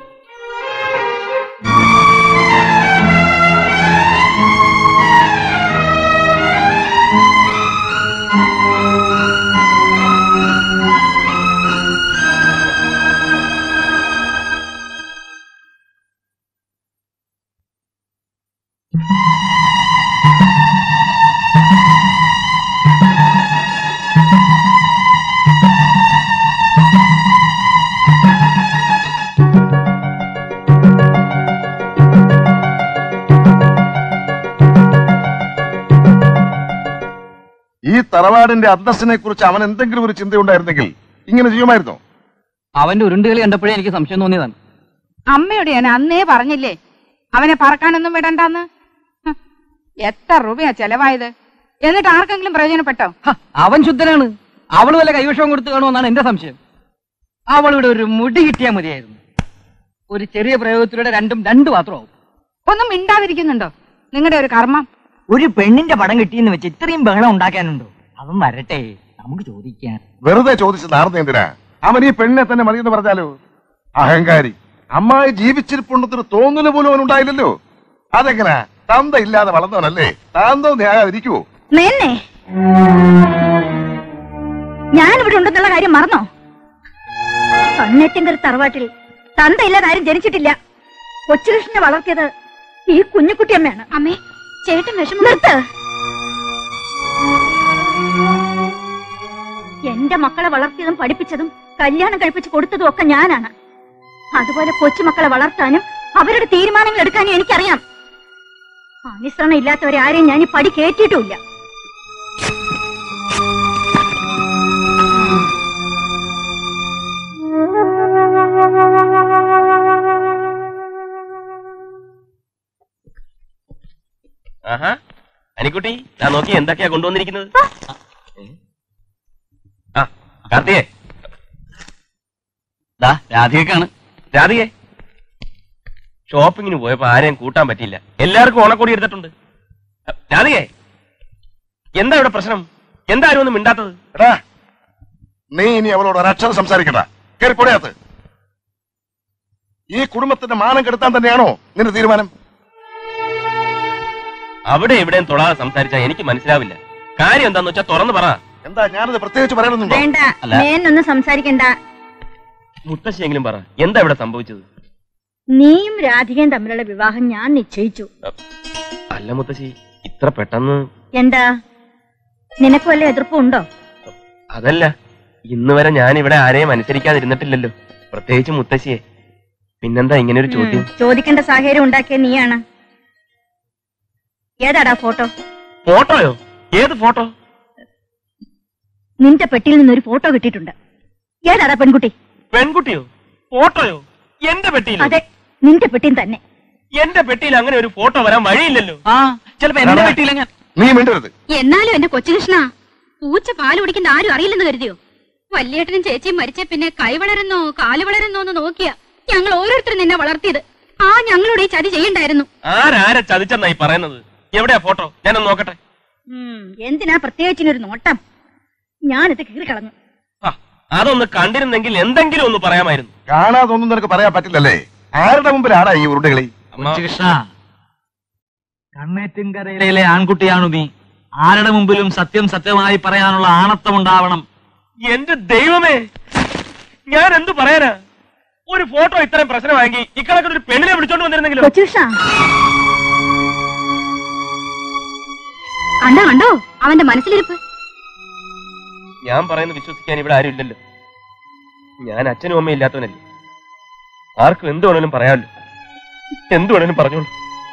ഈ തറവാടിന്റെ അന്തസ്സിനെ കുറിച്ച് അവൻ എന്തെങ്കിലും ഒരു ചിന്തയുണ്ടായിരുന്നെങ്കിൽ ഇങ്ങനെ ചെയ്യുമായിരുന്നോ? അവന്റെ ഉരുണ്ടുകളി കണ്ടപ്പോഴേ എനിക്ക് സംശയം തോന്നിയതാണ്. അമ്മയോട് ഞാൻ അന്നേ പറഞ്ഞില്ലേ അവനെ പറക്കാനൊന്നും വിടണ്ടെന്ന്. എത്ര രൂപയാ ചെലവായത്? എന്നിട്ട് ആർക്കെങ്കിലും പ്രയോജനപ്പെട്ടോ? അവൻ ശുദ്ധനാണ്. അവള് വല്ല കൈവശവും കൊടുത്തു കാണുമെന്നാണ് എന്റെ സംശയം. അവളിവിടെ ഒരു മുടി കിട്ടിയാൽ മതിയായിരുന്നു. ഒരു ചെറിയ പ്രയോഗത്തിലൂടെ രണ്ടു പാത്രമാവും. ഒന്നും മിണ്ടാതിരിക്കുന്നുണ്ടോ? നിങ്ങളുടെ ഒരു കർമ്മം. ഒരു പെണ്ണിന്റെ പടം കിട്ടിയെന്ന് വെച്ച് ഇത്രയും ബഹളം ഉണ്ടാക്കാനുണ്ടോ? അവൻ വരട്ടെ, നമുക്ക് ചോദിക്കാൻ. വെറുതെ ചോദിച്ച് നാർന്ന എന്തിനാ? അവൻ ഈ പെണ്ണിനെ തന്നെ മതിയെന്ന് പറഞ്ഞാലോ? അഹങ്കാരി. അമ്മായി ജീവിച്ചിരിപ്പുണ്ടെന്നൊരു തോന്നല് പോലും അവനുണ്ടായില്ലല്ലോ. അതെങ്ങനാ? തന്ത ഇല്ലാതെ വളർന്നവനല്ലേ? താന്തോ ന്യായാതിരിക്കുവോ? മേന്നെ, ഞാനിവിടെ ഉണ്ടെന്നുള്ള കാര്യം മറന്നോ? കണ്ണേറ്റിങ്കർ തറവാട്ടിൽ തന്ത ഇല്ലാതെ ആരും ജനിച്ചിട്ടില്ല. കൊച്ചുകൃഷ്ണനെ വളർത്തിയത് ഈ കുഞ്ഞുകുട്ടിയമ്മയാണ്. അമ്മേ, ചേട്ടൻ വിഷമം. നിർത്ത്. എന്റെ മക്കളെ വളർത്തിയതും പഠിപ്പിച്ചതും കല്യാണം കഴിപ്പിച്ച് കൊടുത്തതും ഒക്കെ ഞാനാണ്. അതുപോലെ കൊച്ചുമക്കളെ വളർത്താനും അവരുടെ തീരുമാനങ്ങൾ എടുക്കാനും എനിക്കറിയാം. അനുസരണം ഇല്ലാത്തവരെ ആരെയും ഞാൻ ഈ പടി കേട്ടിട്ടുമില്ല. ആഹാ, അനിക്കുട്ടി, ഞാൻ നോക്കി എന്തൊക്കെയാ കൊണ്ടുവന്നിരിക്കുന്നത്. ആ, കാർത്തികേ, രാധികക്കാണ്. രാധികെ, ഷോപ്പിങ്ങിന് പോയപ്പോ ആരെയും കൂട്ടാൻ പറ്റിയില്ല. എല്ലാവർക്കും ഓണക്കോടി എടുത്തിട്ടുണ്ട്. രാധികെ, എന്താ ഇവിടെ പ്രശ്നം? എന്തായാലും ഒന്നും മിണ്ടാത്തത്? എടാ, നീ ഇനി അവളോട് ഒരക്ഷരം സംസാരിക്കണ്ട. കയറിപ്പൊടിയാത്ത്. ഈ കുടുംബത്തിന്റെ മാനം കെടുത്താൻ തന്നെയാണോ നിന്റെ തീരുമാനം? അവിടെ എവിടെയും തൊടാതെ സംസാരിച്ചാൽ എനിക്ക് മനസ്സിലാവില്ല. കാര്യം എന്താന്ന് വെച്ചാൽ തുറന്നു പറ. എന്താ ഞാനത് പ്രത്യേകിച്ച് പറയണമെന്നുണ്ടോ? വേണ്ട, മേനൊന്നും സംസാരിക്കണ്ട. മുത്തശ്ശിയെങ്കിലും പറ, എന്താ ഇവിടെ സംഭവിച്ചത്? നീയും രാധികയും തമ്മിലുള്ള വിവാഹം ഞാൻ നിശ്ചയിച്ചു. അല്ല മുത്തശ്ശി, ഇത്ര പെട്ടെന്ന്. എന്താ, നിനക്ക് വല്ല എതിർപ്പുണ്ടോ? അതല്ല, ഇന്ന് വരെ ഞാൻ ഇവിടെ ആരെയും അനുസരിക്കാതിരുന്നിട്ടില്ലല്ലോ, പ്രത്യേകിച്ച് മുത്തശ്ശിയെ. പിന്നെന്താ ഇങ്ങനെ ഒരു ചോദ്യം? ചോദിക്കേണ്ട സാഹചര്യം ഉണ്ടാക്കിയ നീയാണ്. ഏതാടാ ഫോട്ടോ? ഫോട്ടോയോ? ഏത് ഫോട്ടോ? നിന്റെ പെട്ടിയിൽ നിന്നൊരു ഫോട്ടോ കിട്ടിയിട്ടുണ്ട്. ഏതാടാ പെൺകുട്ടി? പെൺകുട്ടിയോ? ഫോട്ടോയോ? എന്റെ പെട്ടിയിൽ? അതെ, നിന്റെ പെട്ടിയിൽ തന്നെ. എന്റെ പെട്ടിയിൽ അങ്ങനെ ഒരു ഫോട്ടോ വരാൻ വഴിയില്ലല്ലോ. ചിലപ്പോ എന്റെ പെട്ടിയിൽ നീ മിണ്ടരുത്. എന്നാലും എന്റെ കൊച്ചുകൃഷ്ണ, പൂച്ച പാല് കുടിക്കുന്ന ആരും അറിയില്ലെന്ന് കരുതിയോ? വല്യേട്ടനും ചേച്ചിയും മരിച്ച പിന്നെ കൈ വളരുന്നോ കാല് വളരുന്നോ എന്ന് നോക്കിയാ ഞങ്ങൾ ഓരോരുത്തരും നിന്നെ വളർത്തിയത്. ഞങ്ങളോട് ഈ ചതി ചെയ്യണ്ടായിരുന്നു. ആരാരെ ചതിച്ചെന്നായി പറയുന്നത്? എവിടെയാ ഫോട്ടോ? ഞാനൊന്ന് നോക്കട്ടെ. എന്തിനാ പ്രത്യേകിച്ചിനൊരു നോട്ടം? ഞാനിത് കീറി കളഞ്ഞു. അതൊന്ന് കണ്ടിരുന്നെങ്കിൽ എന്തെങ്കിലും ഒന്ന് പറയാമായിരുന്നു. കാണാതൊന്നും നിനക്ക് പറയാൻ പറ്റില്ലല്ലേ? ആരുടെ മുമ്പിലാടാ ഈ ഉരുണ്ടുകളി? കൃഷ്ണ, കണ്ണേറ്റിൻകരയിലെ ആൺകുട്ടിയാണു നീ. ആരുടെ മുമ്പിലും സത്യം സത്യമായി പറയാനുള്ള ആണത്തം ഉണ്ടാവണം. എന്റെ ദൈവമേ, ഞാൻ എന്തു പറയാനാ? ഒരു ഫോട്ടോ ഇത്രയും പ്രശ്നമായെങ്കിൽ ഇക്കണക്കിന് ഒരു പെണ്ണിനെ വിളിച്ചോണ്ട് വന്നിരുന്നെങ്കിലും. കണ്ടോ അവന്റെ മനസ്സിലിരിപ്പ്? ഞാൻ പറയുന്നത് വിശ്വസിക്കാൻ ഇവിടെ ആരും ഇല്ലല്ലോ. ഞാൻ അച്ഛനും അമ്മയും ഇല്ലാത്തവനല്ലേ. ആർക്കും എന്ത് വേണേലും പറയാമല്ലോ. എന്ത് വേണേലും പറഞ്ഞോളൂ.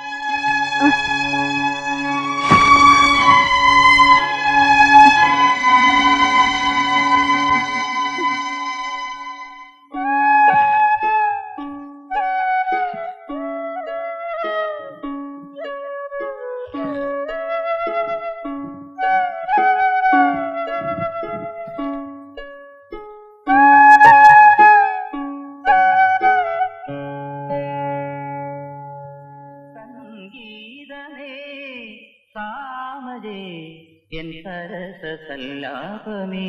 സല്ലാപമേ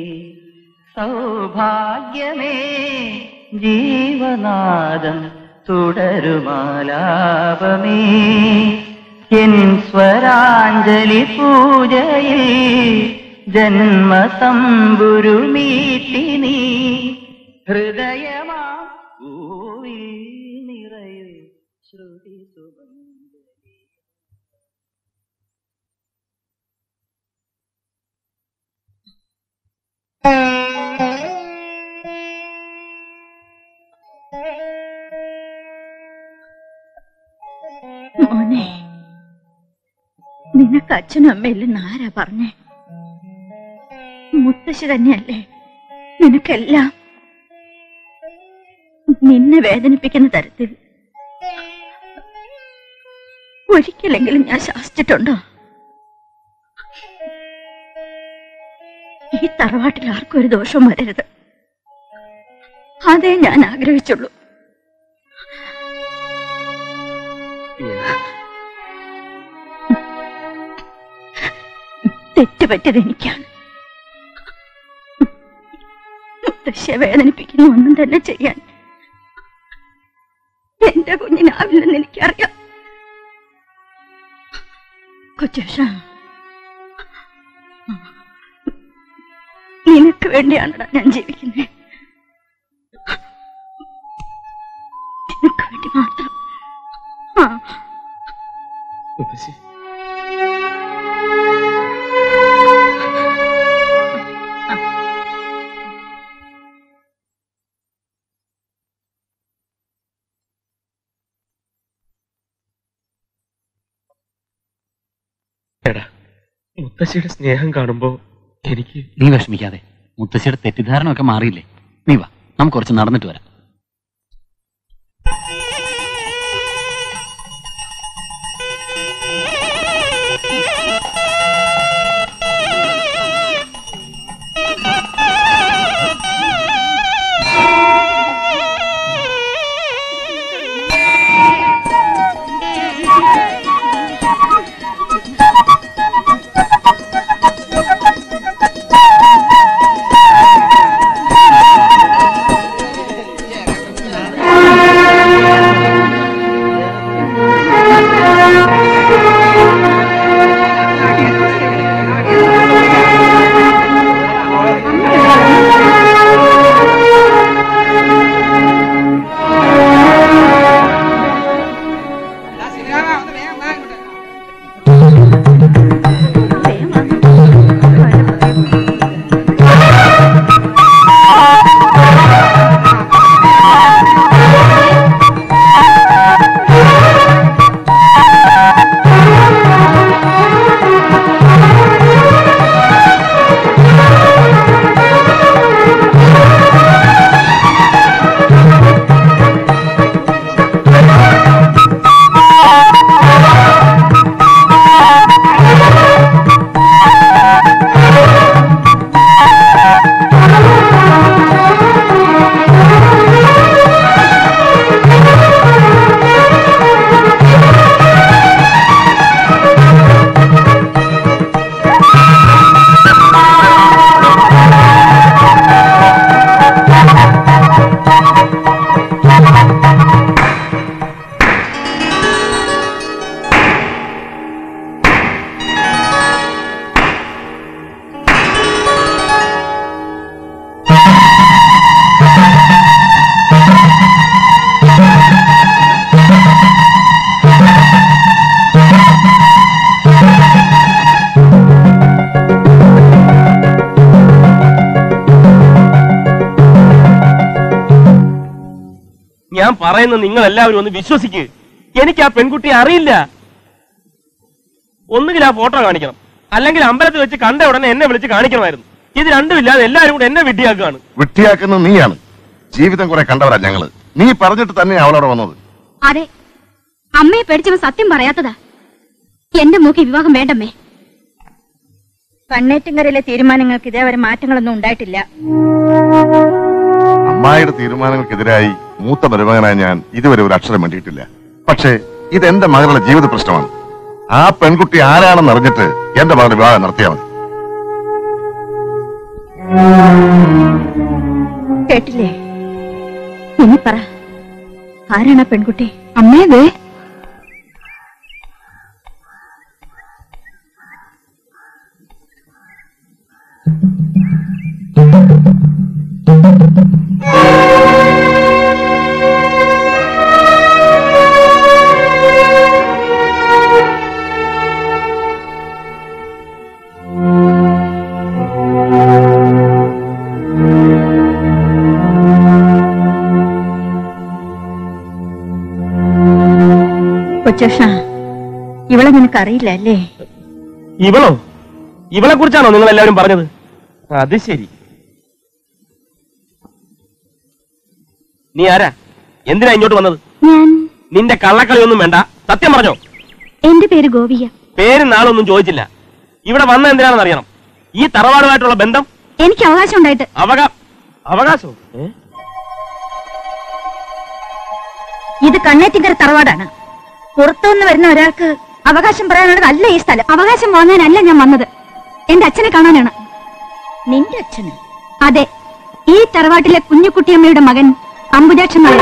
സൗഭാഗ്യമേ ജീവനാദം തുടരുമാലാപമേ എൻ സ്വരാഞ്ജലി പൂജയിൽ ജന്മതമ്പുരുമീട്ടി നീ ഹൃദയമാ പൂവിൽ നിറയു ശ്രുതി സുഗന്ധ. മോനെ, നിനക്ക് അച്ഛനും അമ്മയില്ലെന്ന് ആരാ പറഞ്ഞേ? മുത്തശ്ശി തന്നെയല്ലേ നിനക്കെല്ലാം? നിന്നെ വേദനിപ്പിക്കുന്ന തരത്തിൽ ഒരിക്കലെങ്കിലും ഞാൻ ശാസിച്ചിട്ടുണ്ടോ? ഈ തറവാട്ടിൽ ആർക്കും ഒരു ദോഷവും വരരുത്, അതേ ഞാൻ ആഗ്രഹിച്ചുള്ളൂ. തെറ്റുപറ്റിയത് എനിക്കാണ്. മുത്തശ്ശിയെ വേദനിപ്പിക്കുന്ന ഒന്നും തന്നെ ചെയ്യാൻ എന്റെ കുഞ്ഞിനാവില്ലെന്ന് എനിക്കറിയാം. കൊച്ചേഷ, നിനക്ക് വേണ്ടിയാണടാ ഞാൻ ജീവിക്കുന്നത്. നിനക്ക് വേണ്ടി മാത്രം. എടാ, മുത്തശ്ശിയുടെ സ്നേഹം കാണുമ്പോ എനിക്ക്. നീ വിഷമിക്കാതെ, മുത്തശ്ശിയുടെ തെറ്റിദ്ധാരണ ഒക്കെ മാറിയില്ലേ? നീ വാ, നമുക്ക് കുറച്ച് നടന്നിട്ട് വരാം. ഞാൻ പറയുന്നത് നിങ്ങൾ എല്ലാവരും ഒന്ന് വിശ്വസിക്ക്. എനിക്ക് ആ പെൺകുട്ടിയെ അറിയില്ല. ഒന്നുകിൽ ആ ഫോട്ടോ കാണിക്കണം, അല്ലെങ്കിൽ അമ്പലത്തിൽ വെച്ച് കണ്ട ഉടനെ എന്നെ വിളിച്ച് കാണിക്കണമായിരുന്നു. ഇത് രണ്ടുമില്ലാതെ എല്ലാവരും കൂടെ എന്നെ വിഡ്ഢിയാക്കുകയാണ്. വിഡ്ഢിയാക്കുന്നത് നീയാണ്. ജീവിതം കുറെ കണ്ടവരാ ഞങ്ങള്. നീ പറഞ്ഞിട്ട് തന്നെ അവളോട് വന്നത്. അതെ, അമ്മയെ പേടിച്ചവൻ സത്യം പറയാത്തതാ. എന്റെ മോക്ക് വിവാഹം വേണ്ടമ്മേ. കണ്ണേറ്റുങ്കരയിലെ തീരുമാനങ്ങൾക്ക് ഇതേവരെ മാറ്റങ്ങളൊന്നും ഉണ്ടായിട്ടില്ല. അമ്മായിയുടെ തീരുമാനങ്ങൾക്കെതിരായി മൂത്ത മരുമകനായ ഞാൻ ഇതുവരെ ഒരു അക്ഷരം വേണ്ടിയിട്ടില്ല. പക്ഷേ ഇത് എന്റെ മകളുടെ ജീവിത പ്രശ്നമാണ്. ആ പെൺകുട്ടി ആരാണെന്ന് അറിഞ്ഞിട്ട് എന്റെ മകളുടെ വിവാഹം നടത്തിയാൽ മതി. കേട്ടില്ലേ? ഇനി പറ, ആരാണ് ആ പെൺകുട്ടി? അമ്മേതേ കൊച്ചേഷ, ഇവളെ നിനക്കറിയില്ല അല്ലേ? ഇവളോ? ഇവളെ കുറിച്ചാണോ നിങ്ങൾ എല്ലാവരും പറഞ്ഞത്? അത് ശരി. നീ ആരാ? എന്തിനാ ഇങ്ങോട്ട് വന്നത്? ഞാൻ നിന്റെ കള്ളക്കളിയൊന്നും വേണ്ട, സത്യം പറഞ്ഞോ. എന്റെ പേര് ഗോപിക. പേരും നാളൊന്നും ചോദിച്ചില്ല. ഇവിടെ വന്ന എന്തിനാണെന്ന് അറിയണം. ഈ തറവാടുമായിട്ടുള്ള ബന്ധം എനിക്ക് അവകാശം ഉണ്ടായിട്ട്. അവകാശോ? ഇത് കണ്ണേറ്റിങ്കര തറവാടാണ്. പുറത്തുനിന്ന് വരുന്ന ഒരാൾക്ക് അവകാശം പറയാനുള്ളതല്ല ഈ സ്ഥലം. അവകാശം വാങ്ങാനല്ല ഞാൻ വന്നത്, എന്റെ അച്ഛനെ കാണാനാണ്. നിന്റെ അച്ഛന്? അതെ, ഈ തറവാട്ടിലെ കുഞ്ഞുകുട്ടിയമ്മയുടെ മകൻ അംബുജാക്ഷൻ നായർ.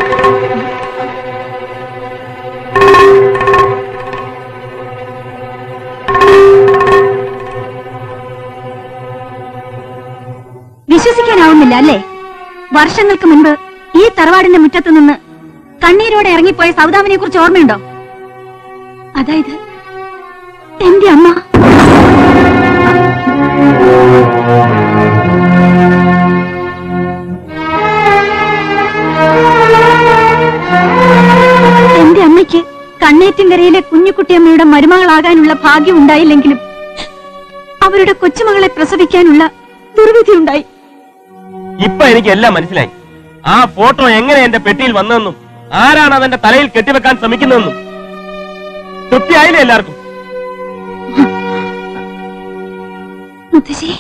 വിശ്വസിക്കാനാവുന്നില്ല അല്ലേ? വർഷങ്ങൾക്ക് മുൻപ് ഈ തറവാടിന്റെ മുറ്റത്ത് നിന്ന് കണ്ണീരോടെ ഇറങ്ങിപ്പോയ സൗദാമിനെ കുറിച്ച് ഓർമ്മയുണ്ടോ? അതായത് എന്റെ അമ്മ. എന്റെ അമ്മയ്ക്ക് കണ്ണേറ്റുങ്കരയിലെ കുഞ്ഞുകുട്ടിയമ്മയുടെ മരുമകളാകാനുള്ള ഭാഗ്യം ഉണ്ടായില്ലെങ്കിലും അവരുടെ കൊച്ചുമകളെ പ്രസവിക്കാനുള്ള ദുർവിധി ഉണ്ടായി. ഇപ്പൊ എനിക്ക് എല്ലാം മനസ്സിലായി. ആ ഫോട്ടോ എങ്ങനെ എന്റെ പെട്ടിയിൽ വന്നതെന്നും ആരാണ് അതെന്റെ തലയിൽ കെട്ടിവെക്കാൻ ശ്രമിക്കുന്നതെന്നും തൃപ്തിയായില്ലേ എല്ലാവർക്കും? മുത്തശ്ശി,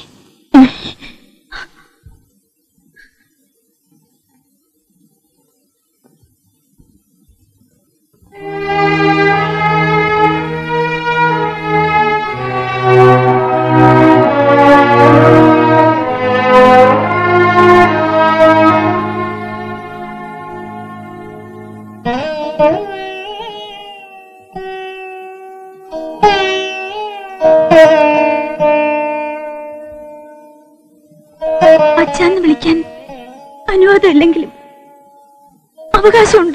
അച്ഛാന്ന് വിളിക്കാൻ അനുവാദമില്ലെങ്കിലും അവകാശമുണ്ട്.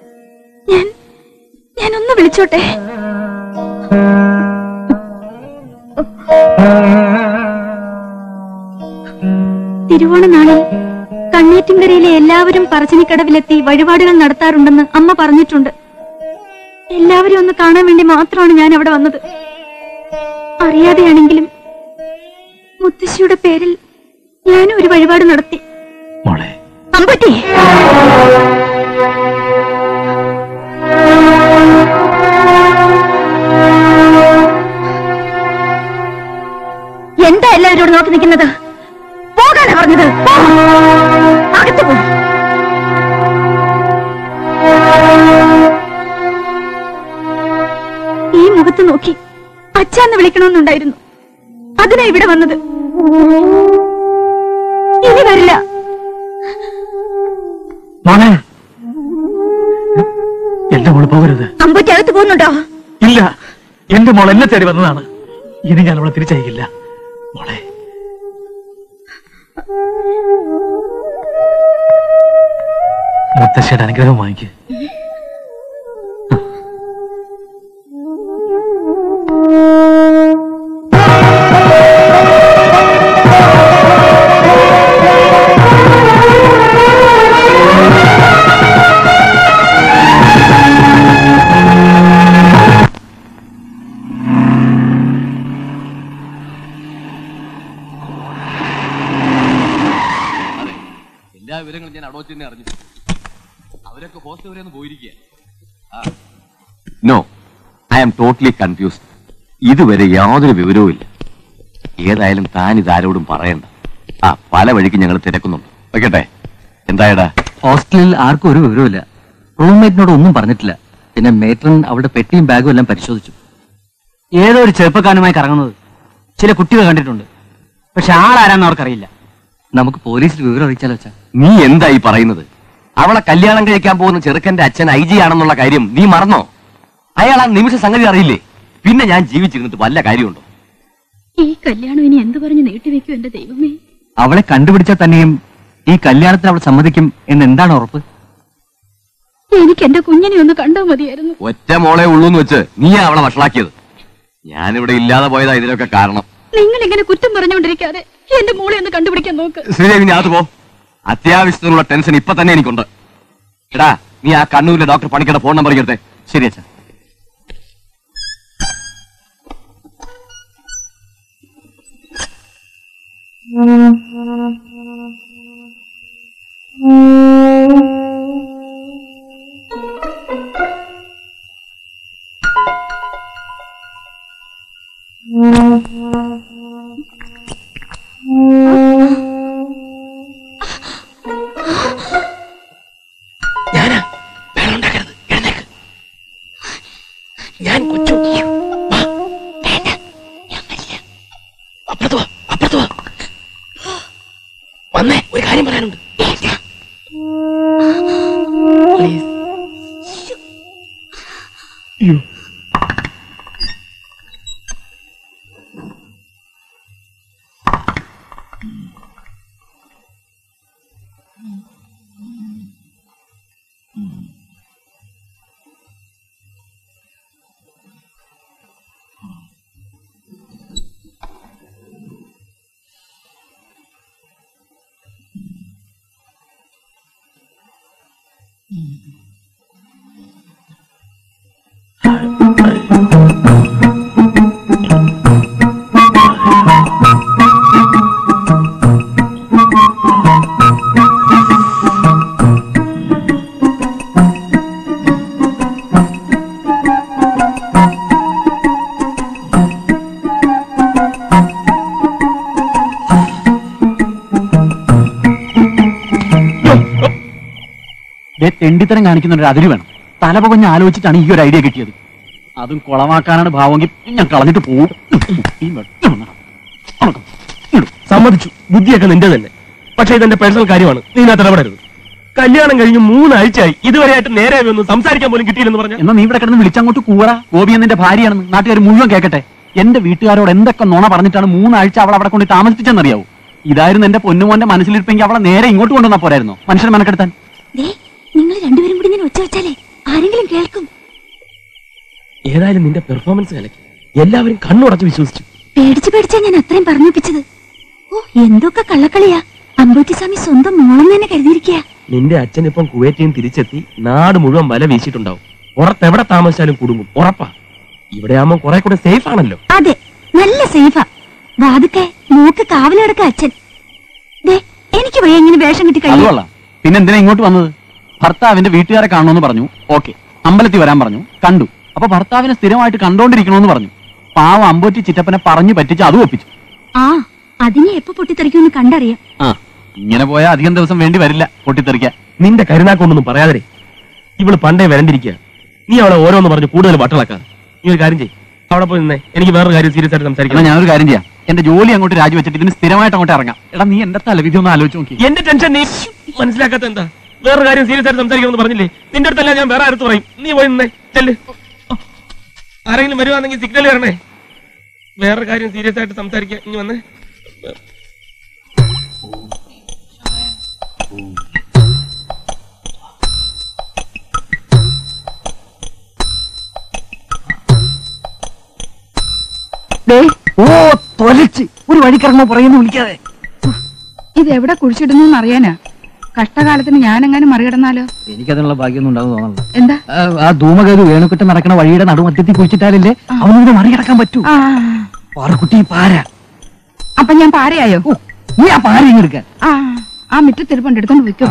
ഞാനൊന്ന് വിളിച്ചോട്ടെ? തിരുവോണ നാളിൽ കണ്ണേറ്റുങ്കരയിലെ എല്ലാവരും പറശ്ശിനിക്കടവിലെത്തി വഴിപാടുകൾ നടത്താറുണ്ടെന്ന് അമ്മ പറഞ്ഞിട്ടുണ്ട്. എല്ലാവരും ഒന്ന് കാണാൻ വേണ്ടി മാത്രമാണ് ഞാൻ അവിടെ വന്നത്. അറിയാതെയാണെങ്കിലും മുത്തശ്ശിയുടെ പേരിൽ ഞാനും ഒരു വഴിപാട് നടത്തി. അമ്പട്ടി, എന്താ എല്ലാവരോട് നോക്കി നിൽക്കുന്നത്? പോകാനാ പറഞ്ഞത്. അകത്ത് പോ. ഈ മുഖത്ത് നോക്കി അച്ഛാന്ന് വിളിക്കണമെന്നുണ്ടായിരുന്നു. അതിനാ ഇവിടെ വന്നത്. ഇനി വരില്ല. എന്റെ മോള് പോകരുത്. അമ്പൂറ്റി അകത്ത് പോകുന്നുണ്ടോ? ഇല്ല, എന്റെ മോൾ എന്നെ തേടി വന്നതാണ്. ഇനി ഞാൻ അവളെ തിരിച്ചയക്കില്ല. മോളെ, മുത്തശ്ശിയുടെ അനുഗ്രഹം വാങ്ങിക്ക്. എല്ലാ വിവരങ്ങളും ഞാൻ അവിടെ വെച്ച് തന്നെ അറിഞ്ഞു. അവരൊക്കെ ഹോസ്റ്റൽ വരെ ഒന്ന് പോയിരിക്കുക. No, I am totally confused. ഇതുവരെ യാതൊരു വിവരവും ഇല്ല. ഏതായാലും താൻ ഇതാരോടും പറയണ്ട. പല വഴിക്ക് ഞങ്ങൾ തിരക്കുന്നുണ്ട്. വെക്കട്ടെ. എന്തായടാ? ഹോസ്റ്റലിൽ ആർക്കും ഒരു വിവരമില്ല. റൂംമേറ്റിനോട് ഒന്നും പറഞ്ഞിട്ടില്ല. പിന്നെ മേട്രൻ അവളുടെ പെട്ടിയും ബാഗും എല്ലാം പരിശോധിച്ചു. ഏതോ ഒരു ചെറുപ്പക്കാരനുമായി കറങ്ങുന്നത് ചില കുട്ടികൾ കണ്ടിട്ടുണ്ട്. പക്ഷെ ആളാരാന്ന് അവർക്കറിയില്ല. നമുക്ക് പോലീസിൽ വിവരം അറിയിച്ചാലോ വെച്ചാ? നീ എന്തായി പറയുന്നത്? അവളെ കല്യാണം കഴിക്കാൻ പോകുന്ന ചെറുക്കന്റെ അച്ഛൻ IG ആണെന്നുള്ള കാര്യം നീ മറന്നോ? അയാൾ ആ നിമിഷ സംഗതി അറിയില്ലേ? പിന്നെ ഞാൻ ജീവിച്ചിരുന്നിട്ട് വല്ല കാര്യമുണ്ടോ? ഈ കല്യാണം ഇനി എന്ത് പറഞ്ഞു നീട്ടിവെക്കും എന്റെ ദൈവമേ. അവളെ കണ്ടുപിടിച്ചാൽ തന്നെയും ഈ കല്യാണത്തിന് അവൾ സമ്മതിക്കും എന്ന് എന്താണ് ഉറപ്പ്? എനിക്ക് എന്റെ കുഞ്ഞിനെ ഒന്ന് കണ്ടാൽ മതിയായിരുന്നു. ഒറ്റ മോളെ ഉള്ളൂന്ന് വെച്ച് നീയാ അവളെ വഷളാക്കിയത്. ഞാനിവിടെ ഇല്ലാതെ പോയതാ ഇതിനൊക്കെ കാരണം. നിങ്ങൾ ഇങ്ങനെ കുറ്റം പറഞ്ഞുകൊണ്ടിരിക്കാതെ എന്റെ മോളെ ഒന്ന് കണ്ടുപിടിക്കാൻ നോക്ക്. ശ്രീദേവി, നീ അത് പോ. അത്യാവശ്യത്തിനുള്ള ടെൻഷൻ ഇപ്പൊ തന്നെ എനിക്കുണ്ട്. എടാ, നീ ആ കണ്ണൂരിലെ ഡോക്ടർ പണിക്കയുടെ ഫോൺ നമ്പർ എടുത്തേ. ശരി അച്ഛാ. ഞാൻ കൊച്ചു അപ്പുറത്ത് വാ. വന്നേ, ഒരു കാര്യം പറയാനുണ്ട്. പ്ലീസ്. തെണ്ടിത്തരം കാണിക്കുന്ന അതിര് വേണം. തല പുകഞ്ഞ് ആലോചിച്ചിട്ടാണ് ഈ ഒരു ഐഡിയ കിട്ടിയത്. അതും കുളമാക്കാനാണ് ഭാവമെങ്കിൽ ഞാൻ കളഞ്ഞിട്ട് പോകും. സമ്മതിച്ചു, ബുദ്ധിയൊക്കെ നിന്റെ തന്നെ. പക്ഷെ ഇതെന്റെ പേഴ്സണൽ കാര്യമാണ്, നീ ഇതിനകത്ത് ഇടപെടരുത്. കല്യാണം കഴിഞ്ഞ് 3 ആഴ്ചയായി, ഇതുവരെയായിട്ട് നേരെ ഒന്നും സംസാരിക്കാൻ പോലും കിട്ടിയില്ലെന്ന് പറഞ്ഞു. എന്നാ നീ ഇവിടെ കിടന്ന് വിളിച്ചങ്ങോട്ട് കൂടാ. ഗോപി എന്നെ ഭാര്യയാണെന്ന് നാട്ടുകാർ മുഴുവൻ കേൾക്കട്ടെ. എന്റെ വീട്ടുകാരോട് എന്തൊക്കെ നുണ പറഞ്ഞിട്ടാണ് 3 ആഴ്ച അവൾ അവിടെ കൊണ്ട് താമസിപ്പിച്ചെന്നറിയാവൂ. ഇതായിരുന്നു എന്റെ പൊന്നുമോന്റെ മനസ്സിലിരിപ്പെങ്കിൽ അവളെ നേരെ ഇങ്ങോട്ട് കൊണ്ടുവന്നാ പോരായിരുന്നോ മനുഷ്യനെ മെനക്കെടുത്താൻ? നിങ്ങൾ രണ്ടുപേരും കൂടി ഇങ്ങനെ ഒച്ച വെച്ചാലേ ആരെങ്കിലും കേൾക്കും. ഏതായാലും നിന്റെ പെർഫോമൻസ് കലക്കി. എല്ലാവരും കണ്ണുടച്ച് വിശ്വസിച്ചു. പേടിച്ചാ ഞാൻ അത്രയും പറഞ്ഞിപ്പിച്ചത്. ഓ, എന്തൊക്കെ കള്ളക്കളിയാ. അമ്പൂറ്റിസ്വാമി സ്വന്തം മോളെന്ന് തന്നെ കരുതിയിരിക്കുക. നിന്റെ അച്ഛൻ ഇപ്പം കുവൈറ്റിൽ നിന്ന് തിരിച്ചെത്തി നാട് മുഴുവൻ വല വീശിയിട്ടുണ്ടാവും. പുറത്തെവിടെ താമസിച്ചാലും കുടുങ്ങും, ഉറപ്പാ. ഇവിടെ ആവുമ്പോ കുറെ കൂടെ സേഫ് ആണല്ലോ. അതെ, നല്ല സേഫാ. വാതുക്കെ മൂക്ക് കാവലെടുക്ക അച്ഛൻ. എനിക്ക് വയ്യ ഇങ്ങനെ വേഷം കിട്ടി കഴിയും. പിന്നെന്തിനാ ഇങ്ങോട്ട് വന്നത്? ഭർത്താവിന്റെ വീട്ടുകാരെ കാണണമെന്ന് പറഞ്ഞു. ഓക്കെ, അമ്പലത്തിൽ വരാൻ പറഞ്ഞു, കണ്ടു. അപ്പൊ ഭർത്താവിനെ സ്ഥിരമായിട്ട് കണ്ടോണ്ടിരിക്കണമെന്ന് പറഞ്ഞു. പാവം അമ്പോറ്റി ചിറ്റപ്പനെ പറഞ്ഞു പറ്റിച്ച് അതും ഒപ്പിച്ചു. ആ, അതിനെ എപ്പോ പൊട്ടിത്തെറിക്കുമെന്ന് കണ്ടറിയാം. ഇങ്ങനെ പോയാൽ അധികം ദിവസം വേണ്ടി വരില്ല പൊട്ടിത്തെറിക്കാൻ. നിന്റെ കരുനാക്കൊണ്ടൊന്നും പറയാതെ. ഇവള് പണ്ടേ വരണ്ടിരിക്കുക. നീ അവളെ ഓരോന്ന് പറഞ്ഞു കൂടുതൽ വട്ടളക്കാതെ. നീ ഒരു കാര്യം ചെയ്യ്, അവിടെ പോയി നിന്നേ. എനിക്ക് വേറൊരു കാര്യം സീരിയസ് ആയിട്ട് സംസാരിക്കണം. ഞാനൊരു കാര്യം ചെയ്യാം, എന്റെ ജോലി അങ്ങോട്ട് രാജിവെച്ചിട്ട് ഇതിന് സ്ഥിരമായിട്ട് അങ്ങോട്ട് ഇറങ്ങാം. എടാ, നീ എന്റെ തലവിധി ഒന്ന് ആലോചിച്ച് നോക്കി. എന്റെ ടെൻഷൻ നീ മനസ്സിലാക്കാത്ത എന്താ? വേറൊരു കാര്യം സീരിയസ് ആയിട്ട് സംസാരിക്കണമെന്ന് പറഞ്ഞില്ലേ? നിന്റെ അടുത്തല്ല, ഞാൻ വേറെ അടുത്ത് പറയും. നീ പോയി നിന്നേ, ചെല്ല്. ആരെങ്കിലും വരുവാണെങ്കിൽ സിഗ്നൽ തരണേ. വേറൊരു കാര്യം സീരിയസ് ആയിട്ട് സംസാരിക്കാൻ ഇനി വന്നേ. ഓ, തൊലച്ച് ഒരു വഴിക്കിറങ്ങുമ്പോ പറയുന്നു വിളിക്കാതെ. ഇത് എവിടെ കുഴിച്ചിടുന്നു അറിയാനാ. കഷ്ടകാലത്തിന് ഞാനെങ്ങനെ മറികടന്നാലോ? എനിക്കതിനുള്ള ഭാഗ്യമൊന്നും ഉണ്ടാവും തോന്നുന്നു. എന്താ? ആ ധൂമകേതു വേണുക്കെട്ട് നടക്കുന്ന വഴിയുടെ നടുമധ്യത്തിൽ കുഴിച്ചിട്ടാലല്ലേ അവനോട് മറികടക്കാൻ പറ്റൂ. പാറക്കുട്ടി പാര. അപ്പൊ ഞാൻ പാരയായോ? നീ ആ പാര ഇങ്ങെടുക്കാൻ. ആ മുറ്റത്തിരിപ്പുണ്ട്, എടുത്തോണ്ട് വെക്കോ.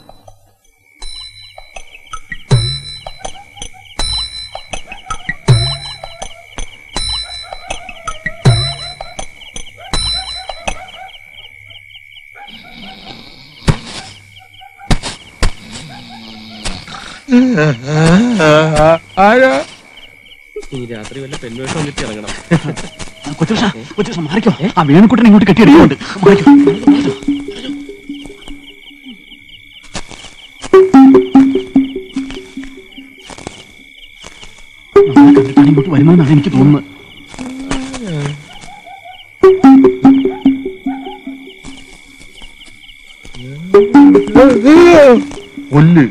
ഈ രാത്രി വല്ല പെൺവേഷം കിട്ടി ഇറങ്ങണം. കൊച്ചുഷ മാറിക്കോ, ആ വേണുക്കുട്ടൻ ഇങ്ങോട്ട് കെട്ടിയെടുക്കുന്നുണ്ട്. ഇങ്ങോട്ട് വരുന്നതെന്നാണ് എനിക്ക് തോന്നുന്നത്. കൊല്ല്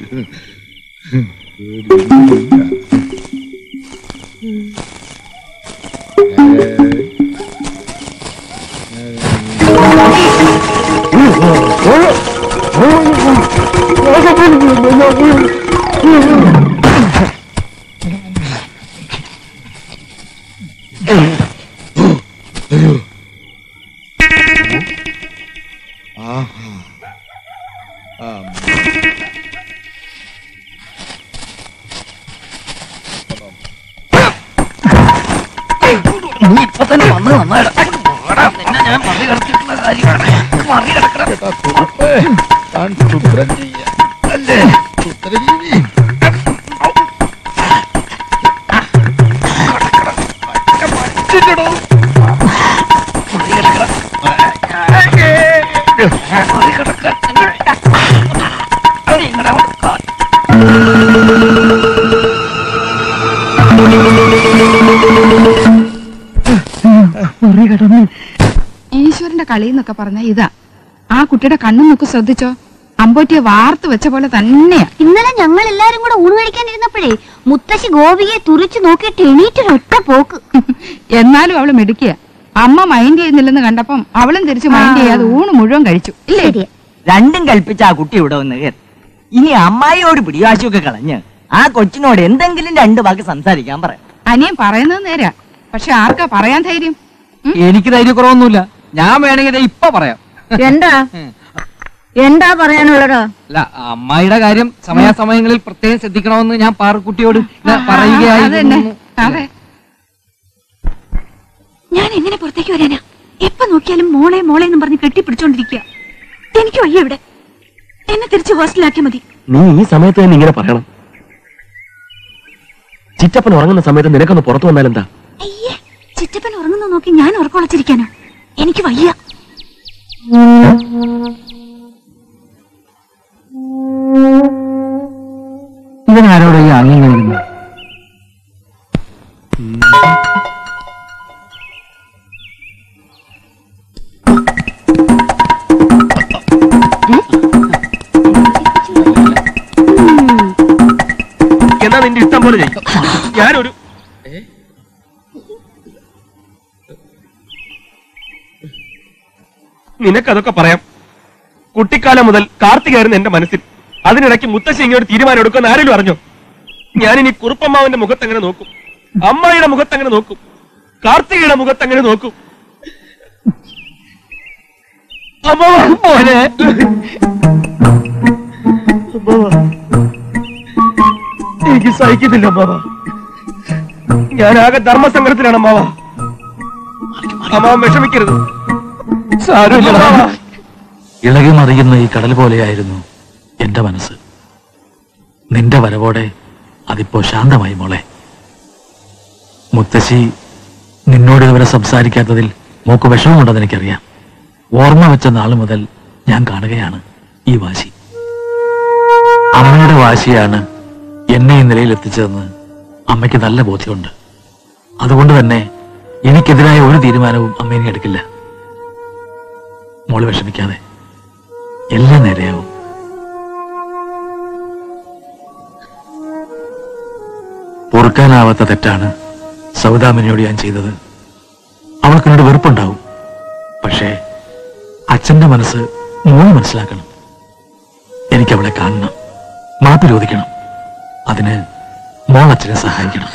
നീ ഇപ്പൊ തന്നെ വന്ന് നന്നായിടാ. നിന്നെ ഞാൻ മറി കടത്തിയിട്ടുള്ള കാര്യമാണ്. മറി കിടക്കണം. ഈശ്വരന്റെ കളി എന്നൊക്കെ പറഞ്ഞ ഇതാ. ആ കുട്ടിയുടെ കണ്ണും നോക്ക് ശ്രദ്ധിച്ചോ, അമ്പോറ്റിയെ വാർത്ത് വെച്ച പോലെ തന്നെയാ. ഇന്നലെ ഞങ്ങൾ എല്ലാരും കൂടെ ഊണ് കഴിക്കാനിരുന്നപ്പോഴേ മുത്തശ്ശി ഗോപിയെ തുറിച്ചു നോക്കിയിട്ട് എണീറ്റൊരൊറ്റ പോക്ക്. എന്നാലും അവള് മിടുക്കിയ. അമ്മ മൈൻഡ് ചെയ്യുന്നില്ലെന്ന് കണ്ടപ്പം അവളും തിരിച്ച് മൈൻഡ് ചെയ്യാതെ ഊണ് മുഴുവൻ കഴിച്ചു. ഇല്ലേ? രണ്ടും കൽപ്പിച്ച ആ കുട്ടി ഇവിടെ വന്ന് കയറി. ഇനി അമ്മായിയോട് പിടിവാശിയൊക്കെ കളഞ്ഞ് ആ കൊച്ചിനോട് എന്തെങ്കിലും രണ്ടു വാക്ക് സംസാരിക്കാൻ പറയാം. അനിയൻ പറയുന്നത് നേരാ, പക്ഷെ ആർക്കാ പറയാൻ ധൈര്യം? എനിക്ക് ധൈര്യക്കുറവൊന്നുമില്ല. ഞാൻ വേണമെങ്കിൽ ഇപ്പൊ പറയാം. എന്താ പറയാനുള്ളതോ? അല്ല, അമ്മായിയുടെ കാര്യം സമയാസമയങ്ങളിൽ പ്രത്യേകം ശ്രദ്ധിക്കണമെന്ന് ഞാൻ പാറുക്കുട്ടിയോട് പറയുകയായിരുന്നു. ഞാൻ എങ്ങനെ പുറത്തേക്ക് വരാനാ? എപ്പോ നോക്കിയാലും മോളെ മോളെ എന്ന് പറഞ്ഞ് കെട്ടിപ്പിടിച്ചോണ്ടിരിക്കുക. എനിക്ക് വയ്യ ഇവിടെ. എന്നെ തിരിച്ച് ഹോസ്റ്റലാക്കിയാൽ മതി. നീ ഈ സമയത്ത് തന്നെ ഇങ്ങനെ പറയണം. ചിറ്റപ്പൻ ഉറങ്ങുന്ന സമയത്ത് നിനക്കൊന്ന് പുറത്തു വന്നാലെന്താ? അയ്യേ, ചിറ്റപ്പൻ ഉറങ്ങുന്ന നോക്കി ഞാൻ ഉറക്കൊളച്ചിരിക്കാനോ? എനിക്ക് വയ്യ. ഇവനാരോട് ഈ ആംഗ്യം കഴിക്കുന്നു? എന്നാ നിന്റെ ഇഷ്ടം പോലെ ചെയ്യും. ഞാനൊരു നിനക്കതൊക്കെ പറയാം. കുട്ടിക്കാലം മുതൽ കാർത്തികായിരുന്നു എന്റെ മനസ്സിൽ. അതിനിടയ്ക്ക് മുത്തശ്ശി ഇങ്ങോട്ട് തീരുമാനം എടുക്കുമെന്ന് ആരെങ്കിലും അറിഞ്ഞോ? ഞാനിനി കുറുപ്പമ്മാവന്റെ മുഖത്തങ്ങനെ നോക്കും, അമ്മായിയുടെ മുഖത്തങ്ങനെ നോക്കും, കാർത്തികയുടെ മുഖത്തങ്ങനെ നോക്കും. എനിക്ക് സഹിക്കുന്നില്ല അമ്മാവ. ഞാനാകെ ധർമ്മസങ്കടത്തിലാണ് അമ്മാവ. അമ്മാവൻ വിഷമിക്കരുത്. ഇളകി മറിയുന്ന ഈ കടൽ പോലെയായിരുന്നു എന്റെ മനസ്സ്. നിന്റെ വരവോടെ അതിപ്പോ ശാന്തമായി മോളെ. മുത്തശ്ശി നിന്നോട് ഇതുവരെ സംസാരിക്കാത്തതിൽ മോക്ക് വിഷമമുണ്ടെന്ന് എനിക്കറിയാം. ഓർമ്മ വെച്ച നാൾ മുതൽ ഞാൻ കാണുകയാണ് ഈ വാശി. അമ്മയുടെ വാശിയാണ് എന്നെ ഈ നിലയിൽ എത്തിച്ചതെന്ന് അമ്മയ്ക്ക് നല്ല ബോധ്യമുണ്ട്. അതുകൊണ്ട് തന്നെ എനിക്കെതിരായ ഒരു തീരുമാനവും അമ്മ ഇനി എടുക്കില്ല. മോള് വിഷമിക്കാതെ, എല്ലാം നേരെയാവും. പൊറുക്കാനാവാത്ത തെറ്റാണ് സൗദാമിനിയോട് ഞാൻ ചെയ്തത്. അവൾക്കെന്നോട് വെറുപ്പുണ്ടാവും. പക്ഷേ അച്ഛന്റെ മനസ്സ് മോള് മനസ്സിലാക്കണം. എനിക്കവളെ കാണണം, മാപ്പ് ചോദിക്കണം. അതിന് മോൾ അച്ഛനെ സഹായിക്കണം.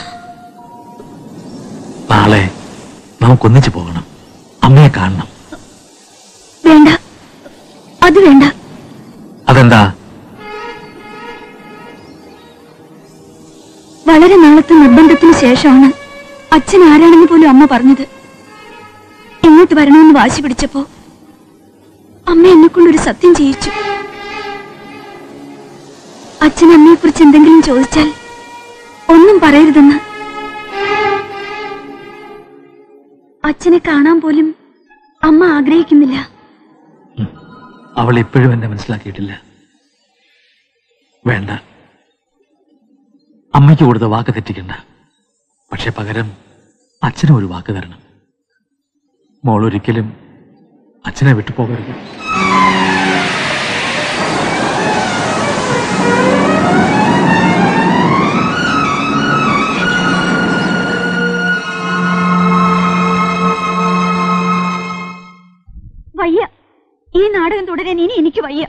നാളെ നമുക്കൊന്നിച്ചു പോകണം, അമ്മയെ കാണണം. വേണ്ട, അത് വേണ്ട. അതെന്താ? വളരെ നാളത്തെ നിർബന്ധത്തിന് ശേഷമാണ് അച്ഛൻ ആരാണെന്ന് പോലും അമ്മ പറഞ്ഞത്. ഇങ്ങോട്ട് വരണമെന്ന് വാശി പിടിച്ചപ്പോ അമ്മ എന്നെ കൊണ്ടൊരു സത്യം ചെയ്യിച്ചു. അച്ഛൻ അമ്മയെ കുറിച്ച് എന്തെങ്കിലും ചോദിച്ചാൽ ഒന്നും പറയരുതെന്ന്. അച്ഛനെ കാണാൻ പോലും അമ്മ ആഗ്രഹിക്കുന്നില്ല. അവൾ ഇപ്പോഴും എന്നെ മനസ്സിലാക്കിയിട്ടില്ല. വേണ്ട, അമ്മയ്ക്ക് കൊടുത്ത വാക്ക് തെറ്റിക്കണ്ട. പക്ഷെ പകരം അച്ഛനും ഒരു വാക്ക് തരണം. മോൾ ഒരിക്കലും അച്ഛനെ വിട്ടുപോകരുത്. വയ്യ, ഈ നാടകം തുടരാൻ ഇനി എനിക്ക് വയ്യ.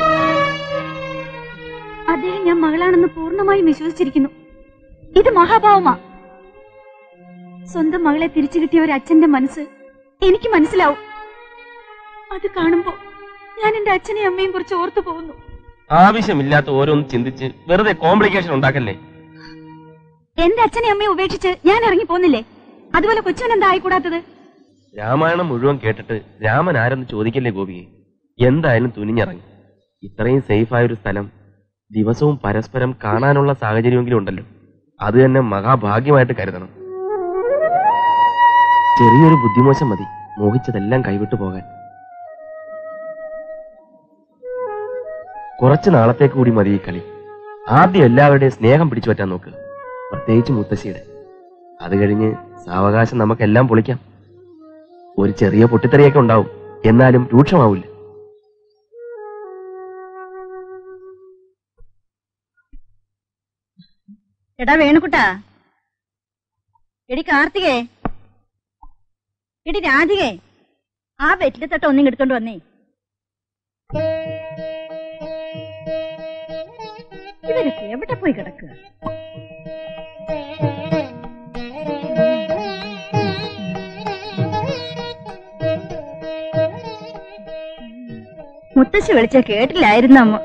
അദ്ദേഹം ഞാൻ മകളാണെന്ന് പൂർണ്ണമായും വിശ്വസിച്ചിരിക്കുന്നു. ഇത് മഹാഭാവമാ. സ്വന്തം മകളെ തിരിച്ചു കിട്ടിയ ഒരു അച്ഛന്റെ മനസ്സ് എനിക്ക് മനസ്സിലാവും. അത് കാണുമ്പോ ഞാൻ എന്റെ അച്ഛനെയും അമ്മയും കുറിച്ച് ഓർത്തു പോകുന്നു. ആവശ്യമില്ലാത്ത ഓരോന്ന് ചിന്തിച്ച് വെറുതെ കോംപ്ലിക്കേഷൻ ഉണ്ടാക്കല്ലേ. എന്റെ അച്ഛനെ അമ്മയെ ഉപേക്ഷിച്ച് ഞാൻ ഇറങ്ങി പോന്നില്ലേ? അതുപോലെ കൊച്ചുവൻ എന്താ ആയിക്കൂടാത്തത്? രാമായണം മുഴുവൻ കേട്ടിട്ട് രാമൻ ആരെന്ന് ചോദിക്കല്ലേ ഗോപിയെ. എന്തായാലും തുനിഞ്ഞിറങ്ങി. ഇത്രയും സേഫായൊരു സ്ഥലം ദിവസവും പരസ്പരം കാണാനുള്ള സാഹചര്യമെങ്കിലും ഉണ്ടല്ലോ. അത് തന്നെ മഹാഭാഗ്യമായിട്ട് കരുതണം. ചെറിയൊരു ബുദ്ധിമോശം മതി മോഹിച്ചതെല്ലാം കൈവിട്ടു പോകാൻ. കുറച്ചു നാളത്തേക്ക് കൂടി മതി ഈ കളി. ആദ്യം എല്ലാവരുടെയും സ്നേഹം പിടിച്ചു പറ്റാൻ നോക്ക്, പ്രത്യേകിച്ച് മുത്തശ്ശിയുടെ. അത് കഴിഞ്ഞ് സാവകാശം നമുക്കെല്ലാം പൊളിക്കാം. ഒരു ചെറിയ പൊട്ടിത്തെറിയൊക്കെ ഉണ്ടാവും, എന്നാലും രൂക്ഷമാവില്ല. എടാ വേണുകുട്ടാ, എടി കാർത്തികേ, എടി രാധികേ, ആ വെറ്റിലെ തട്ട ഒന്നും എടുത്തോണ്ട് വന്നേ. ഇവരൊക്കെ എവിടെ പോയി കിടക്കുക? മുത്തശ്ശി വിളിച്ച കേട്ടില്ലായിരുന്നു അമ്മ.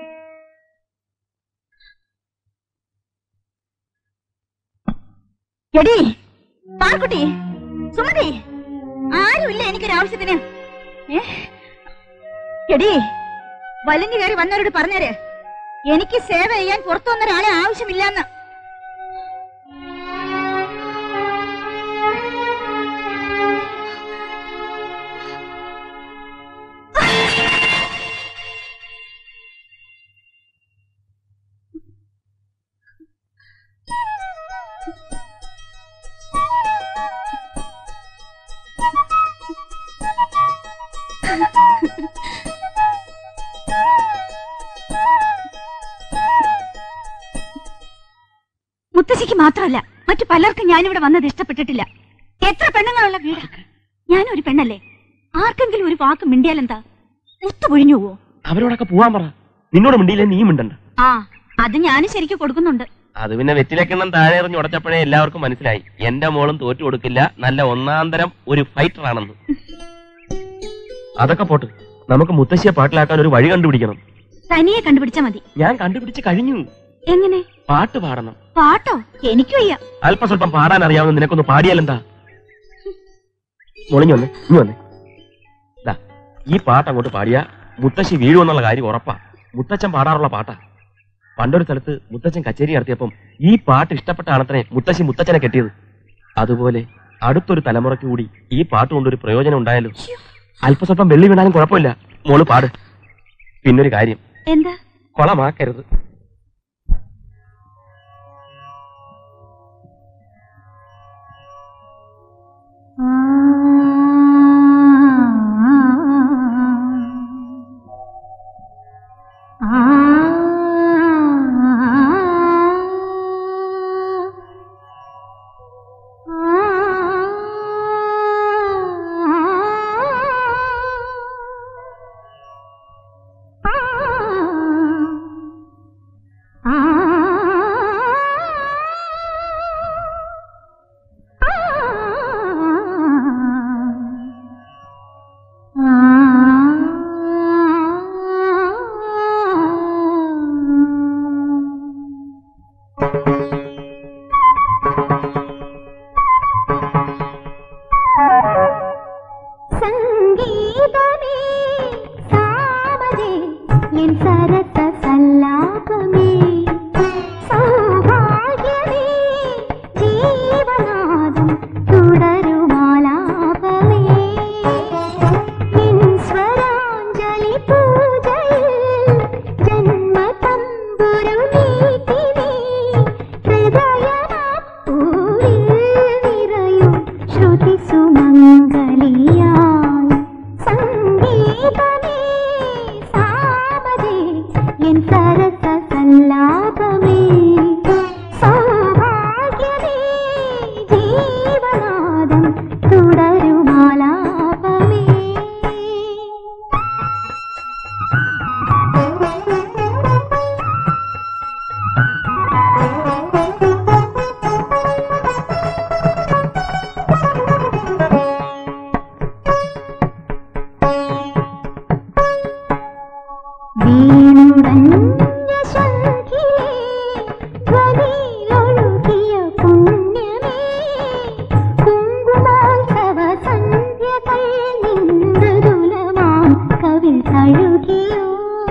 എടി പാർക്കുട്ടി, സുമതി, ആരുമില്ല എനിക്കൊരാവശ്യത്തിന്? എടി വലിഞ്ഞു കയറി വന്നവരോട് പറഞ്ഞേര്, എനിക്ക് സേവ ചെയ്യാൻ പുറത്തു വന്നൊരാളെ ആവശ്യമില്ലെന്ന്. മുത്തശ്ശിക്ക് മാത്രമല്ല, മറ്റു പലർക്കും ഞാനിവിടെ വന്നത് ഇഷ്ടപ്പെട്ടിട്ടില്ല. എത്ര പെണ്ണുങ്ങളുള്ള വീട്. ഞാനൊരു പെണ്ണല്ലേ, ആർക്കെങ്കിലും ഒരു വാക്ക് മിണ്ടിയാലെന്താ? ഒത്തുപൊഴിഞ്ഞു പോവോ? അവരോടൊക്കെ പോവാൻ പറ. നിന്നോട് മിണ്ടിയില്ലേ നീ മിണ്ടണ്ട. ആ, അത് ഞാനും ശരിക്കും കൊടുക്കുന്നുണ്ട്. അത് പിന്നെ വെറ്റിലെക്കെണ്ണം താഴെ എറിഞ്ഞ് ഉടച്ചപ്പോഴേ എല്ലാവർക്കും മനസ്സിലായി എന്റെ മോളും തോറ്റു കൊടുക്കില്ല, നല്ല ഒന്നാന്തരം ഒരു ഫൈറ്റർ ആണെന്ന്. അതൊക്കെ പോട്ട്, നമുക്ക് മുത്തശ്ശിയെ പാട്ടിലാക്കാൻ ഒരു വഴി കണ്ടുപിടിക്കണം. തനിയെ കണ്ടുപിടിച്ചാ മതി. ഞാൻ കണ്ടുപിടിച്ച് കഴിഞ്ഞു. എങ്ങനെ? പാട്ട് പാടണം. പാട്ടോ? എനിക്കും വയ്യ. അല്പ സ്വല്പം പാടാൻ അറിയാവുന്ന നിനക്കൊന്ന് പാടിയാലെന്താ? മോളിഞ്ഞു വന്നേ, ഇനി വന്നേ. ഈ പാട്ട് അങ്ങോട്ട് പാടിയാ മുത്തശ്ശി വീഴുമെന്നുള്ള കാര്യം ഉറപ്പാ. മുത്തച്ഛൻ പാടാറുള്ള പാട്ടാ. പണ്ടൊരു സ്ഥലത്ത് മുത്തച്ഛൻ കച്ചേരി നടത്തിയപ്പം ഈ പാട്ട് ഇഷ്ടപ്പെട്ട ആണത്രേ മുത്തശ്ശി മുത്തച്ഛനെ കെട്ടിയത്. അതുപോലെ അടുത്തൊരു തലമുറയ്ക്ക് കൂടി ഈ പാട്ട് കൊണ്ടൊരു പ്രയോജനം ഉണ്ടായാലോ. അല്പസ്വല്പം വെള്ളി വീണാലും കുഴപ്പമില്ല, മോള് പാട്. പിന്നൊരു കാര്യം, എന്താ? കൊളമാക്കരുത്. സരസ സല്ലാപമേ സൗഭാഗ്യമേ ജീവനാദം തുടരുമാലാപമേ നിൻ സ്വരാഞ്ജലി പൂജയിൽ ജന്മതമ്പുരു നീട്ടിനീ ഹൃദയനാപ്പൂരിൽ നിറയും ശ്രുതി സുമംഗലിയായി സംഗീതമേ സാമജേ എൻ സരസ സല്ലാപമേ സൗഭാഗ്യമേ ജീവനാദം തുടരുമാലാപമേ വീണുടഞ്ഞ ശംഖിലേ ധ്വനിയിലൊഴുകിയ പുണ്യമേ കുങ്കുമോത്സവ സന്ധ്യകൾ നിമൃദുലമാം കവിൾ തഴുകിയോ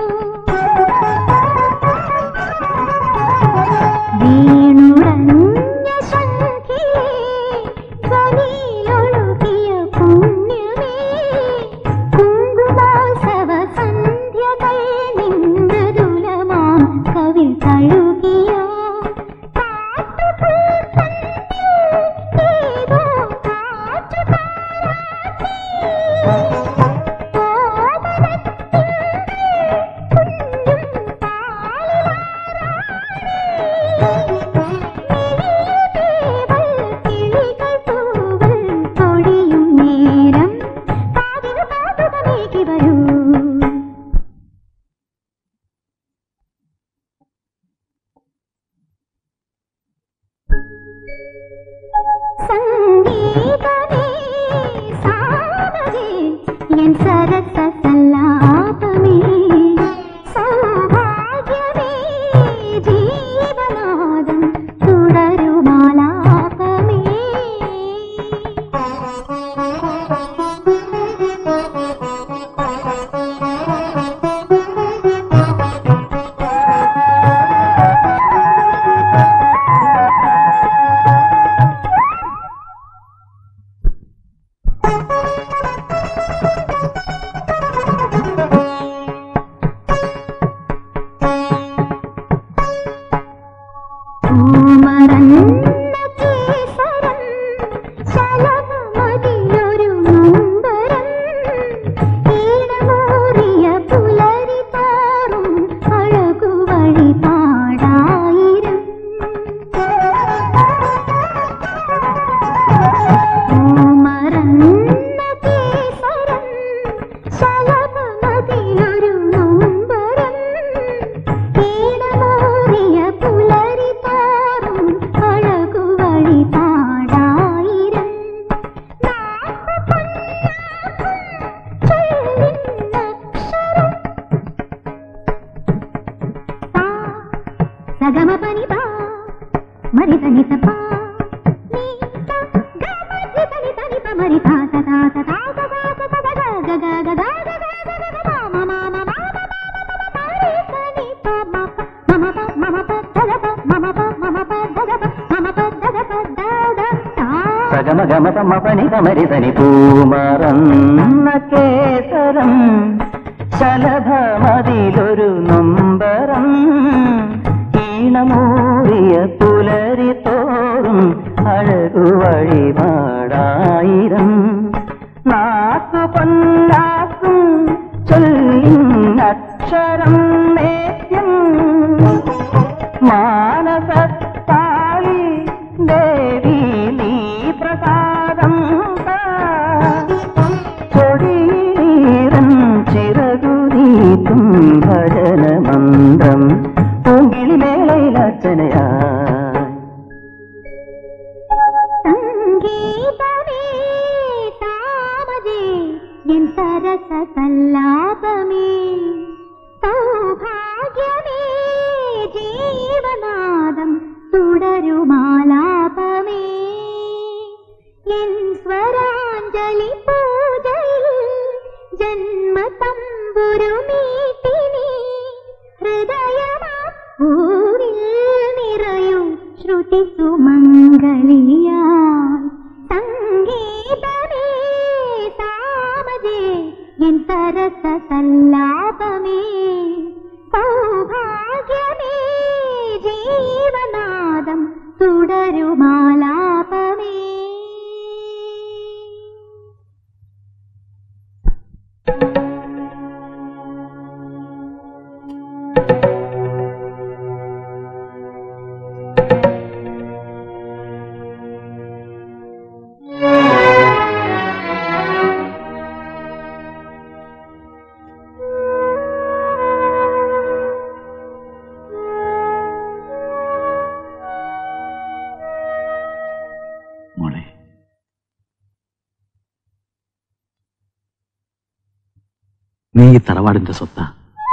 വീണുടഞ്ഞ ശംഖിലേ ധ്വനിയിലൊഴുകിയ പുണ്യമേ കുങ്കുമോത്സവ സന്ധ്യകൾ നിമൃദുലമാം കവിൾ തഴുകിയോ ഏതോ കിളികൾ തൂവൽ പൊഴിയും നേരം കാതിന് കൗതുകമേകി വരൂ സംഗീതമേ സാമജേ എൻ സരസ സല്ലാപമേ സൗഭാഗ്യമേ ജീവനാദം തുടരുമാലാപമേ പൂമറന്ന കേസരം ശലഭമതിലൊരു നൊമ്പരം ഈണമൂറിയ പുലരി തോറും അഴകുവഴി പാടായിരം പൂമറന്ന കേസരം ശലഭമതിലൊരു നൊമ്പരം ഈണമൂറിയ പുലരി തോറും അഴകുവഴി പാടായിരം സഗമ പനി പാ മരി തനി സ പാ നീ സ ഗ മരി തനി തനി പ മരി ത സ ത സ ത സ ത സ ത ഗ ഗ ഗ ഗ ഗ ഗ ഗ മ മ മ മ മരി തനി പ മ പ മ പ മ പ ധ പ മ പ മ പ ധ പ മ പ ധ പ ധ ധ ത സഗമ ഗമ പമ പനി പമരി തനി പൂമറന്ന കേസരം ശലഭമതിലൊരു നൊമ്പരം ഈണമൂറിയ പുലരി തോറും അഴകുവഴി പാടായിരം നാക്കു പൊന്നാക്കും ചൊല്ലിന്നക്ഷരം നേത്യം മാനസത്താളി ദേവി നീ പ്രസാദം ചൊടിനീരൻ ചിറകുനീത്തും ഭജനമന്ത്രം പൂങ്കിളി മേളയിലർച്ചനയായി സംഗീതമേ സാമജേ എൻ സരസ സല്ലാപമേ സൗഭാഗ്യമേ ജീവനാദം തുടരുമാലാപമേ എൻ സ്വരാഞ്ജലി പൂജയിൽ ജന്മതമ്പുരു മീട്ടിനി ഊരിൽ നിറയും ശ്രുതി സുമംഗളിയായി സംഗീതമേ സാമജേ എൻ സരസ സല്ലാപമേ സൗഭാഗ്യമേ ജീവനാദം തുടരുമാലാപമേ. മോളെ, നീ ഈ തറവാടിന്റെ സ്വത്താ.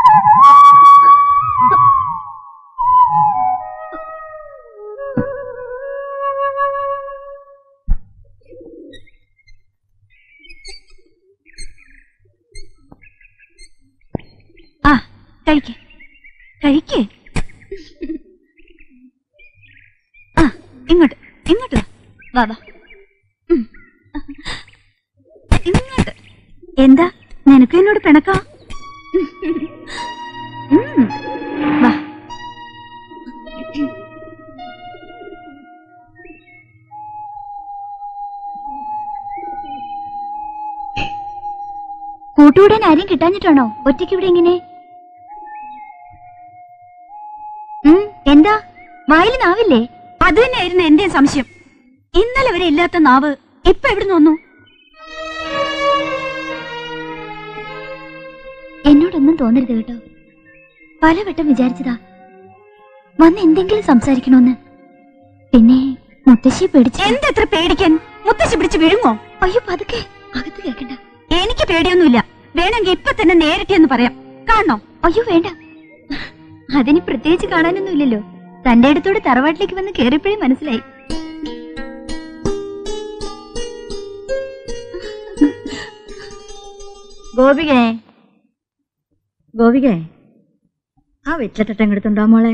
ആ കഴിക്ക് കഴിക്ക്. ആ ഇങ്ങോട്ട് ഇങ്ങോട്ട് വാ വാ. ഇങ്ങോട്ട്. എന്താ നിനക്ക് എന്നോട് പിണക്കാ? വാ. കൂട്ടുകൂടാൻ ആരെയും കിട്ടാഞ്ഞിട്ടാണോ ഒറ്റയ്ക്ക് ഇവിടെ ഇങ്ങനെ? എന്താ വായിൽ നാവില്ലേ? അത് തന്നെയായിരുന്നു എന്റെ സംശയം. ഇന്നലെ വരെ ഇല്ലാത്ത നാവ് ഇപ്പൊ എവിടുന്ന് വന്നു? എന്നോടൊന്നും തോന്നരുത് കേട്ടോ. പലവട്ടം വിചാരിച്ചതാ വന്ന് എന്തെങ്കിലും സംസാരിക്കണോന്ന്. പിന്നെ മുത്തശ്ശിയെ പേടിച്ചു. എന്തെത്ര പേടിക്കാൻ? മുത്തശ്ശി പിടിച്ച് വിഴുങ്ങോ? അയ്യോ പതുക്കെ, അകത്ത് കേൾക്കണ്ട. എനിക്ക് പേടിയൊന്നുമില്ല. വേണമെങ്കിൽ ഇപ്പൊ തന്നെ നേരിട്ടെന്ന് പറയാം. കാണണോ? അയ്യോ വേണ്ട, അതിന് പ്രത്യേകിച്ച് കാണാനൊന്നും ഇല്ലല്ലോ. തന്റെ അടുത്തോട് തറവാട്ടിലേക്ക് വന്ന് കേറിയപ്പോഴേ മനസ്സിലായി. ഗോപികേ, ഗോപികേ, ആ വെച്ചട്ടം എടുത്തുണ്ടോ മോളെ?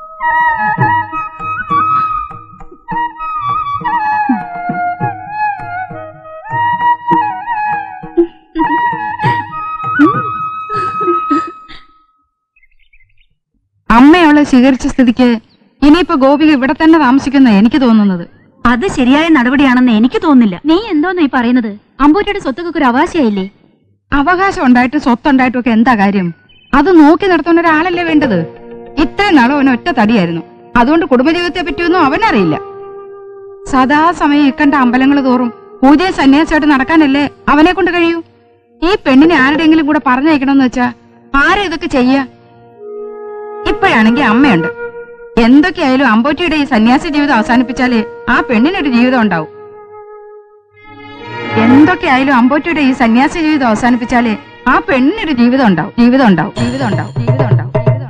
അമ്മയവളെ സ്വീകരിച്ച സ്ഥിതിക്ക് ഇനിയിപ്പോ ഗോപിക ഇവിടെ തന്നെ താമസിക്കുന്ന എനിക്ക് തോന്നുന്നത്. അത് ശരിയായ നടപടിയാണെന്ന് എനിക്ക് തോന്നുന്നില്ല. നീ എന്തോന്നാ ഈ പറയുന്നത്? അമ്പൂറ്റയുടെ സ്വത്തൊക്കെ ഒരു അവകാശമായില്ലേ? അവകാശം ഉണ്ടായിട്ടും സ്വത്തുണ്ടായിട്ടും ഒക്കെ എന്താ കാര്യം? അത് നോക്കി നടത്തുന്ന ഒരാളല്ലേ വേണ്ടത്. ഇത്രയും നാളും അവൻ ഒറ്റ തടിയായിരുന്നു. അതുകൊണ്ട് കുടുംബജീവിതത്തെ പറ്റിയൊന്നും അവനറിയില്ല. സദാസമയം ഇക്കണ്ട അമ്പലങ്ങൾ തോറും പൂജയും സന്യാസമായിട്ട് നടക്കാനല്ലേ അവനെ കൊണ്ട് കഴിയൂ. ഈ പെണ്ണിനെ ആരുടെയെങ്കിലും കൂടെ പറഞ്ഞയക്കണമെന്ന് വെച്ചാ ആരെ ഇതൊക്കെ ചെയ്യാ? ഇപ്പോഴാണെങ്കിൽ അമ്മയുണ്ട്. എന്തൊക്കെയായാലും അമ്പോറ്റിയുടെ ഈ സന്യാസി ജീവിതം അവസാനിപ്പിച്ചാലേ ആ പെണ്ണിനൊരു ജീവിതം ഉണ്ടാവും. എന്തൊക്കെയായാലും അമ്പോറ്റിയുടെ ഈ സന്യാസി ജീവിതം അവസാനിപ്പിച്ചാലേ ആ പെണ്ണിനൊരു ജീവിതം ഉണ്ടാവും. ജീവിതം ഉണ്ടാവും. ജീവിതം ഉണ്ടാവും. ജീവിതം ഉണ്ടാവും.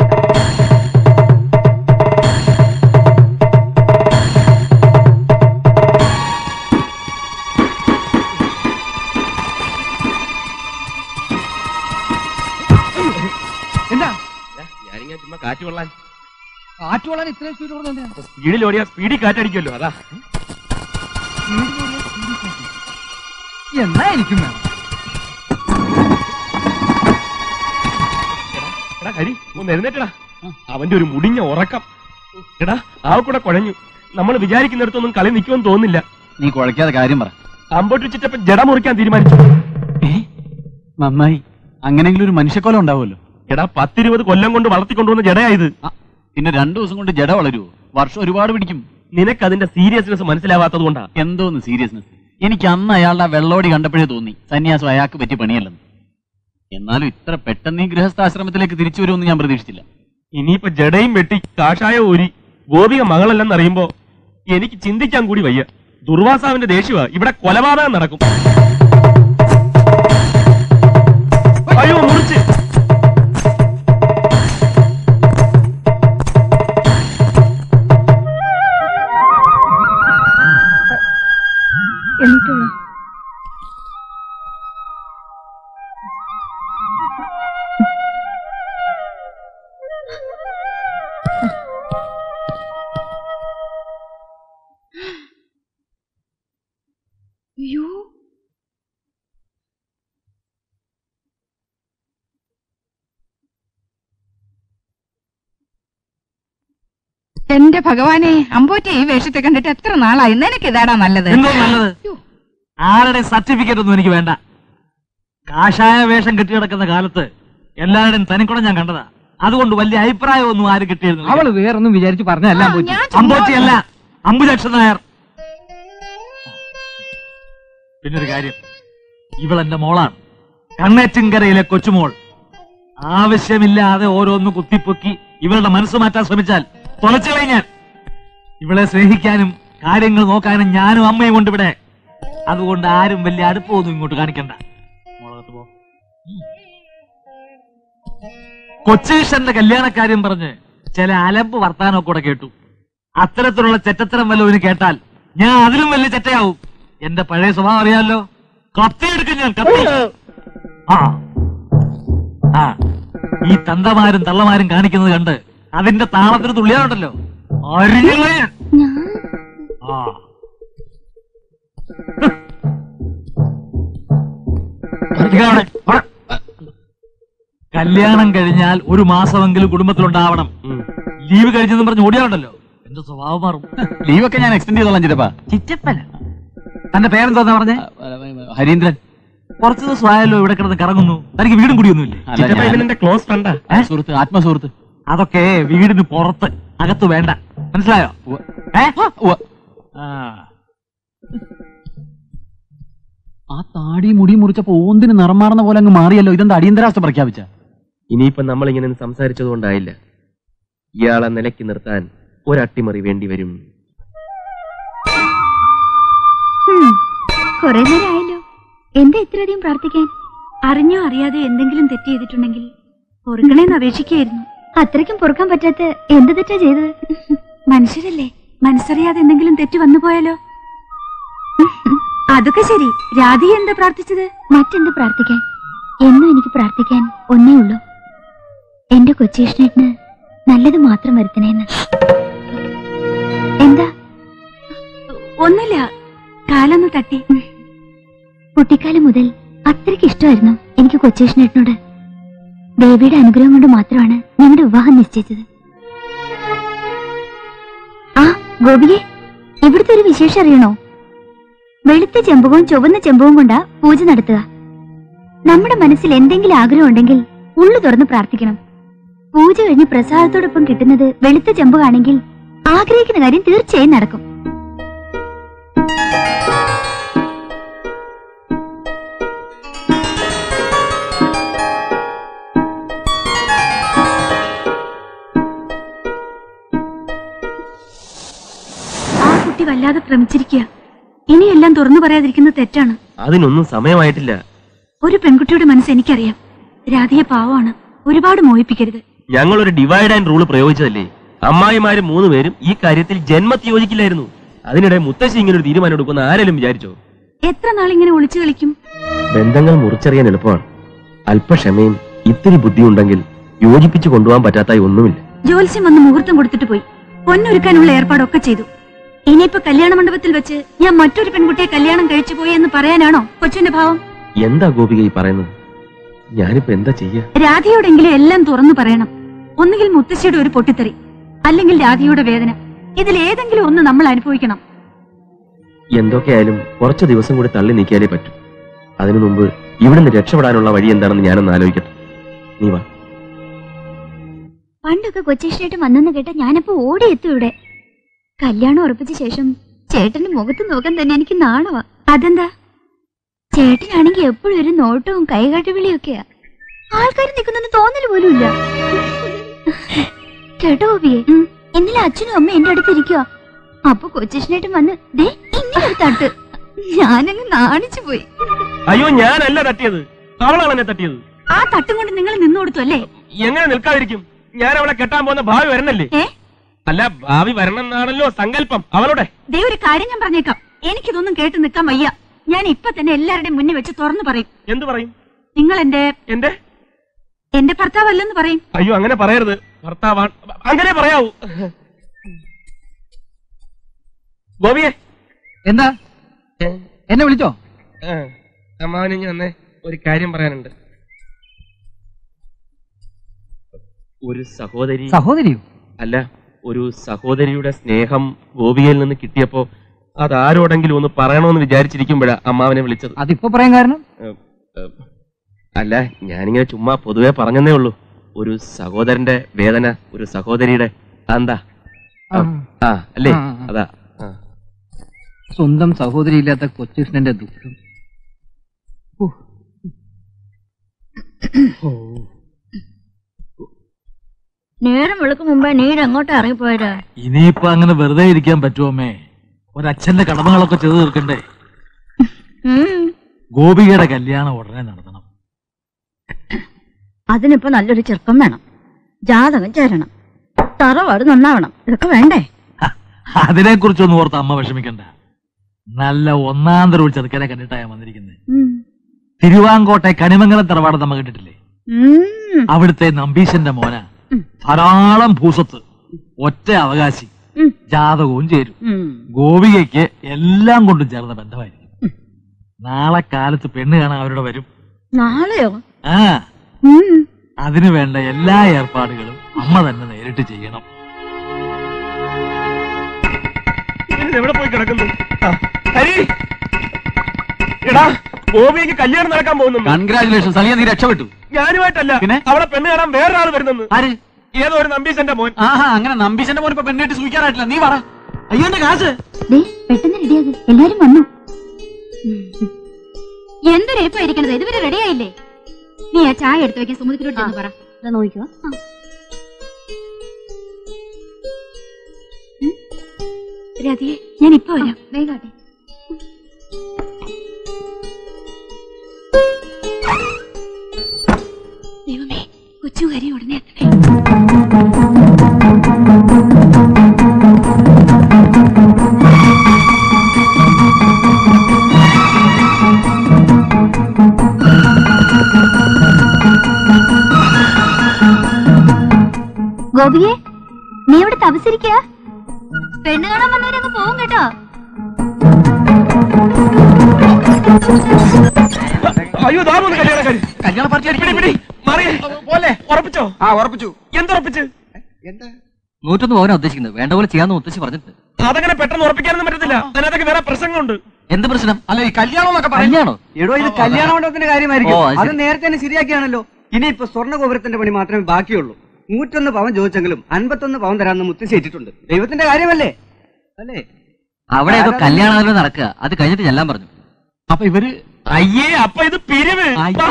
എന്താ ഞാനിങ്ങനെ ചുമ്മാ കാറ്റ് കൊള്ളാൻ. കാറ്റ് കൊള്ളാൻ ഇത്രയും സ്പീഡ് കൊടുത്തു? സ്പീഡിൽ ഓടിയാ സ്പീഡിൽ കാറ്റടിക്കുമല്ലോ, അതാ. എന്നാ എനിക്കും വേണം. എടാ ഹരി, ഒന്ന് എഴുന്നേറ്റടാ. അവന്റെ ഒരു മുടിഞ്ഞ ഉറക്കം. എടാ ആ കൂടെ കുഴഞ്ഞു. നമ്മൾ വിചാരിക്കുന്നിടത്തൊന്നും കളി നിൽക്കുമെന്ന് തോന്നുന്നില്ല. നീ കുഴക്കാതെ കാര്യം പറ. അമ്പോട്ട് ചുറ്റപ്പം ജട മുറിക്കാൻ തീരുമാനിച്ചു. നന്നായി. അങ്ങനെങ്കിലും ഒരു മനുഷ്യക്കൊലം ഉണ്ടാവുമല്ലോ. എടാ 10-20 കൊല്ലം കൊണ്ട് വളർത്തിക്കൊണ്ടുവന്ന ജടയായത്. പിന്നെ 2 ദിവസം കൊണ്ട് ജട വളരുവോ? വർഷം ഒരുപാട് പിടിക്കും. നിനക്ക് അതിന്റെ സീരിയസ്നെസ് മനസ്സിലാവാത്തത് കൊണ്ടാ. എന്തോന്ന് സീരിയസ്നെസ്? എനിക്ക് അന്ന് അയാളുടെ വെള്ളോടി കണ്ടപ്പോഴേ തോന്നി സന്യാസം അയാൾക്ക് പറ്റിയ പണിയല്ലെന്ന്. എന്നാലും ഇത്ര പെട്ടെന്ന് ഈ ഗൃഹസ്ഥാശ്രമത്തിലേക്ക് തിരിച്ചു വരുമെന്ന് ഞാൻ പ്രതീക്ഷിച്ചില്ല. ഇനിയിപ്പോ ജടയും വെട്ടി കാഷായ ഊരി ഗോപിക മകളല്ലെന്നറിയുമ്പോ എനിക്ക് ചിന്തിക്കാൻ കൂടി വയ്യ. ദുർവാസാവിന്റെ ദേഷ്യവാ. ഇവിടെ കൊലപാതകം നടക്കും. അയ്യോ മുറിച്ച്. എന്നിട്ടുള്ളൂ എന്റെ ഭഗവാനെ, അമ്പോറ്റെ ഈ വേഷത്തെ കണ്ടിട്ട് എത്ര നാളായി. നിനക്ക് ഇതാടാ നല്ലത്. എന്തോ നല്ലത്? ആരുടെ സർട്ടിഫിക്കറ്റ് ഒന്നും എനിക്ക് വേണ്ട. കാഷായ വേഷം കെട്ടിക്കിടക്കുന്ന കാലത്ത് എല്ലാവരുടെയും തനിക്കുടം ഞാൻ കണ്ടതാ. അതുകൊണ്ട് വലിയ അഭിപ്രായമൊന്നും ആരും കിട്ടിയിരുന്നു. അവള് വേറൊന്നും വിചാരിച്ച് പറഞ്ഞല്ല. അമ്പോറ്റിയല്ല, അംബുജക്ഷൻ നായർ. പിന്നൊരു കാര്യം, ഇവളെന്റെ മോളാണ്, കണ്ണേറ്റിൻകരയിലെ കൊച്ചുമോൾ. ആവശ്യമില്ലാതെ ഓരോന്ന് കുത്തിപ്പൊക്കി ഇവളുടെ മനസ്സ് മാറ്റാൻ ശ്രമിച്ചാൽ തുളച്ചു കഴിഞ്ഞാൽ ഇവളെ സ്നേഹിക്കാനും കാര്യങ്ങൾ നോക്കാനും ഞാനും അമ്മയും കൊണ്ട് ഇവിടെ. അതുകൊണ്ട് ആരും വലിയ അടുപ്പമൊന്നും ഇങ്ങോട്ട് കാണിക്കണ്ട. മോളകത്ത് പോ. കൊച്ചീഷന്റെ കല്യാണക്കാര്യം പറഞ്ഞ് ചില അലമ്പ് വർത്താനമൊക്കെ കൂടെ കേട്ടു. അത്തരത്തിലുള്ള ചെറ്റത്തരം വല്ലവന് കേട്ടാൽ ഞാൻ അതിലും വലിയ ചെറ്റയാവും. എന്റെ പഴയ സ്വഭാവം അറിയാമല്ലോ, കത്തിയെടുക്കും ഞാൻ, കത്തി. ആ ഈ തന്തമാരും തള്ളമാരും കാണിക്കുന്നത് കണ്ട് അതിന്റെ താളത്തിന് തുള്ളിയാറുണ്ടല്ലോ, അരിഞ്ഞുകളെ ഞാൻ. കല്യാണം കഴിഞ്ഞാൽ ഒരു മാസമെങ്കിലും കുടുംബത്തിലുണ്ടാവണം. ലീവ് കഴിഞ്ഞെന്ന് പറഞ്ഞ് ഓടിയാറുണ്ടല്ലോ, എന്റെ സ്വഭാവം മാറും. ലീവൊക്കെ ഞാൻ എക്സ്റ്റെൻഡ് ചെയ്തോളാം ചിറ്റപ്പ. ചിറ്റപ്പന? തന്റെ പേരെന്തോന്നാ പറഞ്ഞേ? ഹരീന്ദ്രൻ. കുറച്ചു ദിവസം ആയല്ലോ ഇവിടെ കിടന്ന് കറങ്ങുന്നു. തനിക്ക് വീടും കുടിയൊന്നുമില്ലേ? ക്ലോസ് ഫ്രണ്ടാ, സുഹൃത്ത്, ആത്മസുഹൃത്ത്. അതൊക്കെ വീടിന് പുറത്ത്, അകത്ത് വേണ്ട. മനസ്സിലായോ? ആ താടി മുടി മുറിച്ചപ്പോ ഓന്തിന് നിറം മാറുന്ന പോലെ അങ്ങ് മാറിയല്ലോ. ഇതെന്താ അടിയന്തരാവസ്ഥ പ്രഖ്യാപിച്ച? ഇനിയിപ്പം നമ്മൾ ഇങ്ങനെ സംസാരിച്ചത് കൊണ്ടായില്ല. ഇയാളെ നിലയ്ക്ക് നിർത്താൻ ഒരട്ടിമറി വേണ്ടി വരും. കുറെ നേരമായല്ലോ. എന്താ ഇത്രയധികം പ്രാർത്ഥിക്കാൻ? അറിഞ്ഞോ അറിയാതെ എന്തെങ്കിലും തെറ്റ് ചെയ്തിട്ടുണ്ടെങ്കിൽ പൊറുക്കണേന്ന് അപേക്ഷിക്കായിരുന്നു. അത്രയ്ക്കും പൊറുക്കാൻ പറ്റാത്ത എന്ത് തെറ്റാ ചെയ്തത്? മനുഷ്യരല്ലേ, മനസ്സറിയാതെ എന്തെങ്കിലും തെറ്റ് വന്നു പോയാലോ? അതൊക്കെ ശരി. രാധിക എന്താ പ്രാർത്ഥിച്ചത്? മറ്റെന്ത് പ്രാർത്ഥിക്കാൻ? എന്നും എനിക്ക് പ്രാർത്ഥിക്കാൻ ഒന്നേ ഉള്ളൂ, എന്റെ കൊച്ചീഷ്ണേട്ടന് നല്ലത് മാത്രം വരുത്തണേന്ന്. എന്താ? ഒന്നുമില്ല, കാലൊന്ന് തട്ടി. കുട്ടിക്കാലം മുതൽ അത്രയ്ക്ക് ഇഷ്ടമായിരുന്നു എനിക്ക് കൊച്ചേഷനേട്ടനോട്. ദേവിയുടെ അനുഗ്രഹം കൊണ്ട് മാത്രമാണ് ഞങ്ങളുടെ വിവാഹം നിശ്ചയിച്ചത്. ആ ഗോപിയെ, ഇവിടുത്തെ ഒരു വിശേഷം അറിയണോ? വെളുത്ത ചെമ്പകവും ചുവന്ന ചെമ്പകവും കൊണ്ടാ പൂജ നടത്തുക. നമ്മുടെ മനസ്സിൽ എന്തെങ്കിലും ആഗ്രഹം ഉണ്ടെങ്കിൽ ഉള്ളു തുറന്ന് പ്രാർത്ഥിക്കണം. പൂജ കഴിഞ്ഞ് പ്രസാദത്തോടൊപ്പം കിട്ടുന്നത് വെളുത്ത ചെമ്പകാണെങ്കിൽ ആഗ്രഹിക്കുന്ന കാര്യം തീർച്ചയായും നടക്കും. വല്ലാതെ ഭ്രമിച്ചിരിക്കുക. ഇനിയെല്ലാം തുറന്നു പറയാതിരിക്കുന്നത് തെറ്റാണ്. അതിനൊന്നും സമയമായിട്ടില്ല. ഒരു പെൺകുട്ടിയുടെ മനസ്സ് എനിക്കറിയാം. രാധിയെ പാവമാണ്, ഒരുപാട് മോഹിപ്പിക്കരുത്. ഞങ്ങളൊരു ഡിവൈഡ് ആൻഡ് റൂൾ പ്രയോഗിച്ചതല്ലേ. അമ്മായിമാര് 3 പേരും ഈ കാര്യത്തിൽ ജന്മത്തിൽ യോജിക്കില്ലായിരുന്നു. അതിനിടെ മുത്തശ്ശി ഇങ്ങനെ ഒരു തീരുമാനം എടുക്കുന്ന ആരെങ്കിലും വിചാരിച്ചോ? എത്ര നാളിങ്ങനെ ഒളിച്ചു കളിക്കും? ബന്ധങ്ങൾ മുറിച്ചറിയാൻ എളുപ്പമാണ്. അല്പക്ഷമയും ഇത്തിരി ബുദ്ധിയുണ്ടെങ്കിൽ യോജിപ്പിച്ചു കൊണ്ടുപോകാൻ പറ്റാത്തായി ഒന്നുമില്ല. ജോത്സ്യം വന്ന് മുഹൂർത്തം കൊടുത്തിട്ട് പോയി. പൊന്നൊരുക്കാനുള്ള ഏർപ്പാടൊക്കെ ചെയ്തു. ഇനിയിപ്പോ കല്യാണ മണ്ഡപത്തിൽ വെച്ച് ഞാൻ മറ്റൊരു പെൺകുട്ടിയെ കല്യാണം കഴിച്ചു പോയി എന്ന് പറയാനാണോ കൊച്ചിന്റെ ഭാവം? എന്താ ഗോപിക ഈ പറയുന്നത്? ഞാനിപ്പോ എന്താ ചെയ്യാ? രാധിയോടെങ്കിലും എല്ലാം തുറന്നു പറയണം. ഒന്നുകിൽ മുത്തശ്ശിയുടെ ഒരു പൊട്ടിത്തെറി, അല്ലെങ്കിൽ രാധിയുടെ വേദന. ഇതിലേതെങ്കിലും ഒന്ന് നമ്മൾ അനുഭവിക്കണം. എന്തൊക്കെയായാലും കുറച്ചു ദിവസം കൂടി തള്ളി നീക്കിയാലേ പറ്റൂ. അതിനു മുമ്പ് ഇവിടുന്ന് രക്ഷപ്പെടാനുള്ള വഴി എന്താണെന്ന് ഞാനൊന്ന് ആലോചിക്കട്ടെ. നീ വാ. പണ്ടൊക്കെ കൊച്ചേഷനായിട്ട് വന്നെന്ന് കേട്ട ഞാനപ്പോ ഓടിയെത്തും ഇവിടെ. കല്യാണം ഉറപ്പിച്ച ശേഷം ചേട്ടന്റെ മുഖത്ത് നോക്കാൻ തന്നെ എനിക്ക് നാണവാ. അതെന്താ? ചേട്ടനാണെങ്കിൽ എപ്പോഴും ഒരു നോട്ടവും കൈകാട്ടുവിളിയൊക്കെയാ. ആൾക്കാർ നിൽക്കുന്നെന്ന് തോന്നല് പോലും ഇല്ല. കേട്ടോ ഗോപിയെ, ഇന്നലെ അച്ഛനും അമ്മ എന്റെ അടുത്ത് ഇരിക്കുക. അപ്പൊ കൊച്ചേഷനായിട്ടും വന്ന് ദേ ഇങ്ങനെ ഒരു തട്ട്. ഞാനങ്ങ് നാണിച്ചു പോയി. അയ്യോ, ഞാനല്ല തട്ടിയത്, അവളാണ് എന്നെ തട്ടിയത്. ആ തട്ടും കൊണ്ട് നിങ്ങൾ നിന്നു കൊടുത്തു അല്ലേ? എങ്ങനെ നിൽക്കാതിരിക്കും? ഞാൻ അവളെ കെട്ടാൻ പോകുന്ന ഭാവി വരണല്ലേ? അല്ല, ഭാവി വരണം എന്നാണല്ലോ സങ്കല്പം അവളുടെ. ദേ ഒരു കാര്യം ഞാൻ പറഞ്ഞേക്കാം, എനിക്കിതൊന്നും കേട്ട് നിൽക്കാൻ വയ്യ. ഞാൻ ഇപ്പൊ തന്നെ എല്ലാവരുടെയും മുന്നിൽ വെച്ച് തുറന്നു പറയും. എന്ത് പറയും? നിങ്ങൾ എന്റെ ഭർത്താവല്ലെന്ന് പറയും. അയ്യോ, അങ്ങനെ പറയരുത്. ഭർത്താവാണ്, അങ്ങനെ പറയാവൂ. ഗോപിയെ, എന്താ എന്നെ വിളിച്ചോ? അമ്മാവനെ വന്നേ, ഒരു കാര്യം പറയാനുണ്ട്. ഒരു സഹോദരിയോ? അല്ല, ഒരു സഹോദരിയുടെ സ്നേഹം ഗോപികയിൽ നിന്ന് കിട്ടിയപ്പോ അതാരോടെങ്കിലും ഒന്ന് പറയണമെന്ന് വിചാരിച്ചിരിക്കുമ്പോഴാ അമ്മാവനെ വിളിച്ചത്. അതിപ്പോ പറയാൻ കാരണം? അല്ല, ഞാനിങ്ങനെ ചുമ്മാ പൊതുവെ പറഞ്ഞതേ ഉള്ളൂ. ഒരു സഹോദരന്റെ വേദന ഒരു സഹോദരിയുടെ എന്താ അല്ലേ? അതാ സ്വന്തം സഹോദരി ഇല്ലാത്ത കൊച്ചുകൃഷ്ണന്റെ ദുഃഖം. നേരം വെളുക്ക് മുമ്പേ നീരെങ്ങോട്ടാ ഇറങ്ങിപ്പോയതാ? ഇനിയിപ്പോ അങ്ങനെ വെറുതെ ഇരിക്കാൻ പറ്റുമേ? ഒരച്ഛന്റെ കടമകളൊക്കെ ചെയ്തു തീർക്കണ്ടേ? ഗോപികയുടെ കല്യാണം ഉടനെ നടത്തണം. അതിനിപ്പോ നല്ലൊരു ചെറുപ്പം വേണം, ജാതകം ചേരണം, തറവാട് നന്നാവണം, ഇതൊക്കെ വേണ്ടേ? അതിനെ കുറിച്ചൊന്നും ഓർത്ത് അമ്മ വിഷമിക്കണ്ട. നല്ല ഒന്നാന്തരം ഒരു ചെറുക്കനെ കണ്ടിട്ടാ വന്നിരിക്കുന്നത്. തിരുവാങ്കോട്ടെ കണിമംഗലം തറവാട് നമ്മ കണ്ടിട്ടില്ലേ? അവിടുത്തെ നമ്പീശന്റെ മോന, ധാരാളം ഭൂസ്വത്ത്, ഒറ്റ അവകാശി, ജാതകവും ചേരും. ഗോപികയ്ക്ക് എല്ലാം കൊണ്ടും ചേർന്ന ബന്ധമായിരിക്കും. നാളെ കാലത്ത് പെണ്ണ് കാണാൻ അവരുടെ വരും. നാളെയോ? ആ, അതിനു വേണ്ട എല്ലാ ഏർപ്പാടുകളും അമ്മ തന്നെ നേരിട്ട് ചെയ്യണം. എവിടെ പോയി കിടക്കുന്നു? എടാ, ഗോപിക്ക് കല്യാണം നടക്കാൻ പോകുന്നു. കൺഗ്രാചുലേഷൻ സലിയ, നീ രക്ഷപ്പെട്ടു. ഞാനുമായിട്ടല്ല, പിന്നെ അവളെ പെണ്ണ് കാണാൻ വേറൊരാൾ വരുന്നെന്ന്. ആര്? ഏതോ ഒരു നമ്പീശന്റെ മോൻ. ആഹാ, അങ്ങനെ നമ്പീശന്റെ മോൻ ഇപ്പൊ പെണ്ണിട്ട് സൂചിക്കാനായിട്ടില്ല. നീ പറ. അയ്യോ, എന്റെ കാശ് പെട്ടെന്ന് റെഡിയാകും, എല്ലാരും വന്നു. എന്തൊരു ഏപ്പായിരിക്കണത്, ഇതുവരെ റെഡിയായില്ലേ? നീ ആ ചായ എടുത്തു വെക്കാൻ സുമുദ്രയോട് പറ. നോക്കിക്കോ. രാധിയെ, ഞാൻ ഇപ്പൊ വരാം. വേഗാട്ടെ. ദൈവമേ, കൊച്ചുകാരി ഉടനെ എത്തണേ. ഗോപിയെ, നീ ഇവിടെ തപസിരിക്കുക. പെണ്ണ് കാണാൻ വന്നവരങ്ങ് പോവും കേട്ടോ. അയ്യോ, കല്യാണ പാർട്ടി ഉറപ്പിച്ചോ? ഉറപ്പിച്ചു. എന്തുറപ്പിച്ച്? 101 പവനാ ഉദ്ദേശിക്കുന്നത്. വേണ്ട പോലെ ചെയ്യാന്ന് ഉദ്ദേശിച്ച് പറഞ്ഞിട്ട്. അതങ്ങനെ പെട്ടെന്ന് ഉറപ്പിക്കാനൊന്നും പറ്റത്തില്ല. അതിനകത്തൊക്കെ വേറെ പ്രസംഗമുണ്ട്. എന്ത് പ്രശ്നം? അല്ല, ഈ കല്യാണം എന്നൊക്കെ കല്യാണോ? എടോ, ഇത് കല്യാണ മണ്ഡപത്തിന്റെ കാര്യമായിരിക്കും. അത് നേരത്തെ തന്നെ ശരിയാക്കിയാണല്ലോ. ഇനിയിപ്പോ സ്വർണ്ണ ഗോപുരത്തിന്റെ പണി മാത്രമേ ബാക്കിയുള്ളൂ. 101 പവൻ ചോദിച്ചെങ്കിലും 51 പവൻ തരാമെന്ന് മുത്തശ്ശി ഏറ്റിട്ടുണ്ട്. ദൈവത്തിന്റെ കാര്യമല്ലേ? അല്ലേ? അവിടെ ഏതോ കല്യാണം നടക്കുക, അത് കഴിഞ്ഞിട്ട് ചെല്ലാൻ പറഞ്ഞു. അപ്പൊ ഇവര് അയ്യേ, അപ്പൊ ഇത് പിരിവ്.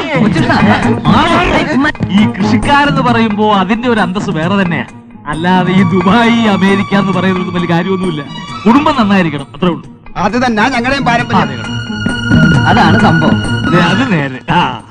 ഈ കൃഷിക്കാരെന്ന് പറയുമ്പോ അതിന്റെ ഒരു അന്തസ് വേറെ തന്നെയാ. അല്ലാതെ ഈ ദുബായ് അമേരിക്ക എന്ന് പറയുന്നത് വലിയ കാര്യമൊന്നുമില്ല. കുടുംബം നന്നായിരിക്കണം, അത്രേ ഉള്ളൂ. അത് തന്നെ ഞങ്ങളുടെയും പാരമ്പര്യം. അതാണ് സംഭവം. അത് നേരെ.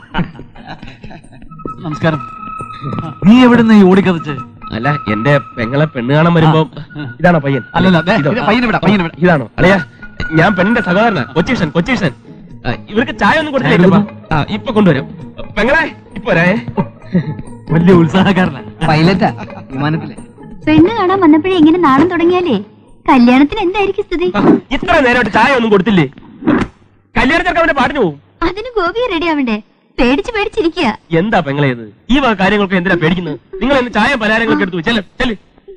നമസ്കാരം. നീ എവിടുന്ന് ഈ ഓടിക്കതച്ച്? അല്ല, എന്റെ പെങ്ങളെ പെണ്ണ് കാണാൻ വരുമ്പോ ഇതാണോ പയ്യൻ? അല്ലല്ല, ഇതാണോ? അല്ലയാ, ഞാൻ പെണ്ണിന്റെ സഹോദരനാ, കൊച്ചീഷൻ. ഇവർക്ക് ചായ ഒന്നും കൊടുത്തില്ല. ഇപ്പൊ കൊണ്ടുവരും. പെങ്ങളെ ഇപ്പൊ വരാ. വലിയ ഉത്സാഹക്കാരനാ. പൈലറ്റാ വിമാനത്തിലെ. പെണ്ണ് കാണാൻ വന്നപ്പോഴേ ഇങ്ങനെ നാണം തുടങ്ങിയാലേ കല്യാണത്തിന് എന്തായിരിക്കും സ്ഥിതി? ഇത്ര നേരമായിട്ട് ചായ ഒന്നും കൊടുത്തില്ലേ? കല്യാണത്തിനൊക്കെ അവന്റെ പാട്ടിന് പോവും. അതിന് ഗോപിയെ റെഡി ആവണ്ടേ? പേടിച്ചിരിക്കുക. എന്താ പെങ്ങളെ ഇത്? ഈ വക കാര്യങ്ങളൊക്കെ എന്തിനാ പേടിക്കുന്നത്? നിങ്ങൾ എന്ന് ചായ പലഹാരങ്ങളൊക്കെ എടുത്തു ചെല്ല്.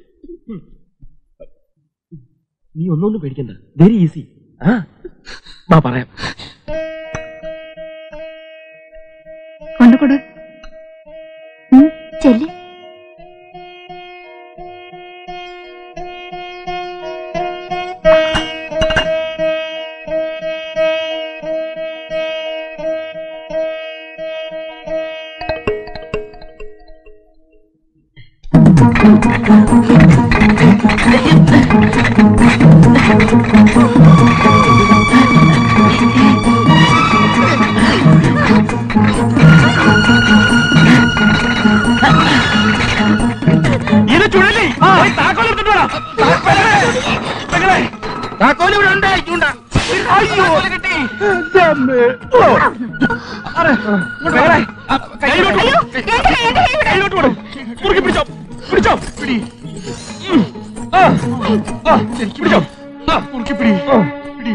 നീ ഒന്നും പേടിക്കണ്ട, വെരി ഈസി. വാ പറയാം. കൊണ്ടുകൊടു ചെല്ല്. ഇത് ചുഴലി. താക്കോൽ എടുത്തിട്ട് താക്കോൽ ഇവിടെ ഉണ്ട്. കിട്ടി. കയ്യിലോട്ട് വിടും. മുറുക്കി പിടിച്ചോ. പിടിച്ചോ. പിടി. പിടിച്ചോ. മുറുക്കി പിടി. പിടി.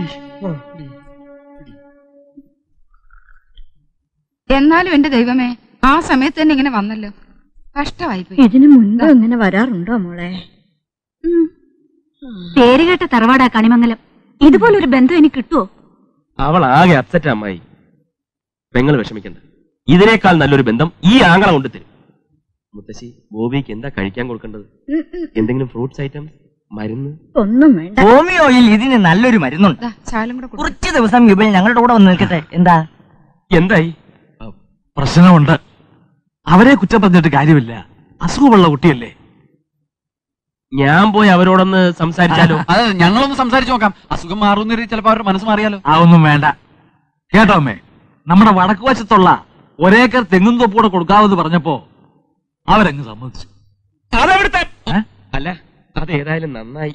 എന്നാലും എന്റെ ദൈവമേ, ആ സമയത്ത് തന്നെ ഇങ്ങനെ വന്നല്ലോ. കഷ്ടമായിപ്പോയി. ഇതിനു മുൻപ് ഇങ്ങനെ വരാറുണ്ടോ മോളെ? പേരുകേട്ട തറവാടാ കണിമംഗലം. ഇതുപോലൊരു ബന്ധം എനിക്ക് കിട്ടുവോ? അവൾ ആകെ അപ്സെറ്റ് അമ്മായി. പെങ്ങൾ വിഷമിക്കണ്ട, ഇതിനേക്കാൾ നല്ലൊരു ബന്ധം ഈ ആങ്ങള കൊണ്ട് തരും. മുത്തശ്ശി, ഗോപിക്ക് എന്താ കഴിക്കാൻ കൊടുക്കേണ്ടത്? എന്തെങ്കിലും ഫ്രൂട്ട്സ് ഐറ്റംസ്, മരുന്ന്? ഒന്നും വേണ്ട. ഹോമിയോയിൽ ഇതിന് നല്ലൊരു മരുന്നുണ്ട്. കുറച്ച് ദിവസം ഇവൾ ഞങ്ങളുടെ കൂടെ വന്ന് നിൽക്കട്ടെ. എന്താ? എന്തായി? പ്രശ്നമുണ്ട്. അവരെ കുറ്റം പറഞ്ഞിട്ട് കാര്യമില്ല. അസുഖമുള്ള കുട്ടിയല്ലേ. ഞാൻ പോയി അവരോടൊന്ന് സംസാരിച്ചാലോ? അത് ഞങ്ങളൊന്ന് സംസാരിച്ചു നോക്കാം. അസുഖം മാറുന്ന ചിലപ്പോ അവരുടെ മനസ്സ് മാറിയാലോ? അതൊന്നും വേണ്ട. കേട്ടോ അമ്മേ, നമ്മുടെ വടക്ക് വശത്തുള്ള ഒരേക്കർ തെങ്ങും തൊപ്പൂടെ കൊടുക്കാമെന്ന് പറഞ്ഞപ്പോ അവരങ്ങ് സമ്മതിച്ചു. അതെവിടുത്തെ? അല്ല, അതേതായാലും നന്നായി.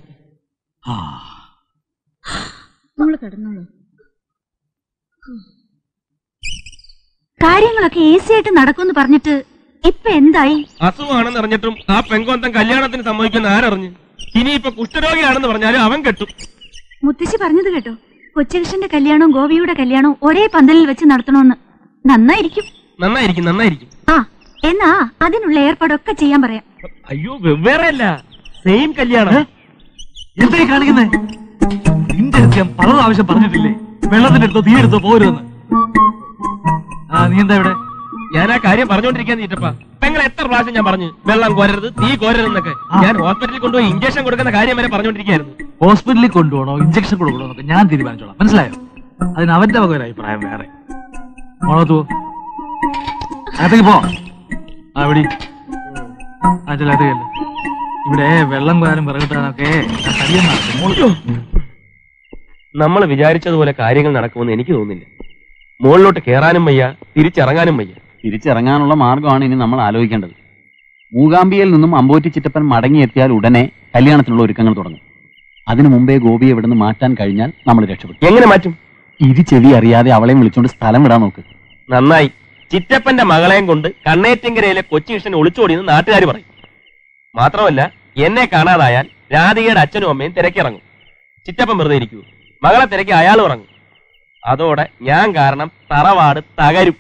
നമ്മള് കിടന്നോളൂ. കാര്യങ്ങളൊക്കെ ഈസി ആയിട്ട് നടക്കുമെന്ന് പറഞ്ഞിട്ട് ഇപ്പൊ എന്തായി? അസുഖമാണെന്ന് അറിഞ്ഞിട്ടും ആ പെങ്കോന്തൻ കല്യാണത്തിന് സമ്മതിക്കുന്ന ആരറിഞ്ഞു? ഇനിയിപ്പൊ കുഷ്ഠരോഗിയാണെന്ന് പറഞ്ഞാലും അവൻ കെട്ടും. മുത്തശ്ശി പറഞ്ഞത് കേട്ടോ, കൊച്ചുകൃഷ്ണന്റെ കല്യാണവും ഗോപിയുടെ കല്യാണവും ഒരേ പന്തലിൽ വെച്ച് നടത്തണമെന്ന്. നന്നായിരിക്കും. നന്നായിരിക്കും, നന്നായിരിക്കും. ആ, എന്നാ അതിനുള്ള ഏർപ്പാടൊക്കെ ചെയ്യാൻ പറയാം. അയ്യോ, വെവ്വേറെ അല്ല, സെയിം കല്യാണം. എന്തായി കാണിക്കുന്നേ? നിന്റെ അടുത്ത് ഞാൻ പല പ്രാവശ്യം പറഞ്ഞിട്ടില്ലേ, വെള്ളത്തിന്റെ അടുത്തോ തീ എടുത്തോ പോരുമെന്ന്. നീ എന്താ ഇവിടെ? ഞാൻ ആ കാര്യം പറഞ്ഞോണ്ടിരിക്കാൻ നീറ്റപ്പ പെങ്ങൾ എത്ര പ്രാവശ്യം ഞാൻ പറഞ്ഞു വെള്ളം കോരരുത്, തീ കോരരുതെന്നൊക്കെ. ഞാൻ ഹോസ്പിറ്റലിൽ കൊണ്ടുപോയി ഇഞ്ചക്ഷൻ കൊടുക്കുന്ന കാര്യം വരെ പറഞ്ഞോണ്ടിരിക്കായിരുന്നു. ഹോസ്പിറ്റലിൽ കൊണ്ടുപോകണോ ഇഞ്ചക്ഷൻ കൊടുക്കണോ എന്നൊക്കെ ഞാൻ തീരുമാനിച്ചോളാം, മനസ്സിലായോ? അതിന് അവന്റെ വക ഒരു അഭിപ്രായം വേറെ. മോളോ അകത്തേക്ക് പോ. അവിടെ ഇവിടെ വെള്ളം കോരാനും വിറകിട്ടാനൊക്കെ നമ്മൾ വിചാരിച്ചതുപോലെ കാര്യങ്ങൾ നടക്കുമെന്ന് എനിക്ക് തോന്നുന്നില്ല. മുകളിലോട്ട് കയറാനും വയ്യ, തിരിച്ചിറങ്ങാനും വയ്യ. തിരിച്ചിറങ്ങാനുള്ള മാർഗമാണ് ഇനി നമ്മൾ ആലോചിക്കേണ്ടത്. മൂകാംബിയയിൽ നിന്നും അമ്പോറ്റി ചിറ്റപ്പൻ മടങ്ങിയെത്തിയാൽ ഉടനെ കല്യാണത്തിനുള്ള ഒരുക്കങ്ങൾ തുടങ്ങും. അതിനു മുമ്പേ ഗോപിയെ ഇവിടുന്ന് മാറ്റാൻ കഴിഞ്ഞാൽ നമ്മൾ രക്ഷപ്പെടും. എങ്ങനെ മാറ്റും? ഇരു ചെവി അറിയാതെ അവളെയും വിളിച്ചോണ്ട് സ്ഥലം വിടാൻ നോക്ക്. നന്നായി. ചിറ്റപ്പന്റെ മകളെയും കൊണ്ട് കണ്ണേറ്റിങ്കരയിലെ കൊച്ചുകൃഷ്ണൻ ഒളിച്ചോടിയെന്ന് നാട്ടുകാർ പറയും. മാത്രമല്ല, എന്നെ കാണാതായാൽ രാധികയുടെ അച്ഛനും അമ്മയും തിരക്കിറങ്ങും. ചിറ്റപ്പൻ വെറുതെ ഇരിക്കൂ, മകളെ തിരക്കി അയാൾ ഇറങ്ങും. അതോടെ ഞാൻ കാരണം തറവാട് തകരും.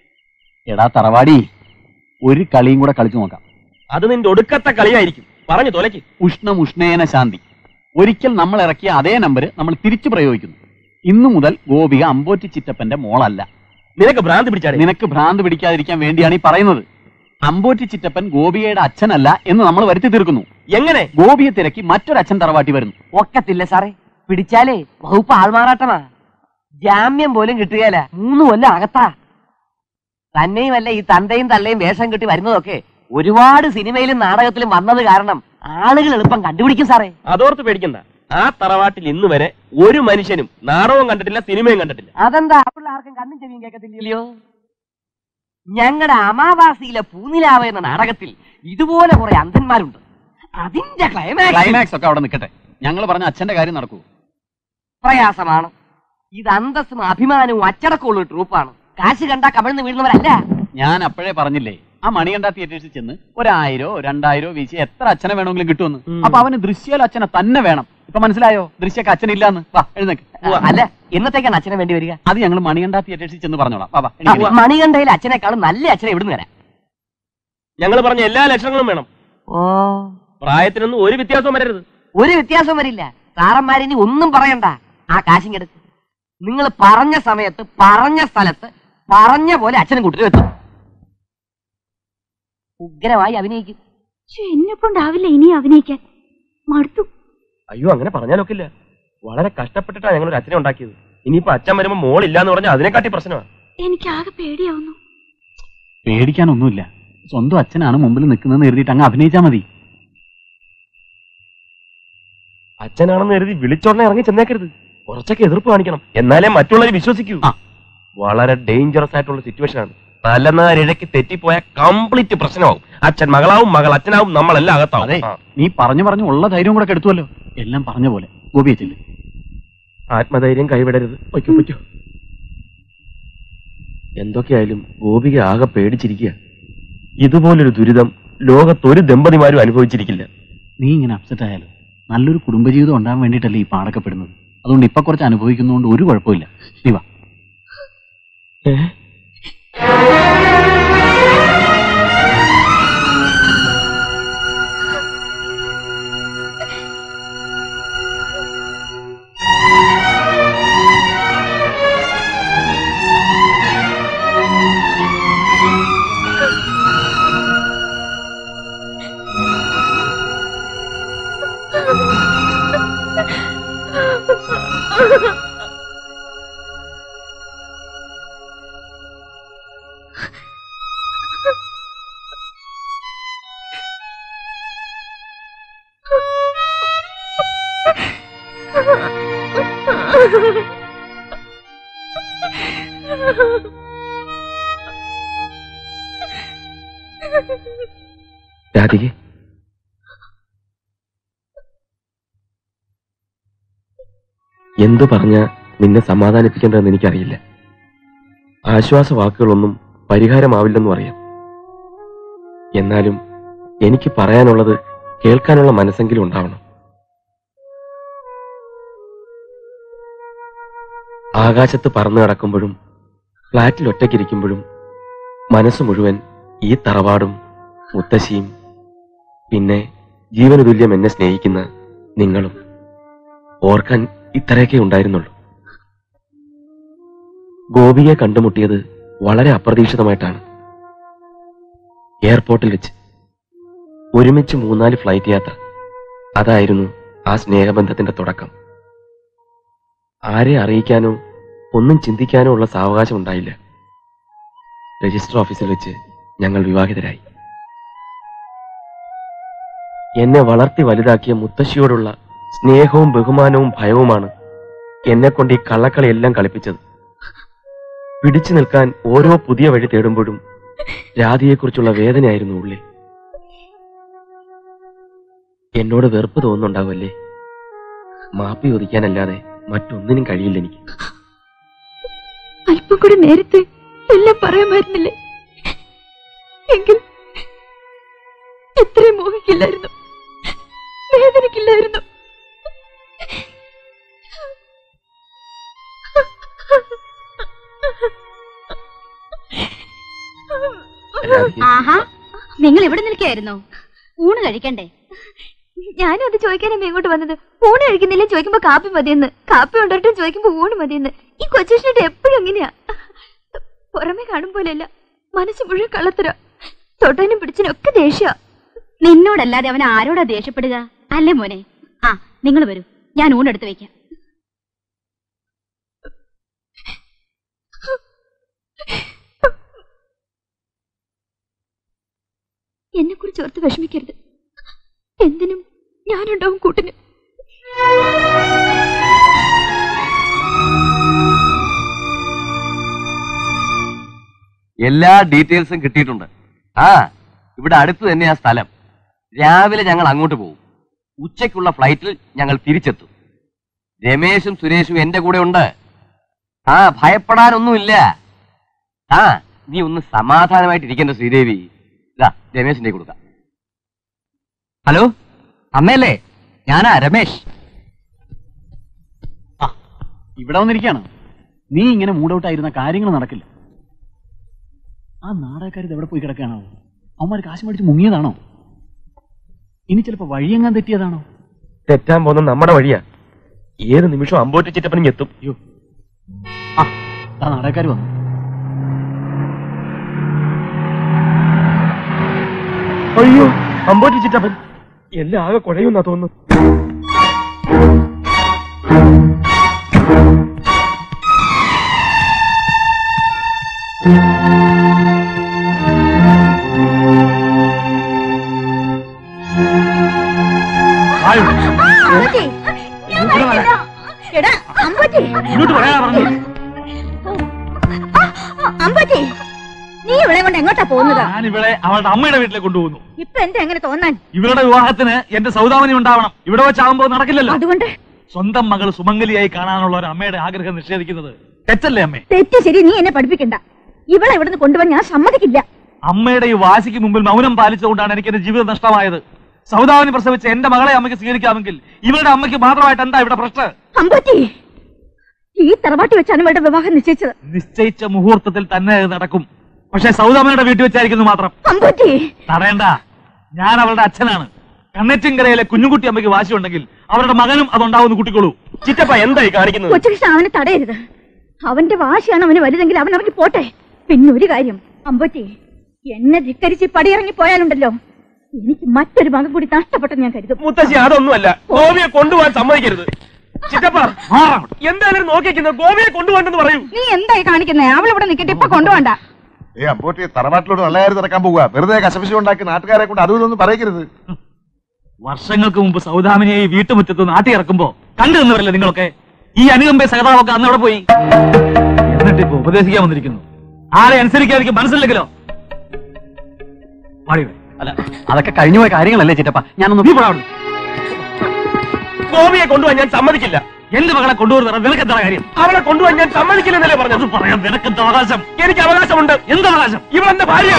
എടാ തറവാടി, ഒരു കളിയും കൂടെ കളിച്ചു നോക്കാം. അത് നിന്റെ ഒടുക്കത്തെ കളിയായിരിക്കും. പറഞ്ഞു തൊലയ്ക്ക്. ഉഷ്ണം ഉഷ്ണേന ശാന്തി. ഒരിക്കൽ നമ്മൾ ഇറക്കിയ അതേ നമ്പർ നമ്മൾ തിരിച്ചു പ്രയോഗിക്കുന്നു. ഇന്നു മുതൽ ഗോപിക അമ്പോറ്റി ചിറ്റപ്പന്റെ മോളല്ല. നിനക്ക് ഭ്രാന്ത് പിടിച്ചാൽ? നിനക്ക് ഭ്രാന്ത് പിടിക്കാതിരിക്കാൻ വേണ്ടിയാണ് ഈ പറയുന്നത്. അമ്പോറ്റി ചിറ്റപ്പൻ ഗോപികയുടെ അച്ഛനല്ല എന്ന് നമ്മൾ വരുത്തി തീർക്കുന്നു. എങ്ങനെ? ഗോപിയെ തിരക്കി മറ്റൊരച്ഛൻ തറവാട്ടി വരുന്നു. ഒക്കത്തില്ല സാറേ, പിടിച്ചാലേ വകുപ്പ് ആൾമാറാട്ടമാ. ജാമ്യം പോലും കിട്ടുകയല്ല. 3 കൊല്ലം അകത്താ. തന്നെയുമല്ല, ഈ തന്തയും തള്ളയും വേഷം കെട്ടി വരുന്നതൊക്കെ ഒരുപാട് സിനിമയിലും നാടകത്തിലും വന്നത് കാരണം ആളുകൾ എളുപ്പം കണ്ടുപിടിക്കും സാറേ. അതോർത്ത് പേടിക്കണ്ട. ആ തറവാട്ടിൽ ഇന്ന് വരെ ഒരു മനുഷ്യനും നാടകവും കണ്ടിട്ടില്ല, സിനിമയും കണ്ടിട്ടില്ല. അതെന്താ? ആർക്കും കണ്ണും ചെവിയും കേൾക്കത്തില്ലയോ? ഞങ്ങളുടെ അമാവാസിയിലെ പൂനിലാവ് എന്ന നാടകത്തിൽ ഇതുപോലെ കുറെ അന്ധന്മാരുണ്ട്. അതിന്റെ ക്ലൈമാക്സ് ഒക്കെ അവിടെ നിൽക്കട്ടെ. ഞങ്ങൾ പറഞ്ഞ അച്ഛന്റെ കാര്യം നടക്കൂ. പ്രയാസമാണ്. ഇത് അന്തസ്സും അഭിമാനവും അച്ചടക്കമുള്ള ഒരു ട്രൂപ്പാണ്. കാശ് കണ്ടാ കമിഴ്ന്ന് വീഴുന്നവരല്ല. ഞാൻ അപ്പോഴേ പറഞ്ഞില്ലേ, ആ മണികണ്ഠ തിയേറ്റേഴ്സിൽ ചെന്ന് 1000 2000 വീശി എത്ര അച്ഛനെ വേണമെങ്കിലും കിട്ടുമെന്ന്. അപ്പൊ അവന് ദൃശ്യയിൽ അച്ഛനെ തന്നെ വേണം. ഇപ്പൊ മനസ്സിലായോ? ദൃശ്യൊക്കെ അച്ഛനില്ലാന്ന്. വാ എഴുന്നേക്ക്. അല്ല, എന്നത്തേക്കാണ് അച്ഛനെ വേണ്ടി വരിക? അത് ഞങ്ങൾ മണികണ്ഠ തിയേറ്റേഴ്സിൽ ചെന്ന് പറഞ്ഞോളാം. മണികണ്ഠയിൽ അച്ഛനേക്കാളും നല്ല അച്ഛനെ ഇവിടുന്ന് തരാം. ഞങ്ങൾ പറഞ്ഞ എല്ലാ ലക്ഷണങ്ങളും വേണം. പ്രായത്തിനൊന്നും ഒരു വ്യത്യാസവും വരരുത്. ഒരു വ്യത്യാസം വരില്ല. സാറന്മാരിനി ഒന്നും പറയണ്ട. ആ കാശിങ്ങെടുത്ത് നിങ്ങൾ പറഞ്ഞ സമയത്ത് പറഞ്ഞ സ്ഥലത്ത് പറഞ്ഞ പോലെ അച്ഛനും കുട്ടിയും എത്തും. ഉഗ്രമായി അഭിനയിക്കും. എന്നെ കൊണ്ടാവില്ല ഇനി അഭിനയിക്കാൻ. മടുത്തു. അയ്യോ, അങ്ങനെ പറഞ്ഞാലൊക്കില്ല. വളരെ കഷ്ടപ്പെട്ടിട്ടാണ് ഞങ്ങൾ ഒരു അച്ഛനെ ഉണ്ടാക്കിയത്. ഇനിയിപ്പോ അച്ഛൻ വരുമ്പോ മോളില്ലാന്ന് പറഞ്ഞാൽ അതിനെക്കാട്ടി പ്രശ്നമാണ്. എനിക്ക് ആകെ പേടിയാവുന്നു. പേടിക്കാനൊന്നുമില്ല. സ്വന്തം അച്ഛനാണ് മുമ്പിൽ നിൽക്കുന്നതെന്ന് എഴുതിയിട്ട് അങ്ങ് അഭിനയിച്ചാൽ മതി. അച്ഛനാണെന്ന് എഴുതി വിളിച്ചോടനെ ഇറങ്ങി ചെന്നേക്കരുത്. കുറച്ചൊക്കെ എതിർപ്പ് കാണിക്കണം, എന്നാലേ മറ്റുള്ളവർ വിശ്വസിക്കൂ. വളരെ ഡേഞ്ചറസ് ആയിട്ടുള്ള സിറ്റുവേഷൻ ആണ്. തലനാരിഴയ്ക്ക് തെറ്റിപ്പോയ കംപ്ലീറ്റ് പ്രശ്നമാവും. അച്ഛൻ മകളാവും, മകൾ അച്ഛനാവും, നമ്മളെല്ലാം അകത്താവും. അതെ, നീ പറഞ്ഞു ഉള്ള ധൈര്യം കൂടെ എടുത്തുവല്ലോ. എല്ലാം പറഞ്ഞ പോലെ ഗോപിയെ ചെല്ല്. ആത്മധൈര്യം കൈവിടരുത്. വയ്ക്കൂ പറ്റൂ. എന്തൊക്കെയായാലും ഗോപിക ആകെ പേടിച്ചിരിക്കുക. ഇതുപോലൊരു ദുരിതം ലോകത്തൊരു ദമ്പതിമാരും അനുഭവിച്ചിരിക്കില്ല. നീ ഇങ്ങനെ അപ്സെറ്റ് ആയാലോ? നല്ലൊരു കുടുംബജീവിതം ഉണ്ടാകാൻ വേണ്ടിയിട്ടല്ലേ ഈ പാടക്കപ്പെടുന്നത്. അതുകൊണ്ട് ഇപ്പൊ കുറച്ച് അനുഭവിക്കുന്നതുകൊണ്ട് ഒരു കുഴപ്പമില്ല. നീ വാ. രാധികെ, എന്തു പറഞ്ഞ നിന്നെ സമാധാനിപ്പിക്കേണ്ടതെന്ന് എനിക്കറിയില്ല. ആശ്വാസവാക്കുകളൊന്നും പരിഹാരമാവില്ലെന്നും അറിയാം. എന്നാലും എനിക്ക് പറയാനുള്ളത് കേൾക്കാനുള്ള മനസ്സെങ്കിലും ഉണ്ടാവണം. ആകാശത്ത് പറന്നു കിടക്കുമ്പോഴും ഫ്ലാറ്റിൽ ഒറ്റയ്ക്കിരിക്കുമ്പോഴും മനസ്സ് മുഴുവൻ ഈ തറവാടും മുത്തശ്ശിയും പിന്നെ ജീവന് തുല്യം എന്നെ സ്നേഹിക്കുന്ന നിങ്ങളും. ഓർക്കാൻ ഇത്രയൊക്കെ ഉണ്ടായിരുന്നുള്ളൂ. ഗോപിയെ കണ്ടുമുട്ടിയത് വളരെ അപ്രതീക്ഷിതമായിട്ടാണ്. എയർപോർട്ടിൽ വെച്ച് ഒരുമിച്ച് 3-4 ഫ്ലൈറ്റ് യാത്ര. അതായിരുന്നു ആ സ്നേഹബന്ധത്തിന്റെ തുടക്കം. ആരെ അറിയിക്കാനോ ഒന്നും ചിന്തിക്കാനോ ഉള്ള സാവകാശം ഉണ്ടായില്ല. രജിസ്റ്റർ ഓഫീസിൽ വെച്ച് ഞങ്ങൾ വിവാഹിതരായി. എന്നെ വളർത്തി വലുതാക്കിയ മുത്തശ്ശിയോടുള്ള സ്നേഹവും ബഹുമാനവും ഭയവുമാണ് എന്നെ കൊണ്ട് ഈ കള്ളക്കളിയെല്ലാം കളിപ്പിച്ചത്. പിടിച്ചു നിൽക്കാൻ ഓരോ പുതിയ വഴി തേടുമ്പോഴും രാധിയെക്കുറിച്ചുള്ള വേദനയായിരുന്നു ഉള്ളിൽ. എന്നോട് വെറുപ്പ് തോന്നുന്നുണ്ടാവുമല്ലേ? മാപ്പി ചോദിക്കാനല്ലാതെ മറ്റൊന്നിനും കഴിയില്ല എനിക്ക്. അല്പം കൂടി നേരത്തെ എല്ലാം പറയാമായിരുന്നില്ലേ? എങ്കിൽ എത്രയും മോഹിക്കില്ലായിരുന്നു, വേദനിക്കില്ലായിരുന്നു. ആഹാ, നിങ്ങൾ ഇവിടെ നിൽക്കായിരുന്നോ? ഊണ് കഴിക്കണ്ടേ? ഞാനും അത് ചോദിക്കാനമ്മ ഇങ്ങോട്ട് വന്നത്. ഊണ് കഴിക്കുന്നില്ല ചോദിക്കുമ്പോ കാപ്പി മതിയെന്ന്, കാപ്പി കൊണ്ടുവരട്ടും ചോദിക്കുമ്പോ ഊണ് മതിയെന്ന്. ഈ കൊച്ചുഷ്ണിട്ട് എപ്പോഴും എങ്ങനെയാ? പുറമെ കാണും പോലെയല്ല, മനസ്സ് മുഴുവൻ കള്ളത്തര. തൊട്ടനും പിടിച്ചനും ഒക്കെ ദേഷ്യ. നിന്നോടല്ലാതെ അവൻ ആരോടാ ദേഷ്യപ്പെടുക? അല്ലേ മോനെ? ആ, നിങ്ങൾ വരൂ, ഞാൻ ഊണെടുത്ത് വെക്കാം. എന്നെ കുറിച്ച് ഓർത്ത് വിഷമിക്കരുത്. എന്തിനും ഞാനുണ്ടാവും കൂട്ടിന്. എല്ലാ ഡീറ്റെയിൽസും കിട്ടിയിട്ടുണ്ട്. ആ, ഇവിടെ അടുത്ത് തന്നെയാ സ്ഥലം. രാവിലെ ഞങ്ങൾ അങ്ങോട്ട് പോകും. ഉച്ചയ്ക്കുള്ള ഫ്ലൈറ്റിൽ ഞങ്ങൾ തിരിച്ചെത്തും. രമേശും സുരേഷും എന്റെ കൂടെ ഉണ്ട്. ആ, ഭയപ്പെടാനൊന്നുമില്ല. ആ, നീ ഒന്ന് സമാധാനമായിട്ടിരിക്കേണ്ട ശ്രീദേവി. ഇതാ രമേശിന്റെ കൊടുക്കാം. ഹലോ, അമ്മയല്ലേ? ഞാനാ രമേശ്. ആ, ഇവിടെ വന്നിരിക്കുകയാണ്. നീ ഇങ്ങനെ മൂഡൌട്ടായിരുന്ന കാര്യങ്ങൾ നടക്കില്ല. ആ നാടകക്കാരിത് എവിടെ പോയി കിടക്കുകയാണോ? അവന്മാർ കാശ് മേടിച്ച് മുങ്ങിയതാണോ? ഇനി ചിലപ്പോ വഴിയെങ്ങാൻ തെറ്റിയതാണോ? തെറ്റാൻ പോകുന്ന നമ്മുടെ വഴിയാ. ഏത് നിമിഷവും അമ്പോറ്റി ചിറ്റപ്പനും എത്തും. അയ്യോ, ആ നാടകക്കാർ വന്നു. അയ്യോ, അമ്പോറ്റി ചിറ്റപ്പൻ. എല്ലാം ആകെ കുഴയുന്നാ തോന്നുന്നു. നീ ഇവിടെ കൊണ്ട് എങ്ങോട്ടാ പോകുന്നത്? ഞാൻ ഇവിടെ അവളുടെ അമ്മയുടെ വീട്ടിലേക്ക് കൊണ്ടുപോകുന്നു. ഇപ്പൊ എന്താ എങ്ങനെ തോന്നാൻ? ഇവരുടെ വിവാഹത്തിന് എന്റെ സൗദാമിനി ഉണ്ടാവണം. ഇവിടെ വെച്ചാകുമ്പോ നടക്കില്ലല്ലോ. അതുകൊണ്ട് സ്വന്തം മകൾ സുമംഗലിയായി കാണാനുള്ള ഒരു അമ്മയുടെ ആഗ്രഹം നിഷേധിക്കുന്നത് തെറ്റല്ലേ അമ്മേ? തെറ്റ് ശരി, നീ എന്നെ പഠിപ്പിക്കണ്ട. ഇവളെ ഇവിടുന്ന് കൊണ്ടുപോകാൻ ഞാൻ സമ്മതിക്കില്ല. അമ്മയുടെ ഈ വാശിക്ക് മുമ്പിൽ മൗനം പാലിച്ചുകൊണ്ടാണ് എനിക്ക് എന്റെ ജീവിതം നഷ്ടമായത്. സൗദാമിനി പ്രസവിച്ച എന്റെ മകളെ അമ്മയ്ക്ക് സ്വീകരിക്കാമെങ്കിൽ ഇവരുടെ അമ്മയ്ക്ക് മാത്രമായിട്ട് എന്താ ഇവിടെ പ്രശ്നം? അമ്പത്തി, ഈ തറവാട്ടി വെച്ചാണ് ഇവളുടെ വിവാഹം നിശ്ചയിച്ചത്. നിശ്ചയിച്ച മുഹൂർത്തത്തിൽ തന്നെ അത് നടക്കും. പക്ഷെ സൗദാമിനിയുടെ വീട്ടിൽ വെച്ചായിരിക്കുന്നു മാത്രം. അമ്പത്തി, തടയണ്ട. ഞാൻ അവളുടെ അച്ഛനാണ്. കണ്ണറ്റിൻകരയിലെ കുഞ്ഞുകുട്ടി അമ്മയ്ക്ക് വാശിയുണ്ടെങ്കിൽ അവരുടെ മകനും അതുണ്ടാവുന്ന കുട്ടിക്കോളൂ. ചിറ്റപ്പ എന്തായി കാണിക്കുന്നത്? കൊച്ചുകൃഷ്ണ, അവനെ തടയരുത്. അവന്റെ വാശിയാണ് അവന് വലുതെങ്കിൽ അവൻ ഇറങ്ങി പോട്ടെ. പിന്നെ ഒരു കാര്യം അമ്പത്തി, എന്നെ ധിക്കരിച്ച് പടിയിറങ്ങി പോയാലുണ്ടല്ലോ, എനിക്ക് മറ്റൊരു മകൻ കൂടി നഷ്ടപ്പെട്ടെന്ന് ഞാൻ കരുതും. മുത്തശ്ശി അതൊന്നുമല്ല, ഗോപിയെ കൊണ്ടുപോകാൻ സമ്മതിക്കരുത്. ചിറ്റപ്പ എന്തായാലും നോക്കിക്കുന്നത് ഗോപിയെ കൊണ്ടുപോകണ്ടെന്ന് പറയൂ. നീ എന്തായി കാണിക്കുന്നേ? അവളിവിടെ നിൽക്കട്ടെ, ഇപ്പൊ കൊണ്ടുപോണ്ട. അമ്പോട്ടി തറവാട്ടിലോട്ട് നല്ല കാര്യം നടക്കാൻ പോവുക. വെറുതെ കശപിശ ഉണ്ടാക്കി നാട്ടുകാരെ കൊണ്ട് അതും ഇതൊന്നും പറയരുത്. വർഷങ്ങൾക്ക് മുമ്പ് സൗദാമിനിയെ ഈ വീട്ടുമുറ്റത്ത് നാട്ടി ഇറക്കുമ്പോ കണ്ടു നിന്നവരല്ലേ നിങ്ങളൊക്കെ? ഈ അനുകമ്പെ സഹതാവൊക്കെ അന്ന് അവിടെ പോയി. എന്നിട്ട് ഇപ്പൊ ഉപദേശിക്കാൻ വന്നിരിക്കുന്നു. ആരെ അനുസരിക്കാൻ എനിക്ക് മനസ്സിലെങ്കിലോ? അല്ല, അതൊക്കെ കഴിഞ്ഞുപോയ കാര്യങ്ങളല്ലേ ചിറ്റപ്പ. ഞാനൊന്ന് ഗോപിയെ കൊണ്ടുപോകാൻ ഞാൻ സമ്മതിക്കില്ല. എന്റെ മകളെ കൊണ്ടുപോകുന്ന നിനക്ക് എന്താ കാര്യം? അവളെ കൊണ്ടുപോകാൻ ഞാൻ സമ്മതിക്കില്ലെന്നല്ലേ പറഞ്ഞത്? പറയാം, നിനക്ക് എന്താ അവകാശം? എനിക്ക് അവകാശമുണ്ട്. എന്താ അവകാശം? ഇവളെന്റെ ഭാര്യ.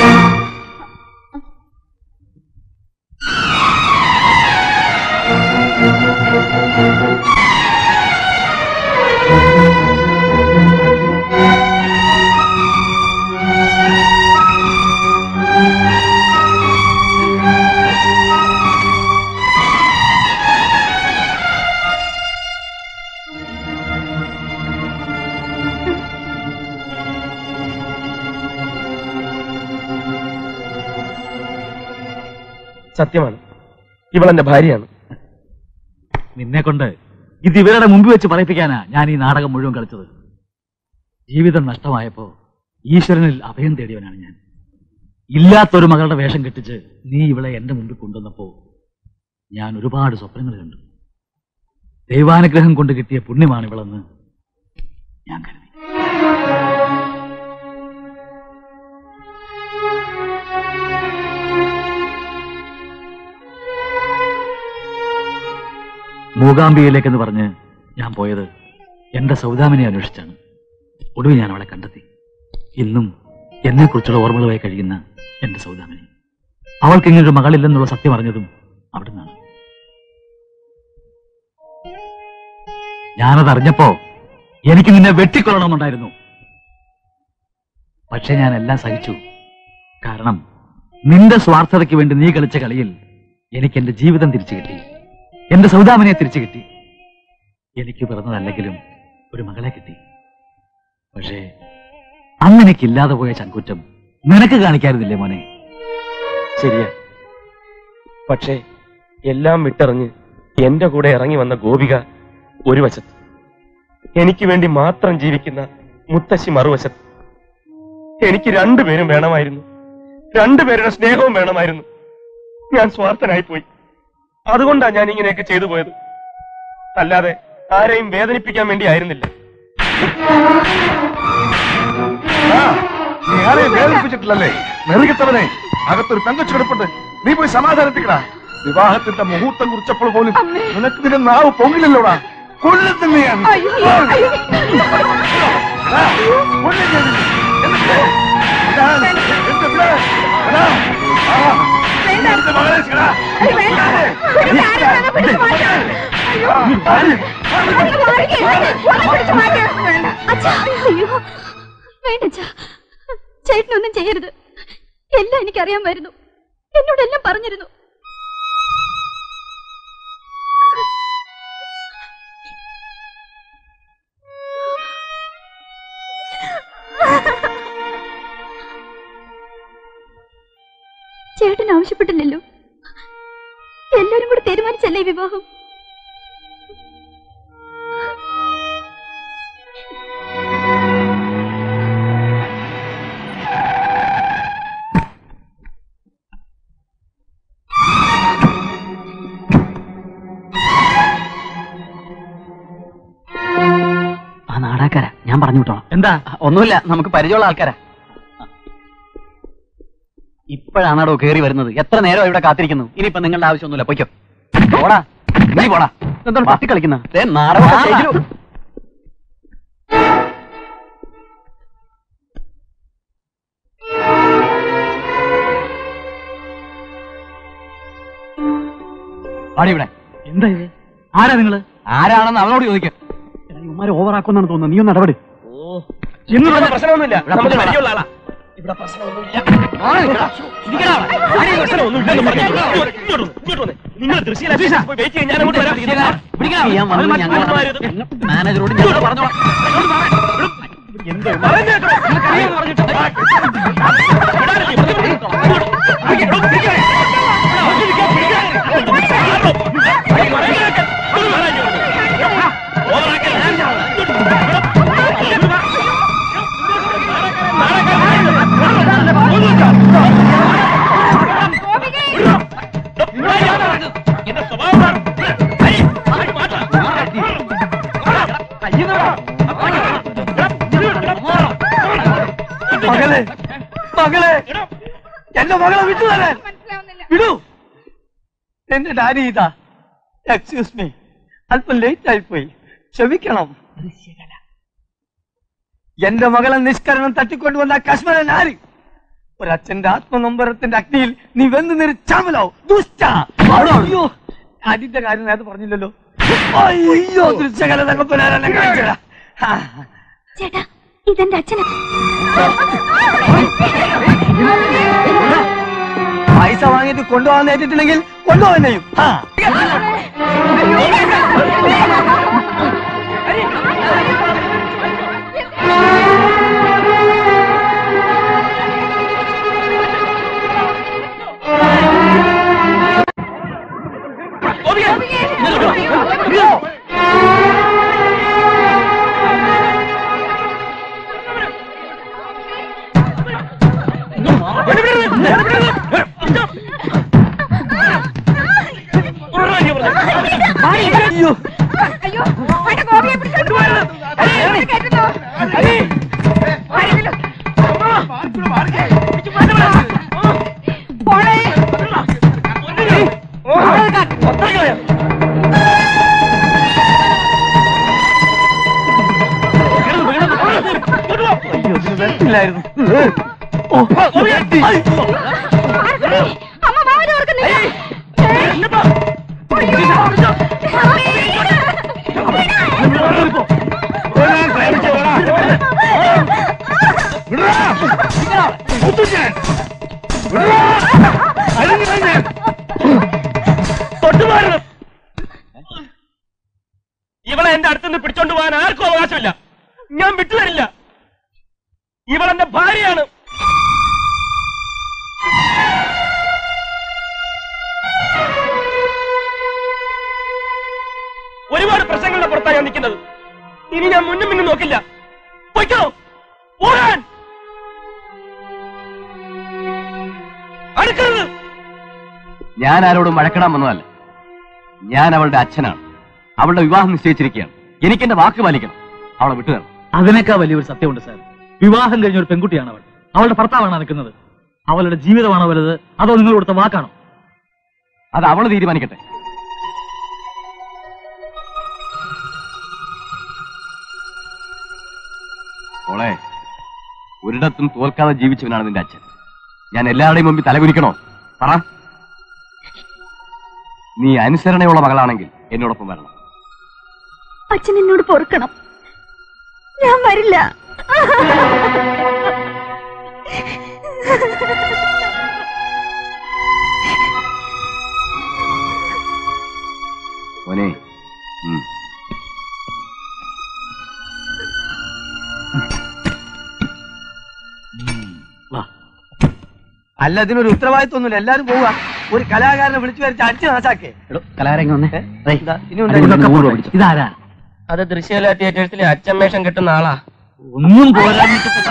സത്യമാണ്, ഇവളെന്റെ ഭാര്യയാണ്. നിന്നെ കൊണ്ട് ഇത് ഇവരുടെ മുമ്പിൽ വെച്ച് പറയിപ്പിക്കാനാ ഞാൻ ഈ നാടകം മുഴുവൻ കളിച്ചത്. ജീവിതം നഷ്ടമായപ്പോ ഈശ്വരനിൽ അഭയം തേടിയവനാണ് ഞാൻ. ഇല്ലാത്തൊരു മകളുടെ വേഷം കെട്ടിച്ച് നീ ഇവളെ എന്റെ മുമ്പിൽ കൊണ്ടുവന്നപ്പോ ഞാൻ ഒരുപാട് സ്വപ്നങ്ങൾ കണ്ടു. ദൈവാനുഗ്രഹം കൊണ്ട് കിട്ടിയ പുണ്യമാണ് ഇവളെന്ന് ഞാൻ കരുതി. മൂകാംബികയിലേക്കെന്ന് പറഞ്ഞ് ഞാൻ പോയത് എന്റെ സൗദാമിനെ അന്വേഷിച്ചാണ്. ഒടുവിൽ ഞാൻ അവളെ കണ്ടെത്തി. ഇന്നും എന്നെക്കുറിച്ചുള്ള ഓർമ്മകളുമായി കഴിയുന്ന എന്റെ സൗദാമിനി. അവൾക്ക് ഇങ്ങനൊരു മകളില്ലെന്നുള്ള സത്യം അറിഞ്ഞതും അവിടുന്നാണ്. ഞാനതറിഞ്ഞപ്പോ എനിക്ക് നിന്നെ വെട്ടിക്കൊള്ളണമെന്നുണ്ടായിരുന്നു. പക്ഷെ ഞാൻ എല്ലാം സഹിച്ചു. കാരണം നിന്റെ സ്വാർത്ഥതയ്ക്ക് വേണ്ടി നീ കളിച്ച കളിയിൽ എനിക്ക് എന്റെ ജീവിതം തിരിച്ചു കിട്ടി. എന്റെ സൗദാമിനെ തിരിച്ചു കിട്ടി. എനിക്ക് പിറന്നതല്ലെങ്കിലും ഒരു മകളെ കിട്ടി. പക്ഷേ അങ്ങനെക്കില്ലാതെ പോയ ചങ്കുറ്റം നിനക്ക് കാണിക്കാറുന്നില്ലേ മോനെ? ശരിയാ. പക്ഷേ എല്ലാം വിട്ടെറിഞ്ഞ് എന്റെ കൂടെ ഇറങ്ങി വന്ന ഗോപിക ഒരു വശത്ത്, എനിക്ക് വേണ്ടി മാത്രം ജീവിക്കുന്ന മുത്തശ്ശി മറുവശത്ത്. എനിക്ക് രണ്ടുപേരും വേണമായിരുന്നു. രണ്ടുപേരുടെ സ്നേഹവും വേണമായിരുന്നു. ഞാൻ സ്വാർത്ഥനായി പോയി. അതുകൊണ്ടാണ് ഞാൻ ഇങ്ങനെയൊക്കെ ചെയ്തു പോയത്. അല്ലാതെ ആരെയും വേദനിപ്പിക്കാൻ വേണ്ടി ആയിരുന്നില്ല. നീ ആരെയും വേദനിപ്പിച്ചിട്ടില്ലല്ലേ? നെറുകിട്ടവനെ, അകത്തൊരു പെങ്കച്ചു കിടപ്പുണ്ട്. നീ പോയി സമാധാനത്തിക്കടാ. വിവാഹത്തിന്റെ മുഹൂർത്തം കുറിച്ചപ്പോൾ പോലും നിനക്ക് നിന്റെ നാവ് പൊങ്ങില്ലല്ലോടാ. കൊല്ലത്തിനെയാണ് ചേട്ടനൊന്നും ചെയ്യരുത്. എല്ലാം എനിക്കറിയാമായിരുന്നു. എന്നോടെല്ലാം പറഞ്ഞിരുന്നു. ചേട്ടൻ ആവശ്യപ്പെട്ടില്ലല്ലോ. എല്ലാരും കൂടെ തീരുമാനിച്ചല്ലേ വിവാഹം? ആ നാടാക്കാരാ, ഞാൻ പറഞ്ഞു വിട്ടോളാം. എന്താ? ഒന്നുമില്ല, നമുക്ക് പരിചയമുള്ള ആൾക്കാരാ. ഇപ്പോഴാണോ കേറി വരുന്നത്? എത്ര നേരം ഇവിടെ കാത്തിരിക്കുന്നു. ഇനിയിപ്പോ നിങ്ങളുടെ ആവശ്യമൊന്നുമില്ല, പൊയ്ക്കോ. പോടാ, നീ പോടാ. എന്താണ് പട്ടി കളിക്കുന്ന? ഇവിടെ എന്താ ഇത്? ആരാ നിങ്ങള്? ആരാണെന്ന് അവനോട് ചോദിക്കാം. ഇവന്മാര് ഓവറാക്കുന്നാണ് തോന്നുന്നത്. നീ ഒന്ന് ഇടപെട്. എന്ന് പറഞ്ഞ പ്രശ്നമൊന്നുമില്ല. നമുക്ക് പരിചയമുള്ള ആളാ. ഇവിടെ പ്രശ്നമൊന്നുമില്ല. നിങ്ങൾ മാനേജറോട് ഞങ്ങൾ പറഞ്ഞോളാം. എന്റെ മകളെ വിട്ടു തരാൻ വിടൂ. എന്റെ ഡാഡി ഇതാ. എക്സ്ക്യൂസ് മീ, അല്പം ലേറ്റ് ആയിപ്പോയി, ക്ഷമിക്കണം. എന്റെ മകളെ നിഷ്കരണം തട്ടിക്കൊണ്ടുവന്ന കശ്മീരൻ ആര്? ഒരച്ഛന്റെ ആത്മനൊമ്പരത്തിന്റെ അഗ്നിയിൽ നീ വെന്ന് നിരച്ചാമലോ ദുഷ്ട. അയ്യോ, അതിന്റെ കാര്യം നേരത്തെ പറഞ്ഞില്ലല്ലോ. അയ്യോ, ദൃശ്യകല തങ്ങപ്പനാരെല്ലാം കാണിച്ചതാ. ചേട്ടാ, ഇതെന്റെ അച്ഛനാ. പൈസ വാങ്ങിയിട്ട് കൊണ്ടുപോകാൻ നേരിട്ടില്ലെങ്കിൽ കൊണ്ടുപോകാൻ ചെയ്യും. ഇവളെ എന്റെ അടുത്തുനിന്ന് പിടിച്ചോണ്ട് പോകാൻ ആർക്കും അവകാശമില്ല. ഞാൻ വിട്ടുതരില്ല. ഇവളെന്റെ ഭാര്യയാണ്. ഒരുപാട് പ്രശ്നങ്ങളുടെ പുറത്താണ് ഞാൻ നിൽക്കുന്നത്. ഇനി ഞാൻ മുന്നും പിന്നും നോക്കില്ല. പൊയ്ക്കോ, പോകാൻ അടുക്കരുത്. ഞാൻ ആരോടും വഴക്കിടാൻ വന്നതല്ല. ഞാൻ അവളുടെ അച്ഛനാണ്. അവളുടെ വിവാഹം നിശ്ചയിച്ചിരിക്കുകയാണ്. എനിക്ക് എന്റെ വാക്ക് പാലിക്കണം. അവളെ വിട്ടുതരണം. അതിനേക്കാൾ വലിയൊരു സത്യമുണ്ട് സാർ. വിവാഹം കഴിഞ്ഞ ഒരു പെൺകുട്ടിയാണ് അവൾ. അവളുടെ ഭർത്താവാണ് നിൽക്കുന്നത്. അവളുടെ ജീവിതമാണോ വലുത്, അതോ നിങ്ങൾ കൊടുത്ത വാക്കാണോ? അത് അവള് തീരുമാനിക്കട്ടെ. മോളെ, ഒരിടത്തും തോൽക്കാതെ ജീവിച്ചവനാണ് നിന്റെ അച്ഛൻ. ഞാൻ എല്ലാവരുടെയും മുമ്പിൽ തലകുനിക്കണോ? പറ. നീ അനുസരണയുള്ള മകളാണെങ്കിൽ എന്നോടൊപ്പം വരണം. അച്ഛൻ എന്നോട് പൊറുക്കണം. ഞാൻ വരില്ല. മോനെ, അല്ല, ഇതിനൊരു ഉത്തരവാദിത്വമൊന്നുമില്ല. എല്ലാരും പോവുക. ഒരു കലാകാരനെ വിളിച്ചു വരച്ച് അടിച്ച് നാശാക്കേ. ഇതാരാ? അത് ദൃശ്യകലാ തിയേറ്റേഴ്സിലെ അച്ഛമ്മേഷം കിട്ടുന്ന ആളാ. ഒന്നും പോരാ.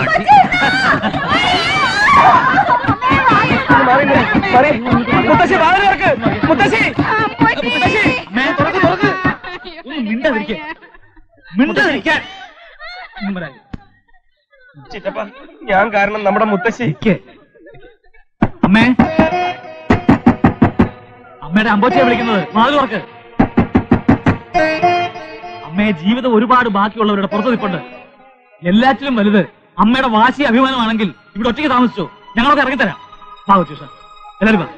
ചിറ്റപ്പ, ഞാൻ കാരണം നമ്മുടെ മുത്തശ്ശി. അമ്മേ, അമ്മയുടെ അമ്പോച്ചയെ വിളിക്കുന്നത്. മാതുവർക്ക് അമ്മയെ ജീവിതം ഒരുപാട് ബാക്കിയുള്ളവരുടെ പുറത്തു നിൽപ്പുണ്ട്. എല്ലാറ്റിലും വലുത് അമ്മയുടെ വാശി അഭിമാനമാണെങ്കിൽ ഇവിടെ ഒറ്റയ്ക്ക് താമസിച്ചോ, ഞങ്ങളൊക്കെ ഇറങ്ങിത്തരാം. ഭാഗത്തു സാർ, എല്ലാവരും വാ.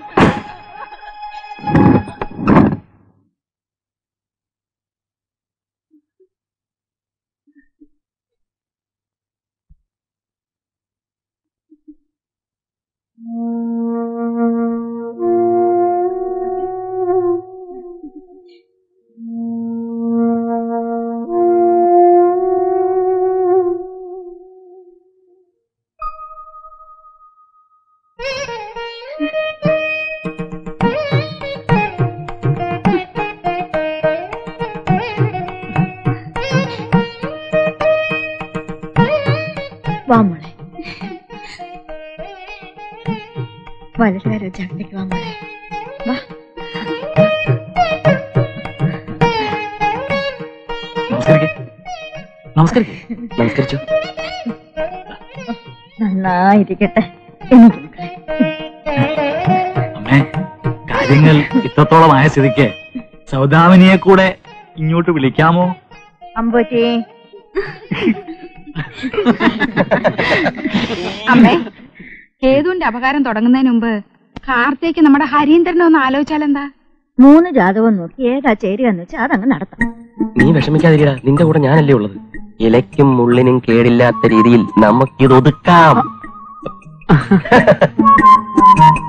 വാ മോളെ, വളരെ രോജാക്കിലേക്ക് വാ മോളെ, വാ. നമസ്കരിച്ചു. നന്നായിരിക്കട്ടെ. എനിക്ക് മക്കളെ കാര്യങ്ങൾ ഇത്രത്തോളം ആയ സ്ഥിതിക്ക് സൗദാമിനിയെ കൂടെ ഇങ്ങോട്ട് വിളിക്കാമോ? അമ്പോച്ചേ അമ്മേ, കേതുവിന്റെ അപകാരം തുടങ്ങുന്നതിന് മുമ്പ് കാർത്തേക്ക് നമ്മുടെ ഹരീന്ദ്രനെ ഒന്ന് ആലോചിച്ചാലെന്താ? 3 ജാതകം നോക്കി ഏതാ ചേരുകയെന്ന് വെച്ചാൽ അതങ്ങ് നടത്താം. നീ വിഷമിക്കാതിരിക്കടാ, നിന്റെ കൂടെ ഞാനല്ലേ ഉള്ളത്. ഇലയ്ക്കും മുള്ളിനും കേടില്ലാത്ത രീതിയിൽ നമുക്കിത് ഒതുക്കാം.